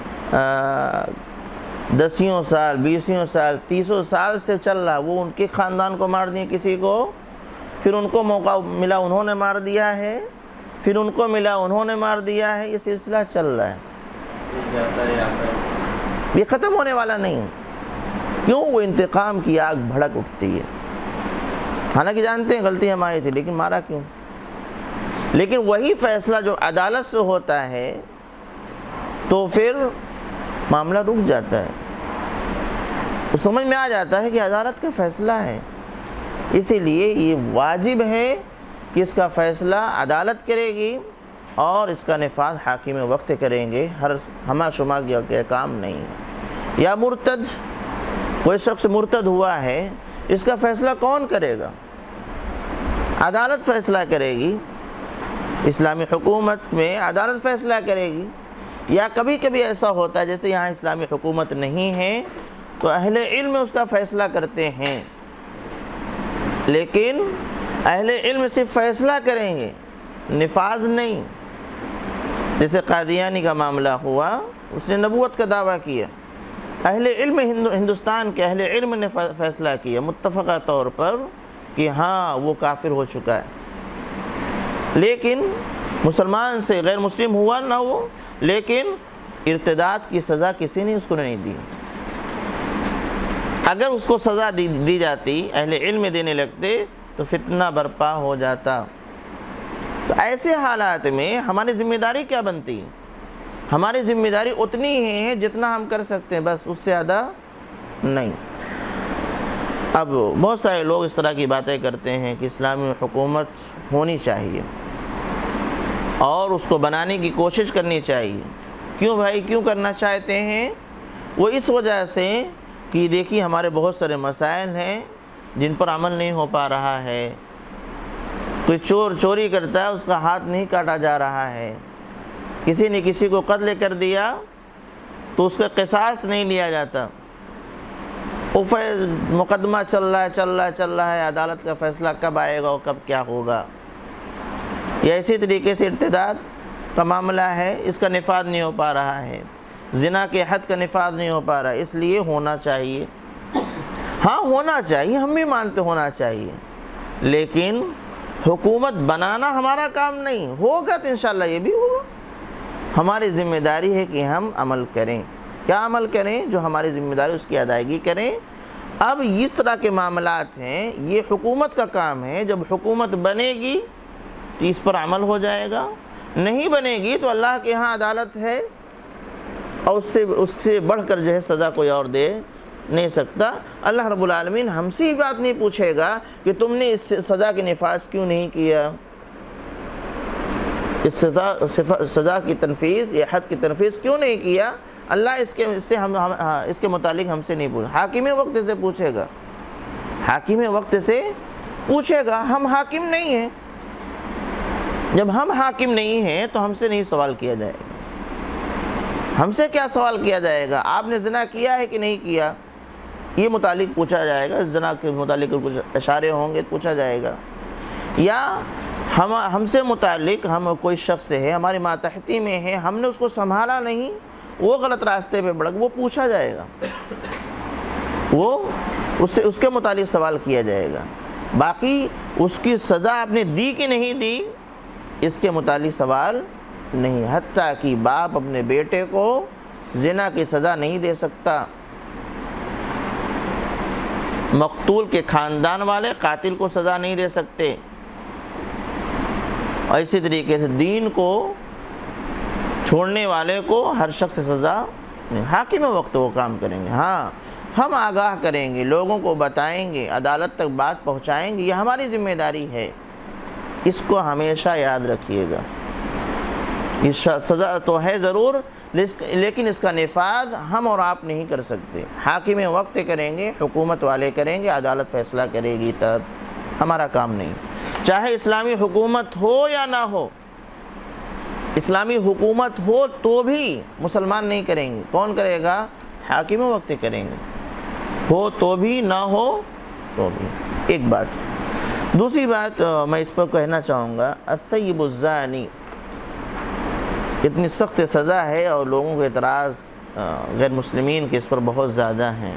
10 سال 20 سال 30 سال سے چل رہا، وہ ان کے خاندان کو مار دیا کسی کو، پھر ان کو موقع ملا انہوں نے مار دیا ہے، پھر ان کو ملا انہوں نے مار دیا ہے، یہ سلسلہ چل رہا ہے، یہ ختم ہونے والا نہیں ہے۔ کیوں؟ وہ انتقام کی آگ بھڑک اٹھتی ہے، حالانکہ جانتے ہیں غلطی ہماری تھی لیکن مارا کیوں؟ لیکن وہی فیصلہ جو عدالت سے ہوتا ہے تو پھر معاملہ رک جاتا ہے، تو سمجھ میں آ جاتا ہے کہ عدالت کا فیصلہ ہے، اسی لیے یہ واجب ہے کہ اس کا فیصلہ عدالت کرے گی اور اس کا نفاذ حاکم وقت کریں گے، ہمہ شمہ کے کام نہیں ہے۔ یا مرتد، کوئی شخص مرتد ہوا ہے، اس کا فیصلہ کون کرے گا؟ عدالت فیصلہ کرے گی، اسلامی حکومت میں عدالت فیصلہ کرے گی۔ یا کبھی کبھی ایسا ہوتا ہے جیسے یہاں اسلامی حکومت نہیں ہے تو اہل علم اس کا فیصلہ کرتے ہیں، لیکن اہل علم صرف فیصلہ کریں گے، نفاذ نہیں۔ جیسے قادیانی کا معاملہ ہوا، اس نے نبوت کا دعویٰ کیا، اہل علم ہندوستان کے اہل علم نے فیصلہ کیا متفقہ طور پر کہ ہاں وہ کافر ہو چکا ہے، لیکن مسلمان سے غیر مسلم ہوا نہ وہ، لیکن ارتداد کی سزا کسی نے اس کو نہیں دی۔ اگر اس کو سزا دی جاتی، اہل علم دینے لگتے تو فتنہ برپا ہو جاتا۔ تو ایسے حالات میں ہماری ذمہ داری کیا بنتی؟ ہماری ذمہ داری اتنی ہی ہے جتنا ہم کر سکتے ہیں، بس اس سے زیادہ نہیں۔ اب بہت سارے لوگ اس طرح کی باتیں کرتے ہیں کہ اسلامی حکومت ہونی چاہیے اور اس کو بنانے کی کوشش کرنی چاہیے۔ کیوں بھائی، کیوں کرنا چاہتے ہیں؟ وہ اس وجہ سے کہ دیکھیے ہمارے بہت سارے مسائل ہیں جن پر عمل نہیں ہو پا رہا ہے۔ کوئی چور چوری کرتا ہے، اس کا ہاتھ نہیں کاٹا جا رہا ہے، کسی نے کسی کو قتل کر دیا تو اس کا قصاص نہیں لیا جاتا، مقدمہ چل رہا ہے، عدالت کا فیصلہ کب آئے گا اور کب کیا ہوگا۔ یا اسی طریقے سے ارتداد کا معاملہ ہے، اس کا نفاذ نہیں ہو پا رہا ہے، زنا کے حد کا نفاذ نہیں ہو پا رہا، اس لیے ہونا چاہیے۔ ہاں ہونا چاہیے، ہم بھی مانتے ہونا چاہیے، لیکن حکومت بنانا ہمارا کام نہیں، ہوگا تو انشاءاللہ یہ بھی ہوگا۔ ہماری ذمہ داری ہے کہ ہم عمل کریں۔ کیا عمل کریں؟ جو ہماری ذمہ داری اس کی ادائیگی کریں۔ اب اس طرح کے معاملات ہیں، یہ حکومت کا کام ہے، جب حکومت بنے گی تو اس پر عمل ہو جائے گا، نہیں بنے گی تو اللہ کے ہاں عدالت ہے اور اس سے بڑھ کر جو ہے سزا کوئی اور دے نہیں سکتا۔ اللہ رب العالمین ہم سے ہی بات نہیں پوچھے گا کہ تم نے اس سزا کے نفاذ کیوں نہیں کیا، اس سزا کی تنفیذ، یہ حد کی تنفیذ کیوں نہیں کیا؟ اللہ اس کے متعلق ہم سے نہیں پوچھے، حاکم وقت سے پوچھے گا، حاکم وقت سے پوچھے گا۔ ہم حاکم نہیں ہیں، جب ہم حاکم نہیں ہیں تو ہم سے نہیں سوال کیا جائے گا۔ ہم سے کیا سوال کیا جائے گا؟ آپ نے زنا کیا ہے کہ نہیں کیا، یہ متعلق پوچھا جائے گا، زنا کے متعلق کچھ اشارے ہوں گے پوچھا جائے گا، یا ہم سے متعلق ہم کوئی شخص ہے ہماری ماتحتی میں ہے، ہم نے اس کو سنبھالا نہیں، وہ غلط راستے پہ بڑھ گیا، وہ پوچھا جائے گا، وہ اس کے متعلق سوال کیا جائے گا۔ باقی اس کی سزا آپ نے دی کہ نہیں دی، اس کے متعلق سوال نہیں۔ حتیٰ کہ باپ اپنے بیٹے کو زنا کی سزا نہیں دے سکتا، مقتول کے خاندان والے قاتل کو سزا نہیں دے سکتے، اور اسی طریقے سے دین کو چھوڑنے والے کو ہر شخص سے سزا نہیں۔ حاکم وقت وہ کام کریں گے، ہاں ہم آگاہ کریں گے، لوگوں کو بتائیں گے، عدالت تک بات پہنچائیں گے، یہ ہماری ذمہ داری ہے، اس کو ہمیشہ یاد رکھیے گا۔ یہ سزا تو ہے ضرور، لیکن اس کا نفاذ ہم اور آپ نہیں کر سکتے، حاکم وقت کریں گے، حکومت والے کریں گے، عدالت فیصلہ کرے گی، تب ہمارا کام نہیں۔ چاہے اسلامی حکومت ہو یا نہ ہو، اسلامی حکومت ہو تو بھی مسلمان نہیں کریں گے، کون کرے گا؟ حاکم وقت کریں گے، ہو تو بھی نہ ہو تو بھی۔ ایک بات۔ دوسری بات میں اس پر کہنا چاہوں گا، الثیب الزانی، اتنی سخت سزا ہے اور لوگوں کے اعتراض غیر مسلمین کے اس پر بہت زیادہ ہیں۔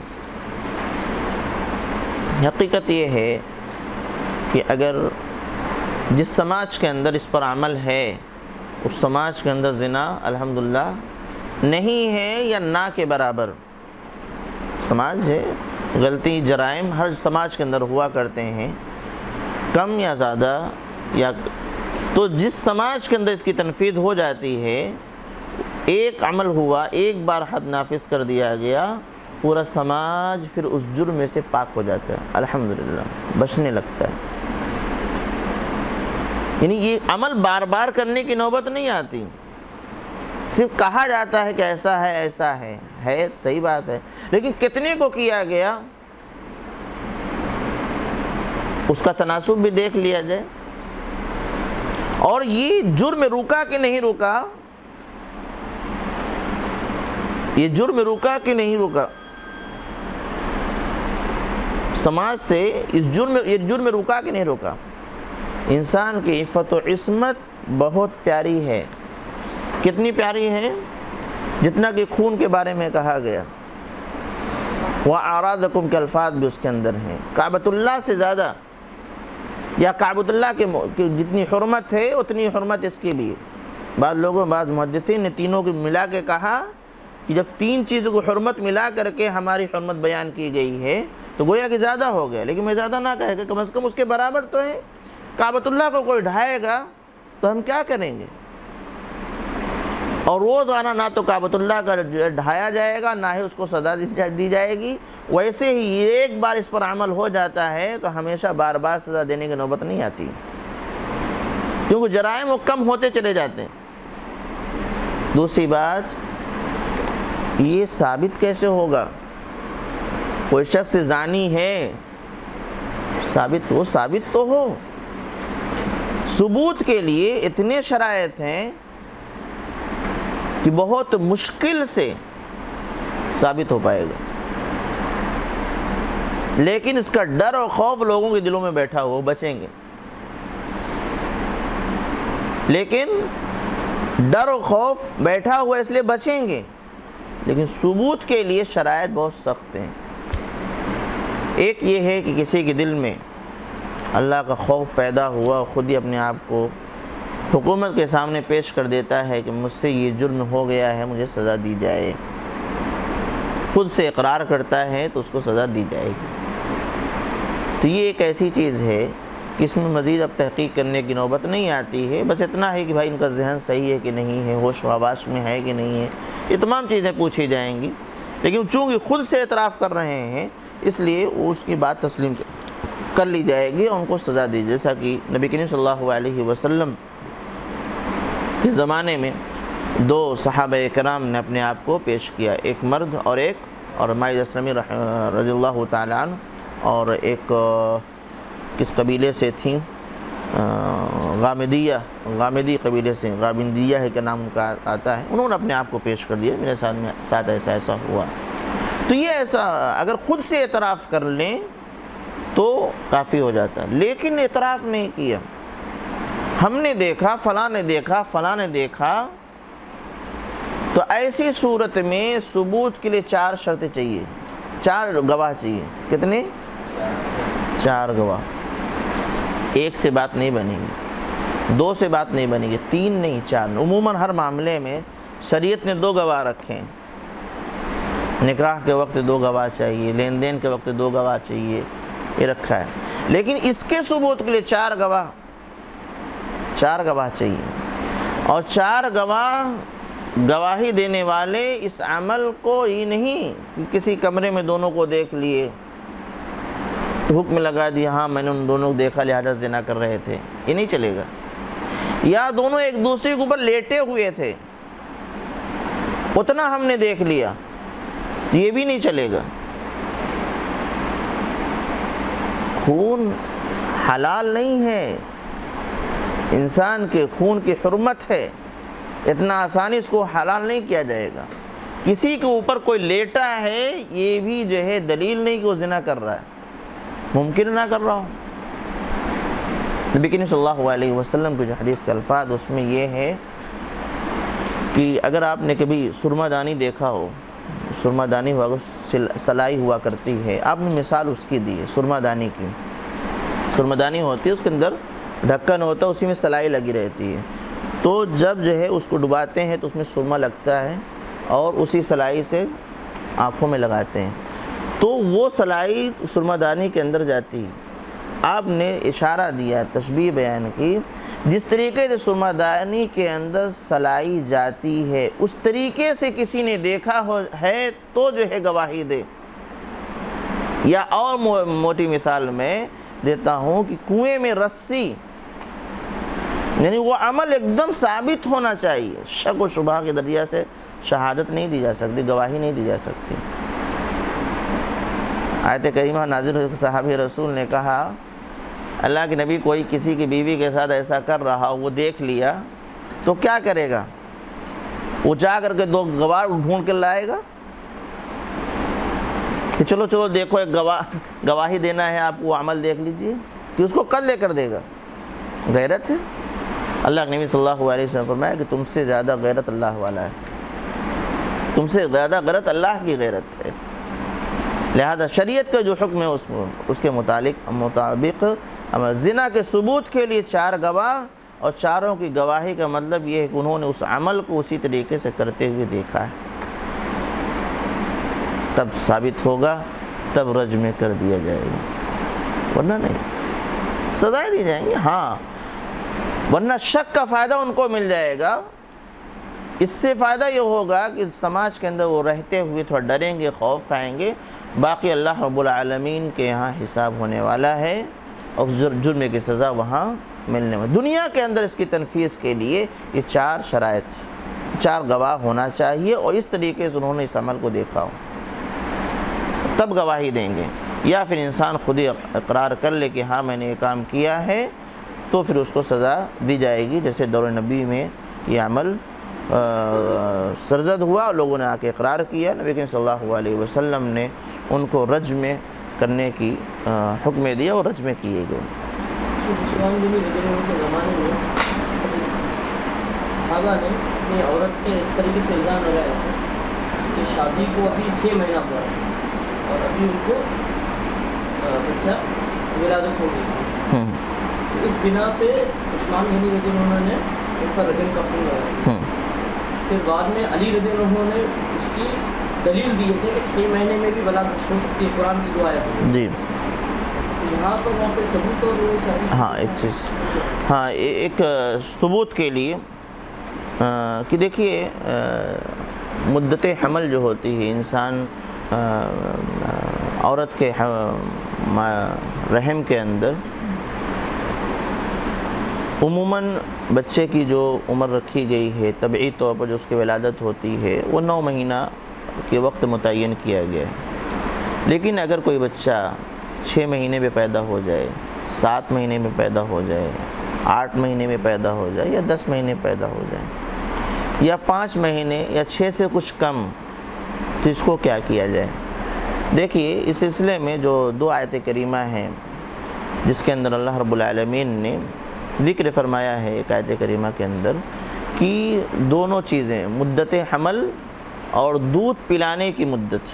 حقیقت یہ ہے کہ اگر جس سماج کے اندر اس پر عمل ہے، اس سماج کے اندر زنا الحمدللہ نہیں ہے یا نہ کے برابر سماج ہے، غلطی جرائم ہر سماج کے اندر ہوا کرتے ہیں، کم یا زیادہ، یا تو جس سماج کے اندر اس کی تنفیذ ہو جاتی ہے، ایک عمل ہوا، ایک بار حد نافذ کر دیا گیا، پورا سماج پھر اس جرم میں سے پاک ہو جاتا ہے، الحمدللہ بچنے لگتا ہے۔ یعنی یہ عمل بار بار کرنے کی نوبت نہیں آتی، صرف کہا جاتا ہے کہ ایسا ہے ایسا ہے صحیح بات ہے، لیکن کتنے کو کیا گیا اس کا تناسب بھی دیکھ لیا جائے، اور یہ جرم رکا کہ نہیں رکا، یہ جرم رکا کہ نہیں رکا، سماج سے یہ جرم رکا کہ نہیں رکا۔ انسان کی عفت و عصمت بہت پیاری ہے، کتنی پیاری ہے؟ جتنا کہ خون کے بارے میں کہا گیا، وَأَعْرَاضَكُمْ کے الفاظ بھی اس کے اندر ہیں، کعبۃ اللہ سے زیادہ، یا کعبۃ اللہ کے جتنی حرمت ہے اتنی حرمت اس کی بھی۔ بعض لوگوں، بعض محدثین نے تینوں کو ملا کے کہا کہ جب تین چیزوں کو حرمت ملا کر کے ہماری حرمت بیان کی گئی ہے تو گویا کہ زیادہ ہو گیا، لیکن میں زیادہ نہ کہے گا، کم از کم اس کے برابر تو ہے۔ کعبۃ اللہ کو کوئی ڈھائے گا تو ہم کیا کریں گے؟ اور روزانہ نہ تو کعبۃ اللہ کا ڈھایا جائے گا، نہ ہی اس کو سزا دی جائے گی۔ ویسے ہی ایک بار اس پر عمل ہو جاتا ہے تو ہمیشہ بار بار سزا دینے کی نوبت نہیں آتی، کیونکہ جرائم وہ کم ہوتے چلے جاتے ہیں۔ دوسری بات، یہ ثابت کیسے ہوگا؟ کوئی شخص زانی ہے، ثابت تو ہو۔ ثبوت کے لیے اتنے شرائط ہیں کہ بہت مشکل سے ثابت ہو پائے گا، لیکن اس کا ڈر اور خوف لوگوں کے دلوں میں بیٹھا ہوا، بچیں گے، لیکن ڈر و خوف بیٹھا ہوا اس لیے بچیں گے، لیکن ثبوت کے لیے شرائط بہت سخت ہیں۔ ایک یہ ہے کہ کسی کے دل میں اللہ کا خوف پیدا ہوا، خود ہی اپنے آپ کو حکومت کے سامنے پیش کر دیتا ہے کہ مجھ سے یہ جرم ہو گیا ہے، مجھے سزا دی جائے، خود سے اقرار کرتا ہے تو اس کو سزا دی جائے گی۔ تو یہ ایک ایسی چیز ہے کہ اس میں مزید اب تحقیق کرنے کی نوبت نہیں آتی ہے، بس اتنا ہے کہ بھائی ان کا ذہن صحیح ہے کہ نہیں ہے، ہوش و حواس میں ہے کہ نہیں ہے، یہ تمام چیزیں پوچھی جائیں گی، لیکن چونکہ خود سے اعتراف کر رہے ہیں اس لیے اس کی بات تسلیم کر لی جائے گی اور ان کو سزا دی، جیسا کہ نبی کریم صلی اللہ علیہ وسلم کے زمانے میں دو صحابہ کرام نے اپنے آپ کو پیش کیا، ایک مرد اور ماعز اسلمی رضی اللہ تعالیٰ عنہ، اور ایک کس قبیلے سے تھیں، غامدی قبیلے سے، غامدیہ ہے کہ نام ان کا آتا ہے، انہوں نے اپنے آپ کو پیش کر دیا، میرے ساتھ ایسا ہوا۔ تو یہ ایسا اگر خود سے اعتراف کر لیں تو کافی ہو جاتا ہے، لیکن اعتراف نہیں کیا، ہم نے دیکھا، فلاں نے دیکھا، فلاں نے دیکھا، تو ایسی صورت میں ثبوت کے لیے 4 شرطیں چاہیے، 4 گواہ چاہیے۔ کتنے؟ 4 گواہ۔ 1 سے بات نہیں بنے گی، 2 سے بات نہیں بنے گی، 3 نہیں 4۔ عموماً ہر معاملے میں شریعت نے 2 گواہ رکھے ہیں، نکاح کے وقت 2 گواہ چاہیے، لین دین کے وقت 2 گواہ چاہیے، یہ رکھا ہے، لیکن اس کے ثبوت کے لیے 4 گواہ چاہیے، اور 4 گواہی دینے والے اس عمل کو ہی نہیں کہ کسی کمرے میں دونوں کو دیکھ لیے، حکم لگا دیا ہاں میں نے ان دونوں کو دیکھا لہذا زنا کر رہے تھے، یہ نہیں چلے گا، یا دونوں ایک دوسرے کے اوپر لیٹے ہوئے تھے، اتنا ہم نے دیکھ لیا، تو یہ بھی نہیں چلے گا۔ خون حلال نہیں ہے، انسان کے خون کی حرمت ہے، اتنا آسانی اس کو حلال نہیں کیا جائے گا۔ کسی کے اوپر کوئی لیٹا ہے، یہ بھی جو ہے دلیل نہیں کہ وہ زنا کر رہا ہے، ممکن نہ کر رہا ہوں۔ نبی کریم صلی اللہ علیہ وسلم کی جو حدیث کے الفاظ اس میں یہ ہے کہ اگر آپ نے کبھی سرما دانی دیکھا ہو، سرما دانی ہوا سلائی ہوا کرتی ہے، آپ نے مثال اس کی دی ہے سرما دانی کی، سرما دانی ہوتی ہے اس کے اندر ڈھکن ہوتا ہے، اسی میں سلائی لگی رہتی ہے، تو جب جو ہے اس کو ڈباتے ہیں تو اس میں سرما لگتا ہے اور اسی سلائی سے آنکھوں میں لگاتے ہیں، تو وہ سلائی سرما دانی کے اندر جاتی ہے۔ آپ نے اشارہ دیا، تشبیہ بیان کی، جس طریقے سے سرما دانی کے اندر سلائی جاتی ہے اس طریقے سے کسی نے دیکھا ہے تو جو ہے گواہی دے۔ یا اور موٹی مثال میں دیتا ہوں کہ کنویں میں رسی، یعنی وہ عمل ایک دم ثابت ہونا چاہیے، شک و شبہ کے ذریعہ سے شہادت نہیں دی جا سکتی، گواہی نہیں دی جا سکتی۔ آیت کریمہ نازل ہوئی، صحابی رسول نے کہا اللہ کے نبی کوئی کسی کی بیوی کے ساتھ ایسا کر رہا ہو، وہ دیکھ لیا تو کیا کرے گا؟ وہ جا کر کے 2 گواہ ڈھونڈ کے لائے گا کہ چلو دیکھو ایک گواہی دینا ہے آپ کو، عمل دیکھ لیجئے، کہ اس کو کل لے کر دے گا؟ غیرت ہے۔ اللہ کے نبی صلی اللہ علیہ وسلم فرمایا کہ تم سے زیادہ غیرت اللہ والا ہے، تم سے زیادہ غیرت اللہ کی غیرت ہے، لہذا شریعت کا جو حکم ہے اس کے مطابق زنا کے ثبوت کے لیے 4 گواہ، اور چاروں کی گواہی کا مطلب یہ ہے کہ انہوں نے اس عمل کو اسی طریقے سے کرتے ہوئے دیکھا ہے، تب ثابت ہوگا، تب رجم کر دیا جائے گا، ورنہ نہیں، سزائیں دی جائیں گی، ہاں، ورنہ شک کا فائدہ ان کو مل جائے گا۔ اس سے فائدہ یہ ہوگا کہ سماج کے اندر وہ رہتے ہوئے تھوڑا ڈریں گے، خوف کھائیں گے، باقی اللہ رب العالمین کے یہاں حساب ہونے والا ہے اور جرم کی سزا وہاں ملنے والی۔ دنیا کے اندر اس کی تنفیذ کے لیے یہ 4 شرائط، 4 گواہ ہونا چاہیے، اور اس طریقے سے انہوں نے اس عمل کو دیکھا ہو تب گواہی دیں گے، یا پھر انسان خود ہی اقرار کر لے کہ ہاں میں نے یہ کام کیا ہے، تو پھر اس کو سزا دی جائے گی۔ جیسے دور نبی میں یہ عمل سرزد ہوا، لوگوں نے آ کے اقرار کیا، نبی کریم صلی اللہ علیہ وسلم نے ان کو رجم کرنے کی حکم دیا اور رجم کیے گئے۔
عثمان بن عفان کے زمانے میں صحابہ نے اپنی عورت پہ اس طریقے سے الزام لگایا کہ شادی کو ابھی 6 مہینہ ہوا ہے اور ابھی ان کو بچہ ولادت ہو گئی، تو اس بنا پہ عثمان بن عفان نے ان پر رجم کا حکم لگایا۔ پھر بعد میں علی رضی اللہ عنہ نے اس کی دلیل دی ہے کہ 6 مہینے میں بھی ولادت ہو سکتی ہے، قرآن کی دعا ہے جی۔ یہاں پر وہاں پہ ثبوت اور وہ ساری،
ہاں ایک چیز، ہاں ایک ثبوت کے لیے کہ دیکھیے مدت حمل جو ہوتی ہے، انسان عورت کے رحم کے اندر عموماً بچے کی جو عمر رکھی گئی ہے طبعی طور پر جو اس کی ولادت ہوتی ہے وہ 9 مہینہ کے وقت متعین کیا گیا ہے، لیکن اگر کوئی بچہ 6 مہینے میں پیدا ہو جائے، 7 مہینے میں پیدا ہو جائے، 8 مہینے میں پیدا ہو جائے یا 10 مہینے پیدا ہو جائے یا 5 مہینے یا 6 سے کچھ کم، تو اس کو کیا کیا جائے؟ دیکھیے اس سلسلے میں جو 2 آیت کریمہ ہیں جس کے اندر اللہ رب العالمین نے ذکر فرمایا ہے ایک آیت کریمہ کے اندر کہ دونوں چیزیں مدت حمل اور دودھ پلانے کی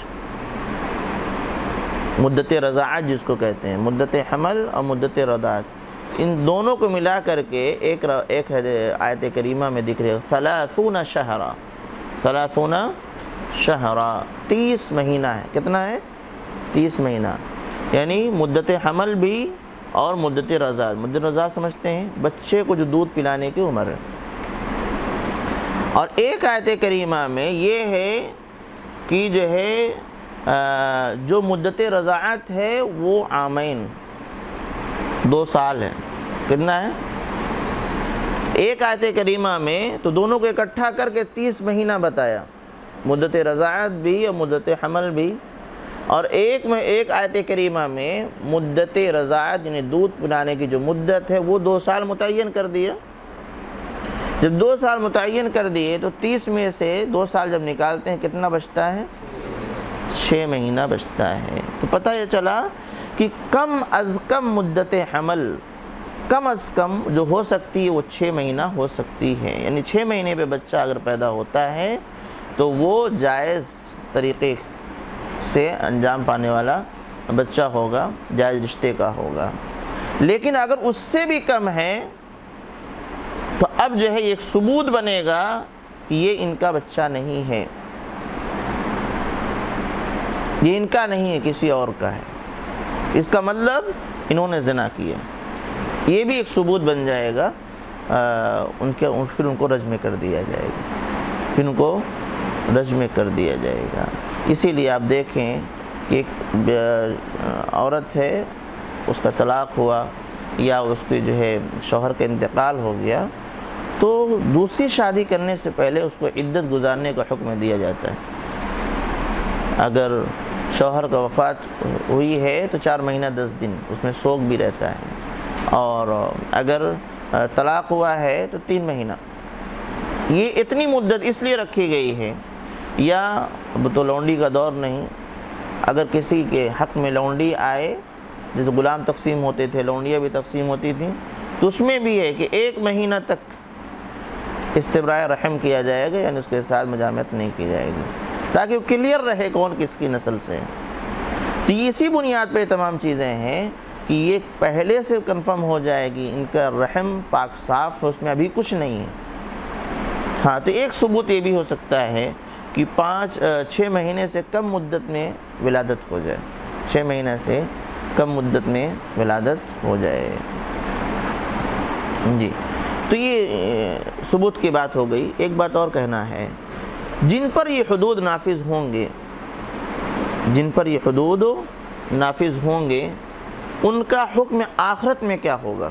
مدت رضاعت جس کو کہتے ہیں، مدت حمل اور مدت رضاعت، ان دونوں کو ملا کر کے ایک آیت کریمہ میں ذکر ہے 30 شہرا، 30 مہینہ ہے۔ کتنا ہے؟ 30 مہینہ، یعنی مدت حمل بھی اور مدت رضاعت۔ مدت رضاعت سمجھتے ہیں بچے کو جو دودھ پلانے کی عمر ہے۔ اور ایک آیت کریمہ میں یہ ہے کہ جو ہے جو مدت رضاعت ہے وہ عامین، 2 سال ہے۔ کتنا ہے؟ ایک آیت کریمہ میں تو دونوں کو اکٹھا کر کے 30 مہینہ بتایا، مدت رضاعت بھی اور مدت حمل بھی، اور ایک آیت کریمہ میں مدت رضاعت یعنی دودھ پلانے کی جو مدت ہے وہ 2 سال متعین کر دیا۔ جب 2 سال متعین کر دیے تو 30 میں سے 2 سال جب نکالتے ہیں کتنا بچتا ہے؟ 6 مہینہ بچتا ہے۔ تو پتہ یہ چلا کہ کم از کم مدت حمل کم از کم جو ہو سکتی ہے وہ 6 مہینہ ہو سکتی ہے، یعنی 6 مہینے پہ بچہ اگر پیدا ہوتا ہے تو وہ جائز طریقے سے انجام پانے والا بچہ ہوگا، جائز رشتے کا ہوگا۔ لیکن اگر اس سے بھی کم ہے تو اب جو ہے ایک ثبوت بنے گا کہ یہ ان کا بچہ نہیں ہے، یہ ان کا نہیں ہے، کسی اور کا ہے، اس کا مطلب انہوں نے زنا کیا، یہ بھی ایک ثبوت بن جائے گا، پھر ان کو رجم کر دیا جائے گا، اسی لیے آپ دیکھیں کہ ایک عورت ہے، اس کا طلاق ہوا یا اس کی جو ہے شوہر کا انتقال ہو گیا تو دوسری شادی کرنے سے پہلے اس کو عدت گزارنے کا حکم دیا جاتا ہے۔ اگر شوہر کا وفات ہوئی ہے تو 4 مہینہ 10 دن اس میں سوگ بھی رہتا ہے، اور اگر طلاق ہوا ہے تو 3 مہینہ۔ یہ اتنی مدت اس لیے رکھی گئی ہے، یا اب تو لونڈی کا دور نہیں، اگر کسی کے حق میں لونڈی آئے، جیسے غلام تقسیم ہوتے تھے لونڈیاں بھی تقسیم ہوتی تھیں، تو اس میں بھی ہے کہ 1 مہینہ تک استبراء رحم کیا جائے گا، یعنی اس کے ساتھ مجامعت نہیں کی جائے گی، تاکہ وہ کلیئر رہے کون کس کی نسل سے۔ تو اسی بنیاد پہ تمام چیزیں ہیں کہ یہ پہلے سے کنفرم ہو جائے گی ان کا رحم پاک صاف ہے، اس میں ابھی کچھ نہیں ہے۔ ہاں تو ایک ثبوت یہ بھی ہو سکتا ہے کہ 6 مہینے سے کم مدت میں ولادت ہو جائے، 6 مہینے سے کم مدت میں ولادت ہو جائے۔ جی تو یہ ثبوت کی بات ہو گئی۔ ایک بات اور کہنا ہے، جن پر یہ حدود نافذ ہوں گے ان کا حکم آخرت میں کیا ہوگا؟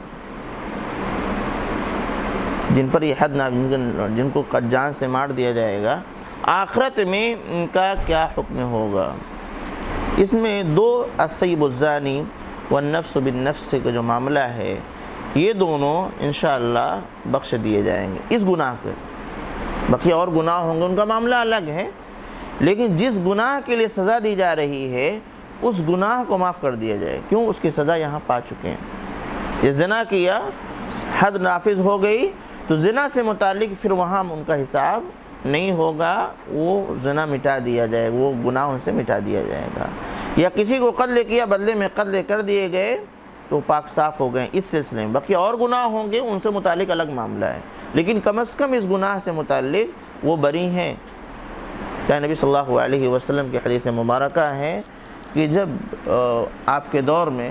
جن پر یہ حد جن کو جان سے مار دیا جائے گا، آخرت میں ان کا کیا حکم ہوگا؟ اس میں 2 الثیب الزانی والنفس بالنفس کا جو معاملہ ہے، یہ دونوں انشاءاللہ بخش دیے جائیں گے اس گناہ کے۔ باقی اور گناہ ہوں گے ان کا معاملہ الگ ہے، لیکن جس گناہ کے لیے سزا دی جا رہی ہے اس گناہ کو معاف کر دیا جائے، کیوں؟ اس کی سزا یہاں پا چکے ہیں۔ یہ زنا کیا، حد نافذ ہو گئی، تو زنا سے متعلق پھر وہاں ان کا حساب نہیں ہوگا، وہ زنا مٹا دیا جائے گا، وہ گناہ ان سے مٹا دیا جائے گا۔ یا کسی کو قتل کیا، بدلے میں قتل کر دیے گئے تو پاک صاف ہو گئے اس سلسلے میں۔ باقی اور گناہ ہوں گے ان سے متعلق الگ معاملہ ہے، لیکن کم از کم اس گناہ سے متعلق وہ بری ہیں۔ کہ نبی صلی اللہ علیہ وسلم کی حدیث مبارکہ ہے کہ جب آپ کے دور میں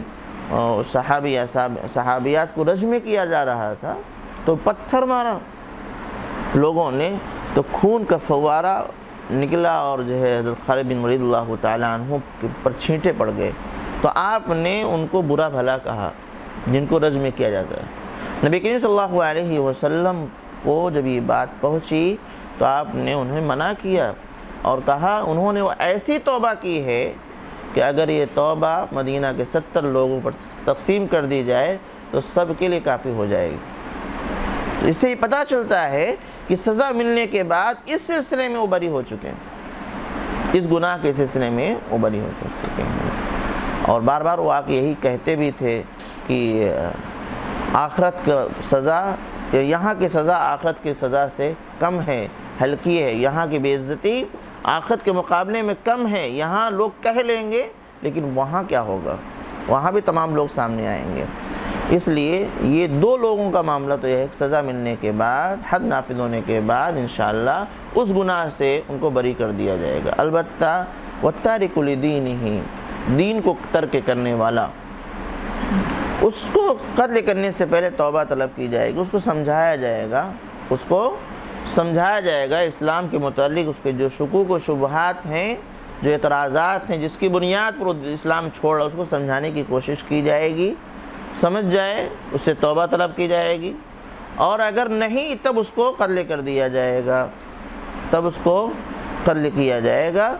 صحابیات کو رجم کیا جا رہا تھا تو پتھر مارا لوگوں نے، تو خون کا فوارہ نکلا اور جو ہے حضرت خالد بن ولید اللہ تعالیٰ عنہ کے پر چھینٹے پڑ گئے، تو آپ نے ان کو برا بھلا کہا جن کو رجم کیا جاتا ہے۔ نبی کریم صلی اللہ علیہ وسلم کو جب یہ بات پہنچی تو آپ نے انہیں منع کیا اور کہا انہوں نے وہ ایسی توبہ کی ہے کہ اگر یہ توبہ مدینہ کے 70 لوگوں پر تقسیم کر دی جائے تو سب کے لیے کافی ہو جائے گی۔ تو اس سے یہ پتہ چلتا ہے کہ سزا ملنے کے بعد اس سلسلے میں وہ بری ہو چکے ہیں، اس گناہ کے سلسلے میں وہ بری ہو چکے ہیں۔ اور بار بار وہ آ کے یہی کہتے بھی تھے کہ آخرت کا سزا، یہاں کی سزا آخرت کی سزا سے کم ہے، ہلکی ہے، یہاں کی بے عزتی آخرت کے مقابلے میں کم ہے۔ یہاں لوگ کہہ لیں گے لیکن وہاں کیا ہوگا، وہاں بھی تمام لوگ سامنے آئیں گے۔ اس لیے یہ دو لوگوں کا معاملہ تو یہ ہے کہ سزا ملنے کے بعد، حد نافذ ہونے کے بعد انشاءاللہ اس گناہ سے ان کو بری کر دیا جائے گا۔ البتہ وَالتَّارِكُ لِدِينِهِ، دین کو ترک کرنے والا، اس کو قتل کرنے سے پہلے توبہ طلب کی جائے گی، اس کو سمجھایا جائے گا، اس کو سمجھایا جائے گا اسلام کے متعلق اس کے جو شکوک و شبہات ہیں، جو اعتراضات ہیں، جس کی بنیاد پر اسلام چھوڑ رہا، اس کو سمجھانے کی کوشش کی جائے گی، سمجھ جائے اس سے توبہ طلب کی جائے گی، اور اگر نہیں تب اس کو قتل کر دیا جائے گا، تب اس کو قتل کیا جائے گا۔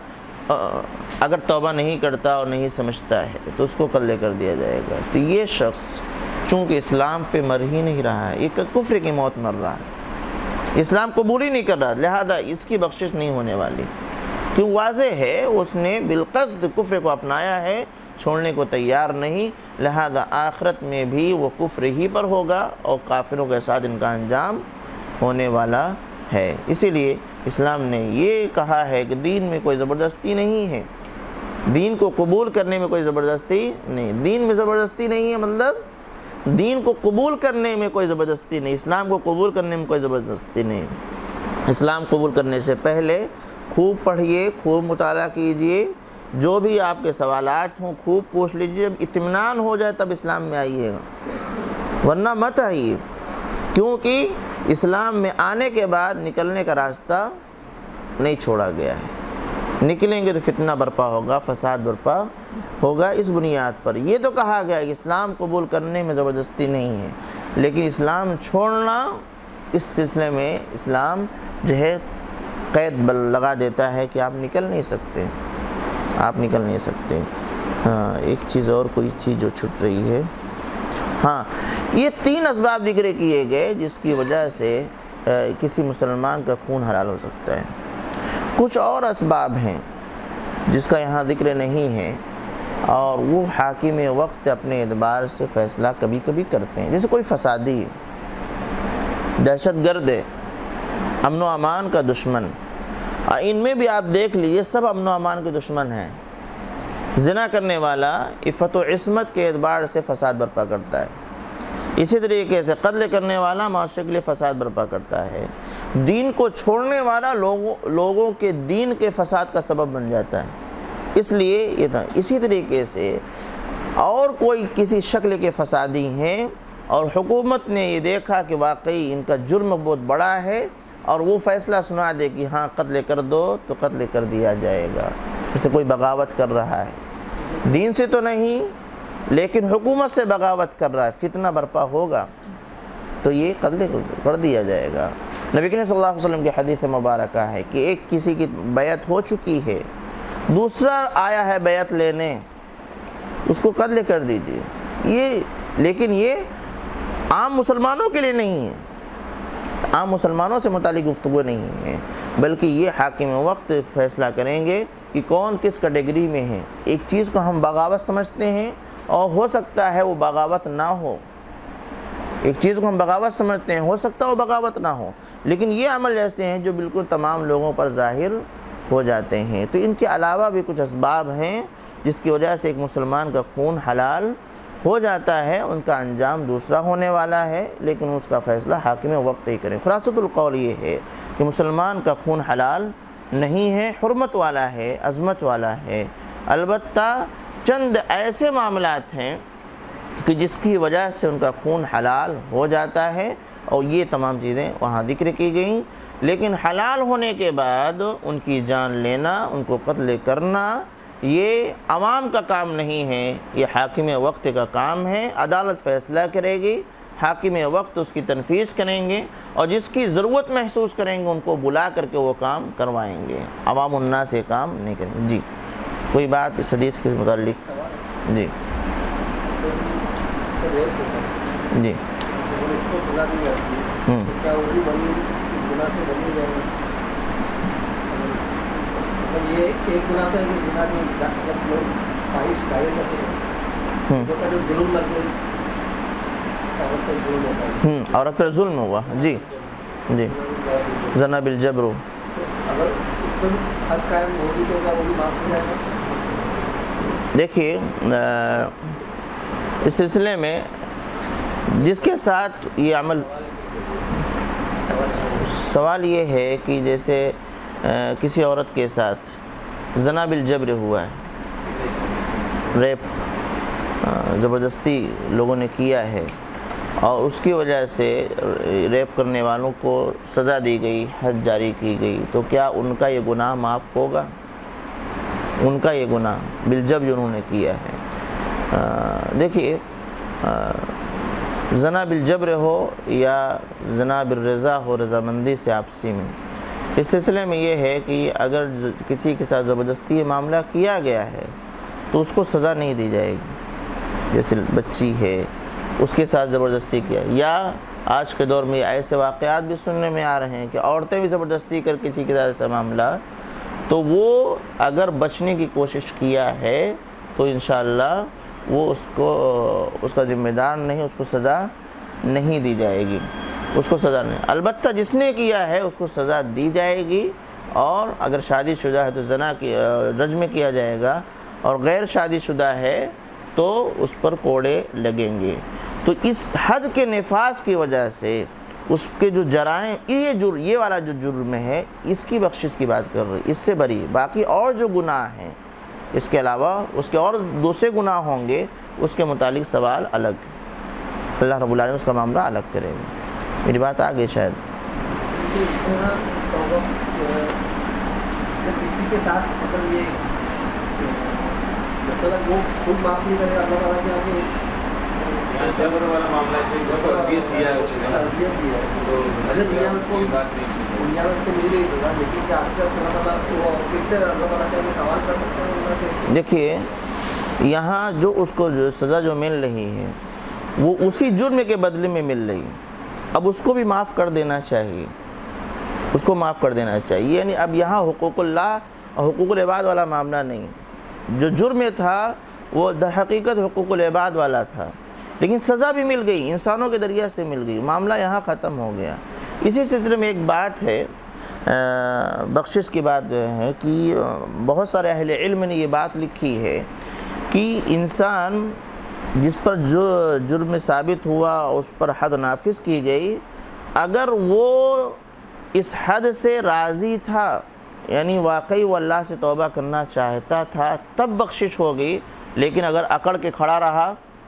اگر توبہ نہیں کرتا اور نہیں سمجھتا ہے تو اس کو قتل کر دیا جائے گا۔ تو یہ شخص چونکہ اسلام پہ مر ہی نہیں رہا ہے، یہ کفر کی موت مر رہا ہے، اسلام قبول ہی نہیں کر رہا، لہذا اس کی بخشش نہیں ہونے والی، کیوں واضح ہے اس نے بالقصد کفر کو اپنایا ہے، چھوڑنے کو تیار نہیں، لہذا آخرت میں بھی وہ کفر ہی پر ہوگا اور کافروں کے ساتھ ان کا انجام ہونے والا ہے۔ اسی لیے اسلام نے یہ کہا ہے کہ دین میں کوئی زبردستی نہیں ہے، دین کو قبول کرنے میں کوئی زبردستی نہیں، دین میں زبردستی نہیں ہے، مطلب دین کو قبول کرنے میں کوئی زبردستی نہیں، اسلام کو قبول کرنے میں کوئی زبردستی نہیں۔ اسلام قبول کرنے سے پہلے خوب پڑھیے، خوب مطالعہ کیجئے، جو بھی آپ کے سوالات ہوں خوب پوچھ لیجئے، جب اطمینان ہو جائے تب اسلام میں آئیے گا، ورنہ مت آئیے، کیونکہ اسلام میں آنے کے بعد نکلنے کا راستہ نہیں چھوڑا گیا ہے، نکلیں گے تو فتنہ برپا ہوگا، فساد برپا ہوگا۔ اس بنیاد پر یہ تو کہا گیا کہ اسلام قبول کرنے میں زبردستی نہیں ہے، لیکن اسلام چھوڑنا اس سلسلے میں اسلام جو ہے قید لگا دیتا ہے کہ آپ نکل نہیں سکتے، آپ نکل نہیں سکتے۔ ہاں ایک چیز اور کوئی تھی جو چھٹ رہی ہے، ہاں یہ 3 اسباب ذکر کیے گئے جس کی وجہ سے کسی مسلمان کا خون حلال ہو سکتا ہے۔ کچھ اور اسباب ہیں جس کا یہاں ذکر نہیں ہے، اور وہ حاکم وقت اپنے اعتبار سے فیصلہ کبھی کبھی کرتے ہیں، جیسے کوئی فسادی ہے، دہشت گرد ہے، امن و امان کا دشمن، ان میں بھی آپ دیکھ لیجئے سب امن و امان کے دشمن ہیں۔ زنا کرنے والا عفت و عصمت کے اعتبار سے فساد برپا کرتا ہے، اسی طریقے سے قتل کرنے والا معاشرے کے لیے فساد برپا کرتا ہے، دین کو چھوڑنے والا لوگوں کے دین کے فساد کا سبب بن جاتا ہے۔ اس لیے یہ تھا، اسی طریقے سے اور کوئی کسی شکل کے فسادی ہیں اور حکومت نے یہ دیکھا کہ واقعی ان کا جرم بہت بڑا ہے اور وہ فیصلہ سنا دے کہ ہاں قتل کر دو تو قتل کر دیا جائے گا، جیسے کوئی بغاوت کر رہا ہے، دین سے تو نہیں لیکن حکومت سے بغاوت کر رہا ہے، فتنہ برپا ہوگا تو یہ قتل کر دیا جائے گا۔ نبی کریم صلی اللہ علیہ وسلم کی حدیث مبارکہ ہے کہ ایک کسی کی بیعت ہو چکی ہے، دوسرا آیا ہے بیعت لینے، اس کو قتل کر دیجئے۔ لیکن یہ عام مسلمانوں کے لیے نہیں ہے، عام مسلمانوں سے متعلق گفتگو نہیں ہے، بلکہ یہ حاکم وقت فیصلہ کریں گے کہ کون کس کیٹیگری میں ہے۔ ایک چیز کو ہم بغاوت سمجھتے ہیں اور ہو سکتا ہے وہ بغاوت نہ ہو، ایک چیز کو ہم بغاوت سمجھتے ہیں، ہو سکتا ہے وہ بغاوت نہ ہو، لیکن یہ عمل ایسے ہیں جو بالکل تمام لوگوں پر ظاہر ہو جاتے ہیں۔ تو ان کے علاوہ بھی کچھ اسباب ہیں جس کی وجہ سے ایک مسلمان کا خون حلال ہو جاتا ہے، ان کا انجام دوسرا ہونے والا ہے، لیکن اس کا فیصلہ حاکم وقت ہی کریں۔ خلاصۃ القول یہ ہے کہ مسلمان کا خون حلال نہیں ہے، حرمت والا ہے، عظمت والا ہے، البتہ چند ایسے معاملات ہیں کہ جس کی وجہ سے ان کا خون حلال ہو جاتا ہے، اور یہ تمام چیزیں وہاں ذکر کی گئیں، لیکن حلال ہونے کے بعد ان کی جان لینا، ان کو قتل کرنا، یہ عوام کا کام نہیں ہے، یہ حاکم وقت کا کام ہے، عدالت فیصلہ کرے گی، حاکم وقت اس کی تنفیذ کریں گے، اور جس کی ضرورت محسوس کریں گے ان کو بلا کر کے وہ کام کروائیں گے، عوام الناس یہ کام نہیں کریں گے۔ جی کوئی بات اس حدیث کے متعلق؟ جی جی
اس کو سزا دی جاتی ہے کیا وہ بھی بنی گناہ سے بنی جائے گا؟ مطلب یہ ایک گناہ تو ہے کہ زنا میں جب لوگ خواہش قائم کرتے ہیں جو کہ جو ظلم لگ گئے عورت پر ظلم ہوتا ہے،
عورت پر ظلم ہوا، جی جی زنا بالجبر،
اگر اس پر حد قائم ہوگی تو کیا وہ بھی معاف ہو جائے گا؟
دیکھیے اس سلسلے میں جس کے ساتھ یہ عمل، سوال یہ ہے کہ جیسے کسی عورت کے ساتھ زنا بالجبر ہوا ہے، ریپ زبردستی لوگوں نے کیا ہے، اور اس کی وجہ سے ریپ کرنے والوں کو سزا دی گئی، حد جاری کی گئی، تو کیا ان کا یہ گناہ معاف ہوگا؟ ان کا یہ گناہ بالجبر جو انہوں نے کیا ہے، دیکھیے زنا بالجبر ہو یا زنا بالرضا ہو، رضامندی سے آپسی میں، اس سلسلے میں یہ ہے کہ اگر کسی کے ساتھ زبردستی یہ معاملہ کیا گیا ہے تو اس کو سزا نہیں دی جائے گی، جیسے بچی ہے اس کے ساتھ زبردستی کیا، یا آج کے دور میں ایسے واقعات بھی سننے میں آ رہے ہیں کہ عورتیں بھی زبردستی کر کسی کے ساتھ ایسا معاملہ، تو وہ اگر بچنے کی کوشش کیا ہے تو انشاءاللہ وہ اس کا ذمہ دار نہیں، اس کو سزا نہیں دی جائے گی، اس کو سزا نہیں، البتہ جس نے کیا ہے اس کو سزا دی جائے گی، اور اگر شادی شدہ ہے تو زنا کی رجم کیا جائے گا، اور غیر شادی شدہ ہے تو اس پر کوڑے لگیں گے۔ تو اس حد کے نفاذ کی وجہ سے اس کے جو جرائم، یہ والا جو جرم ہے اس کی بخشش کی بات کر رہی، اس سے بری، باقی اور جو گناہ ہیں اس کے علاوہ اس کے اور دوسرے گناہ ہوں گے، اس کے متعلق سوال الگ، اللہ رب العالمین اس کا معاملہ الگ کرے گا۔ میری بات آگے شاید
کسی کے ساتھ مطلب یہ مطلب وہ خود معاف نہیں کرے اللہ تعالیٰ کے آگے،
جبر والا معاملہ ہے جو کو اذیت دیا ہے، اس نے
اذیت دیا ہے، پہلے دنیا میں اس کو مل گئی سزا، لیکن کیا آپ اللہ تعالیٰ کو پھر سے اللہ تعالیٰ کے آگے سوال کر سکتے ہیں اللہ سے؟
دیکھیے یہاں جو اس کو جو سزا جو مل رہی ہے وہ اسی جرم کے بدلے میں مل رہی، اب اس کو بھی معاف کر دینا چاہیے، اس کو معاف کر دینا چاہیے، یعنی اب یہاں حقوق اللہ اور حقوق العباد والا معاملہ نہیں، جو جرم تھا وہ در حقیقت حقوق العباد والا تھا، لیکن سزا بھی مل گئی، انسانوں کے ذریعے سے مل گئی، معاملہ یہاں ختم ہو گیا۔ اسی سلسلے میں ایک بات ہے، بخشش کی بات ہے کہ بہت سارے اہل علم نے یہ بات لکھی ہے کہ انسان جس پر جو جرم ثابت ہوا اس پر حد نافذ کی گئی، اگر وہ اس حد سے راضی تھا، یعنی واقعی وہ اللہ سے توبہ کرنا چاہتا تھا، تب بخشش ہوگی، لیکن اگر اکڑ کے کھڑا رہا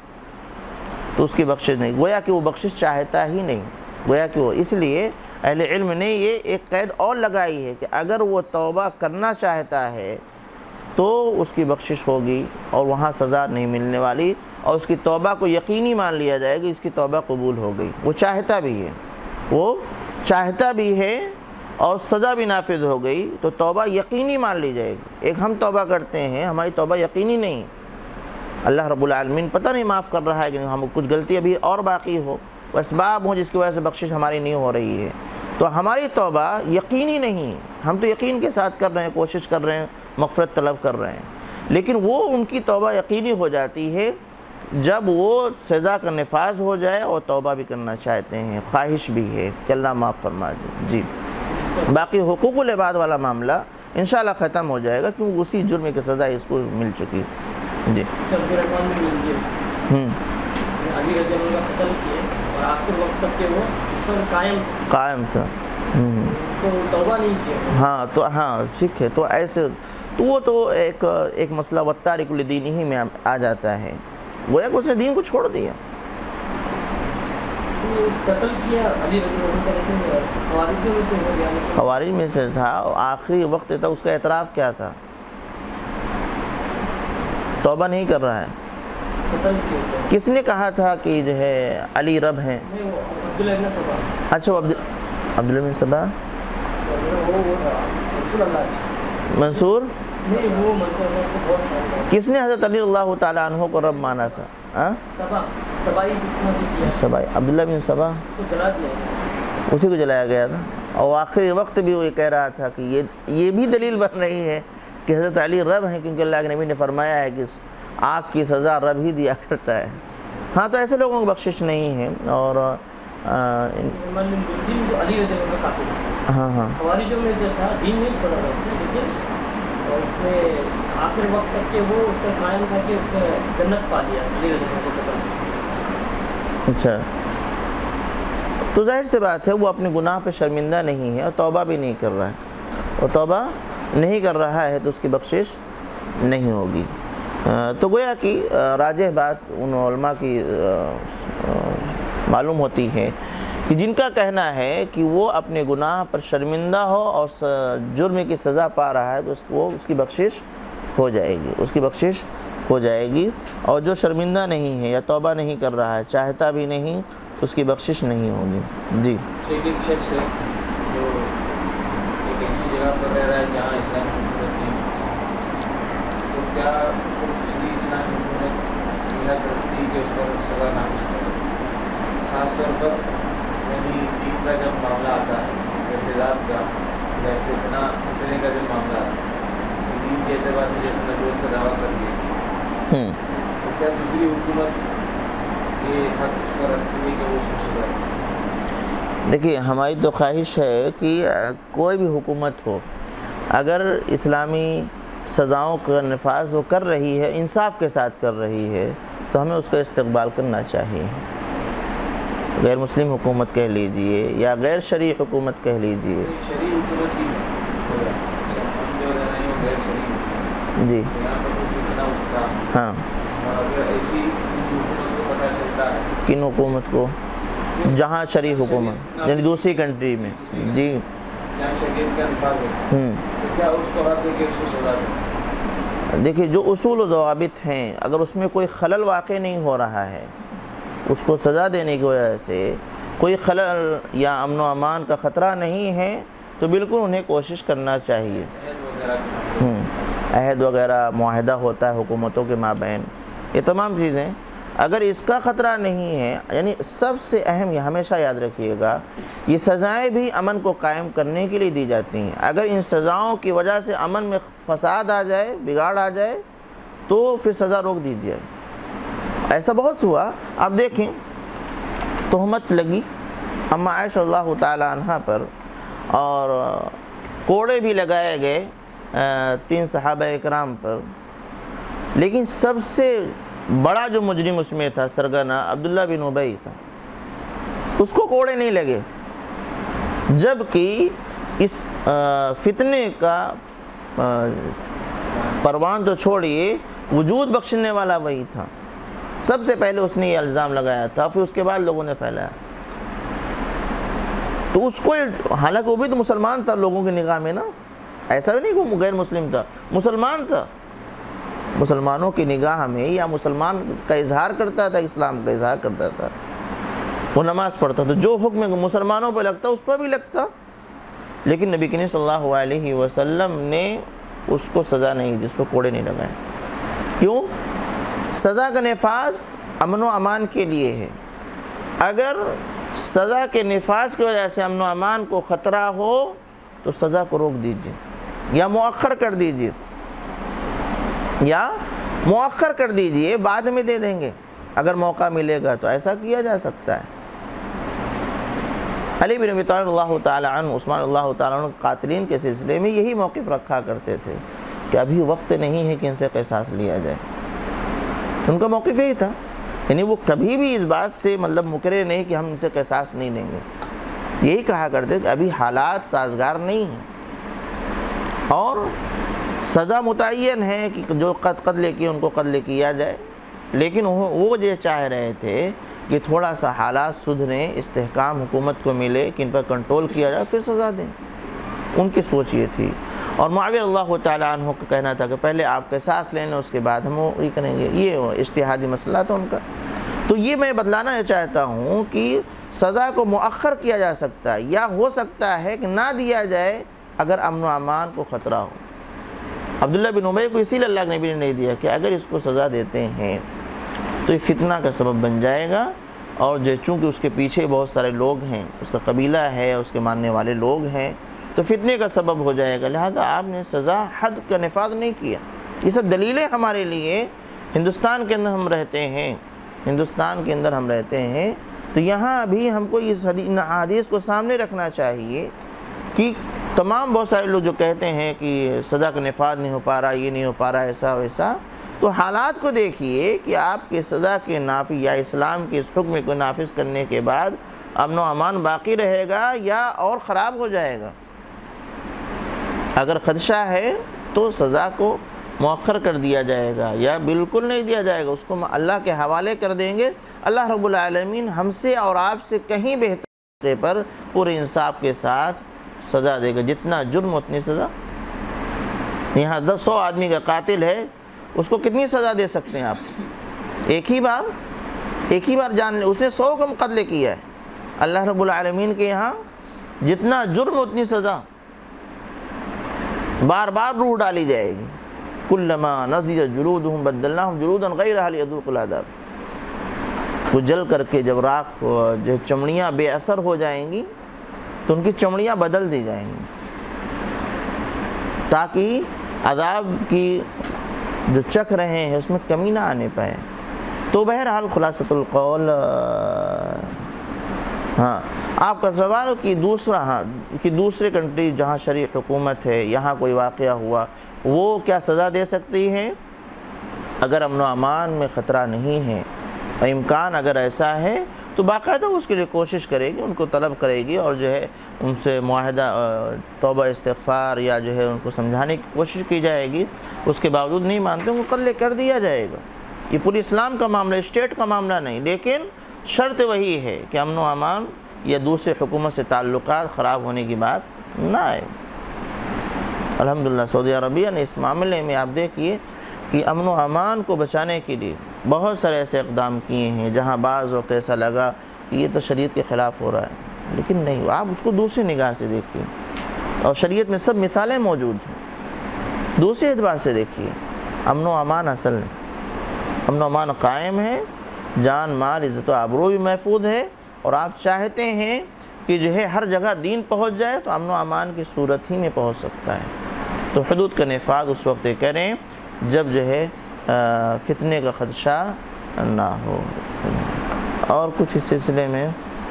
تو اس کی بخشش نہیں، گویا کہ وہ بخشش چاہتا ہی نہیں، گویا کہ وہ، اس لیے اہل علم نے یہ ایک قید اور لگائی ہے کہ اگر وہ توبہ کرنا چاہتا ہے تو اس کی بخشش ہوگی اور وہاں سزا نہیں ملنے والی، اور اس کی توبہ کو یقینی مان لیا جائے گا، اس کی توبہ قبول ہو گئی، وہ چاہتا بھی ہے، وہ چاہتا بھی ہے اور سزا بھی نافذ ہو گئی تو توبہ یقینی مان لی جائے گی۔ ایک ہم توبہ کرتے ہیں، ہماری توبہ یقینی نہیں، اللہ رب العالمین پتہ نہیں معاف کر رہا ہے کہ ہم کچھ غلطی ابھی اور باقی ہو، وہ اسباب ہوں جس کی وجہ سے بخشش ہماری نہیں ہو رہی ہے، تو ہماری توبہ یقینی نہیں، ہم تو یقین کے ساتھ کر رہے ہیں، کوشش کر رہے ہیں، مغفرت طلب کر رہے ہیں، لیکن وہ ان کی توبہ یقینی ہو جاتی ہے جب وہ سزا کا نفاذ ہو جائے اور توبہ بھی کرنا چاہتے ہیں، خواہش بھی ہے کہ اللہ معاف فرما دے۔ جی باقی حقوق العباد والا معاملہ انشاءاللہ ختم ہو جائے گا کیونکہ اسی جرم کی سزا اس کو مل چکی۔ جی قائم تھا، ہاں تو ہاں ٹھیک ہے، تو ایسے تو وہ تو ایک مسئلہ والتارک لدینہ میں آ جاتا ہے، گویا کہ اس نے دین کو چھوڑ دیا،
قتل کیا علی رضی اللہ عنہ، خوارجوں میں سے ہو گیا،
خوارج میں سے تھا، آخری وقت تک اس کا اعتراف کیا تھا؟ توبہ نہیں کر رہا ہے،
قتل کیے ہوتے ہیں.
کس نے کہا تھا کہ جو ہے علی رب ہیں؟
نہیں وہ عبداللہ ابن سبا.
اچھا وہ عبداللہ بن سبا منصور.
نہیں وہ منصور کو بہت سارا.
کس نے حضرت علی اللہ تعالیٰ عنہ کو رب مانا تھا؟
سبائی فتنہ کیا.
سبائی عبداللہ بن سبا
کو جلا دیا.
اسی کو جلایا گیا تھا. اور آخری وقت بھی وہ یہ کہہ رہا تھا کہ یہ بھی دلیل بن رہی ہے کہ حضرت علی رب ہیں، کیونکہ اللہ کے نبی نے فرمایا ہے کہ آگ کی سزا رب ہی دیا کرتا ہے. ہاں تو ایسے لوگوں کو بخشش نہیں ہے. اور
جن جو علی رضی اللہ عنہ کا قاتل ہے،
ہاں ہاں
خوارجوں میں سے تھا، دین نہیں چھوڑا تھا اس نے، لیکن اور اس نے آخر وقت تک کہ وہ اس پر قائم تھا کہ اس نے جنت پا لیا علی رضی اللہ عنہ کو قتل.
اچھا تو ظاہر سی بات ہے وہ اپنے گناہ پہ شرمندہ نہیں ہے اور توبہ بھی نہیں کر رہا ہے. اور توبہ نہیں کر رہا ہے تو اس کی بخشش نہیں ہوگی. تو گویا کہ راجح بات ان علماء کی معلوم ہوتی ہے کہ جن کا کہنا ہے کہ وہ اپنے گناہ پر شرمندہ ہو اور جرم کی سزا پا رہا ہے تو اس کی بخشش ہو جائے گی، اس کی بخشش ہو جائے گی. اور جو شرمندہ نہیں ہے یا توبہ نہیں کر رہا ہے، چاہتا بھی نہیں، تو اس کی بخشش نہیں ہوگی. جی
ایک شخص ہے جو ایک ایسی جگہ پر رہ رہا ہے جہاں اسلام حکومت نہیں، تو کیا دوسری اسلام حکومت یہ کرتی کہ اس پر سزا نافذ کرے؟ خاص طور پر یعنی دین کا جب معاملہ آتا ہے، ارتداد کا یا فتنے کا جب معاملہ آتا ہے، دین کے اعتبار سے جیسے نبوت کا دعویٰ کر دیا، تو کیا دوسری حکومت یہ حق اس پر رکھتی ہے کہ وہ اس کو سزا دے؟
دیکھیے ہماری تو خواہش ہے کہ کوئی بھی حکومت ہو، اگر اسلامی سزاؤں کا نفاذ وہ کر رہی ہے، انصاف کے ساتھ کر رہی ہے، تو ہمیں اس کا استقبال کرنا چاہیے. غیر مسلم حکومت کہہ لیجئے یا غیر شرعی حکومت کہہ لیجئے.
شرعی حکومت ہی ہوگا، ہم جو رہ رہے ہیں وہ غیر شرعی.
جی
یہاں پر کوئی فتنہ اٹھتا،
ہاں.
اور اگر ایسی حکومت کو پتہ چلتا ہے،
کن حکومت کو؟ جہاں شرعی حکومت یعنی دوسری کنٹری میں. جی
جہاں شریعت کا نفاذ ہے، تو کیا اس کو حق ہے کہ اس کو سزا دے؟
دیکھیے جو اصول و ضوابط ہیں، اگر اس میں کوئی خلل واقع نہیں ہو رہا ہے، اس کو سزا دینے کی وجہ سے کوئی خلل یا امن و امان کا خطرہ نہیں ہے، تو بالکل انہیں کوشش کرنا چاہیے. عہد وغیرہ معاہدہ ہوتا ہے حکومتوں کے مابین، یہ تمام چیزیں اگر اس کا خطرہ نہیں ہے، یعنی سب سے اہم یہ ہمیشہ یاد رکھیے گا، یہ سزائیں بھی امن کو قائم کرنے کے لیے دی جاتی ہیں. اگر ان سزاؤں کی وجہ سے امن میں فساد آ جائے، بگاڑ آ جائے، تو پھر سزا روک دیجیے. ایسا بہت ہوا. آپ دیکھیں تہمت لگی اما عائشہ اللہ تعالیٰ عنہ پر، اور کوڑے بھی لگائے گئے 3 صحابہ اکرام پر، لیکن سب سے بڑا جو مجرم اس میں تھا سرگنا عبداللہ بن ابی تھا، اس کو کوڑے نہیں لگے، جبکہ اس فتنے کا پروان تو چھوڑیے، وجود بخشنے والا وہی تھا. سب سے پہلے اس نے یہ الزام لگایا تھا، پھر اس کے بعد لوگوں نے پھیلایا. تو اس کو، حالانکہ وہ بھی تو مسلمان تھا لوگوں کی نگاہ میں نا، ایسا بھی نہیں کہ وہ غیر مسلم تھا، مسلمان تھا. مسلمانوں کی نگاہ میں یا مسلمان کا اظہار کرتا تھا، اسلام کا اظہار کرتا تھا، وہ نماز پڑھتا تھا، جو حکم مسلمانوں پہ لگتا اس پہ بھی لگتا. لیکن نبی کریم صلی اللہ علیہ وسلم نے اس کو سزا نہیں دی، اس کو کوڑے نہیں لگائے. کیوں؟ سزا کا نفاذ امن و امان کے لیے ہے. اگر سزا کے نفاذ کی وجہ سے امن و امان کو خطرہ ہو تو سزا کو روک دیجیے یا مؤخر کر دیجیے، بعد میں دے دیں گے اگر موقع ملے گا، تو ایسا کیا جا سکتا ہے. علی بن ابی طالب اللہ تعالیٰ عنہ، عثمان اللہ تعالیٰ عنہ قاتلین کے سلسلے میں یہی موقف رکھا کرتے تھے کہ ابھی وقت نہیں ہے کہ ان سے قصاص لیا جائے. ان کا موقف یہی تھا، یعنی وہ کبھی بھی اس بات سے مکرے نہیں کہ ہم ان سے قصاص نہیں لیں گے. یہی کہا کرتے کہ ابھی حالات سازگار نہیں ہیں، اور سزا متعین ہے کہ جو قتل کیے ان کو قتل کیا جائے. لیکن وہ یہ چاہ رہے تھے کہ تھوڑا سا حالات سدھریں، استحکام حکومت کو ملے کہ ان پر کنٹرول کیا جائے، پھر سزا دیں. ان کی سوچ یہ تھی. اور معاویہ اللہ تعالیٰ عنہ کا کہنا تھا کہ پہلے آپ قصاص لیں اس کے بعد ہم یہ کریں گے، یہ اجتہادی مسئلہ تھا ان کا۔ تو یہ میں بتلانا چاہتا ہوں کہ سزا کو مؤخر کیا جا سکتا ہے، یا ہو سکتا ہے کہ نہ دیا جائے اگر امن و امان کو خطرہ ہو۔ عبداللہ بن ابی کو اسی لیے اللہ کے نبی نے نہیں دیا کہ اگر اس کو سزا دیتے ہیں تو یہ فتنہ کا سبب بن جائے گا، اور چونکہ اس کے پیچھے بہت سارے لوگ ہیں، اس کا قبیلہ ہے، اس کے ماننے والے لوگ ہیں، تو فتنے کا سبب ہو جائے گا، لہذا آپ نے سزا حد کا نفاذ نہیں کیا۔ یہ سب دلیلیں ہمارے لیے ہندوستان کے اندر ہم رہتے ہیں، تو یہاں بھی ہم کو اس حدیث کو سامنے رکھنا چاہیے کہ تمام بہت سارے لوگ جو کہتے ہیں کہ سزا کا نفاذ نہیں ہو پا رہا، یہ نہیں ہو پا رہا، ایسا ویسا، تو حالات کو دیکھیے کہ آپ کے سزا کے نافذ یا اسلام کے اس حکم کو نافذ کرنے کے بعد امن و امان باقی رہے گا یا اور خراب ہو جائے گا۔ اگر خدشہ ہے تو سزا کو مؤخر کر دیا جائے گا یا بالکل نہیں دیا جائے گا، اس کو اللہ کے حوالے کر دیں گے۔ اللہ رب العالمین ہم سے اور آپ سے کہیں بہتر طریقے پر پورے انصاف کے ساتھ سزا دے گا، جتنا جرم اتنی سزا۔ یہاں 100 آدمی کا قاتل ہے، اس کو کتنی سزا دے سکتے ہیں آپ؟ ایک ہی بار جان لیں، اس نے 100 کو قتل کیا ہے۔ اللہ رب العالمین کے یہاں جتنا جرم اتنی سزا، بار بار روح ڈالی جائے گی۔ کلما نضجت جلودہم بدلناہم جلودا غیرہا لیذوقوا العذاب۔ وہ جل کر کے جب راکھ جو چمڑیاں بے اثر ہو جائیں گی تو ان کی چمڑیاں بدل دی جائیں گی تاکہ عذاب کی جو چکھ رہے ہیں اس میں کمی نہ آنے پائے۔ تو بہرحال خلاصۃ القول، آپ کا سوال کہ دوسرے کنٹری جہاں شرعی حکومت ہے، یہاں کوئی واقعہ ہوا، وہ کیا سزا دے سکتی ہے؟ اگر امن و امان میں خطرہ نہیں ہے، امکان اگر ایسا ہے تو باقاعدہ اس کے لیے کوشش کرے گی، ان کو طلب کرے گی، اور جو ہے ان سے معاہدہ توبہ استغفار یا جو ہے ان کو سمجھانے کی کوشش کی جائے گی۔ اس کے باوجود نہیں مانتے، ان کو قتل کر دیا جائے گا۔ یہ پوری اسلام کا معاملہ، اسٹیٹ کا معاملہ نہیں، لیکن شرط وہی ہے کہ امن و امان یا دوسرے حکومت سے تعلقات خراب ہونے کی بات نہ آئے۔ الحمدللہ سعودی عربیہ نے اس معاملے میں آپ دیکھیے کہ امن و امان کو بچانے کے لیے بہت سارے ایسے اقدام کیے ہیں جہاں بعض وقت ایسا لگا کہ یہ تو شریعت کے خلاف ہو رہا ہے، لیکن نہیں، آپ اس کو دوسری نگاہ سے دیکھیے، اور شریعت میں سب مثالیں موجود ہیں۔ دوسرے اعتبار سے دیکھیے، امن و امان اصل نہیں، امن و امان قائم ہے، جان مال عزت و آبرو بھی محفوظ ہے، اور آپ چاہتے ہیں کہ جو ہے ہر جگہ دین پہنچ جائے تو امن و امان کی صورت ہی میں پہنچ سکتا ہے۔ تو حدود کا نفاذ اس وقت کریں جب جو ہے فتنے کا خدشہ نہ ہو۔ اور کچھ اس سلسلے میں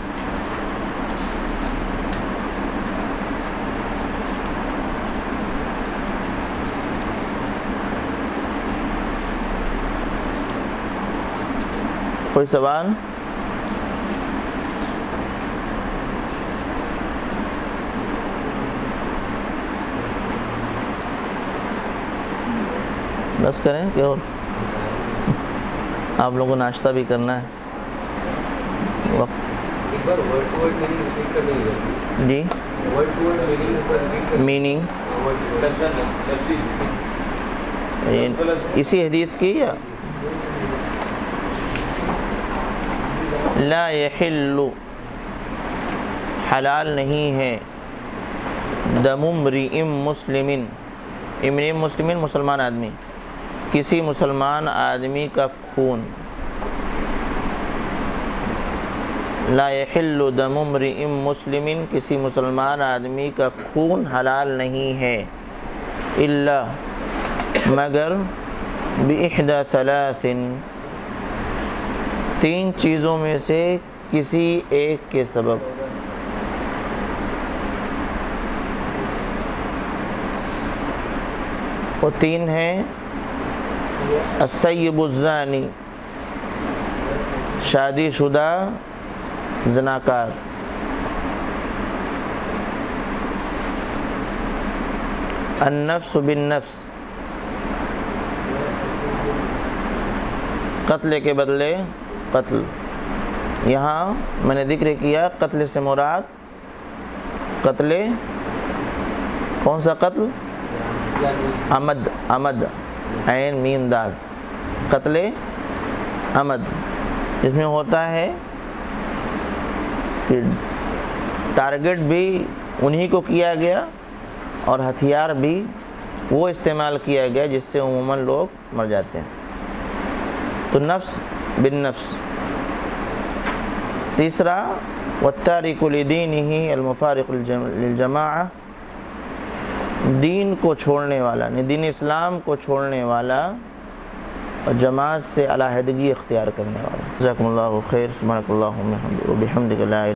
کوئی سوال؟ بس کریں کہ اور آپ لوگوں کو ناشتہ بھی کرنا ہے وقت؟ جی میننگ اسی حدیث کی یا لا یحل، حلال نہیں ہے، دم امرئ مسلم، امرئ مسلم مسلمان آدمی، کسی مسلمان آدمی کا خون، لا یحل دم امرئ مسلم، کسی مسلمان آدمی کا خون حلال نہیں ہے، الا مگر باحدی ثلاث، تین چیزوں میں سے کسی ایک کے سبب۔ وہ تین ہیں: الثیب الزانی، شادی شدہ زناکار، النفس بالنفس، قتل کے بدلے قتل۔ یہاں میں نے ذکر کیا قتل سے مراد قتل، کون سا قتل؟ عمد عین میم دال، قتل عمد، اس میں ہوتا ہے کہ ٹارگٹ بھی انہی کو کیا گیا اور ہتھیار بھی وہ استعمال کیا گیا جس سے عموماً لوگ مر جاتے ہیں۔ تو نفس بالنفس۔ تیسرا والتارک لدینہ المفارق للجماعہ، دین کو چھوڑنے والا، دین اسلام کو چھوڑنے والا اور جماعت سے علیحدگی اختیار کرنے والا۔ جزاکم اللہ خیر، سبحانک اللہم وبحمدک لا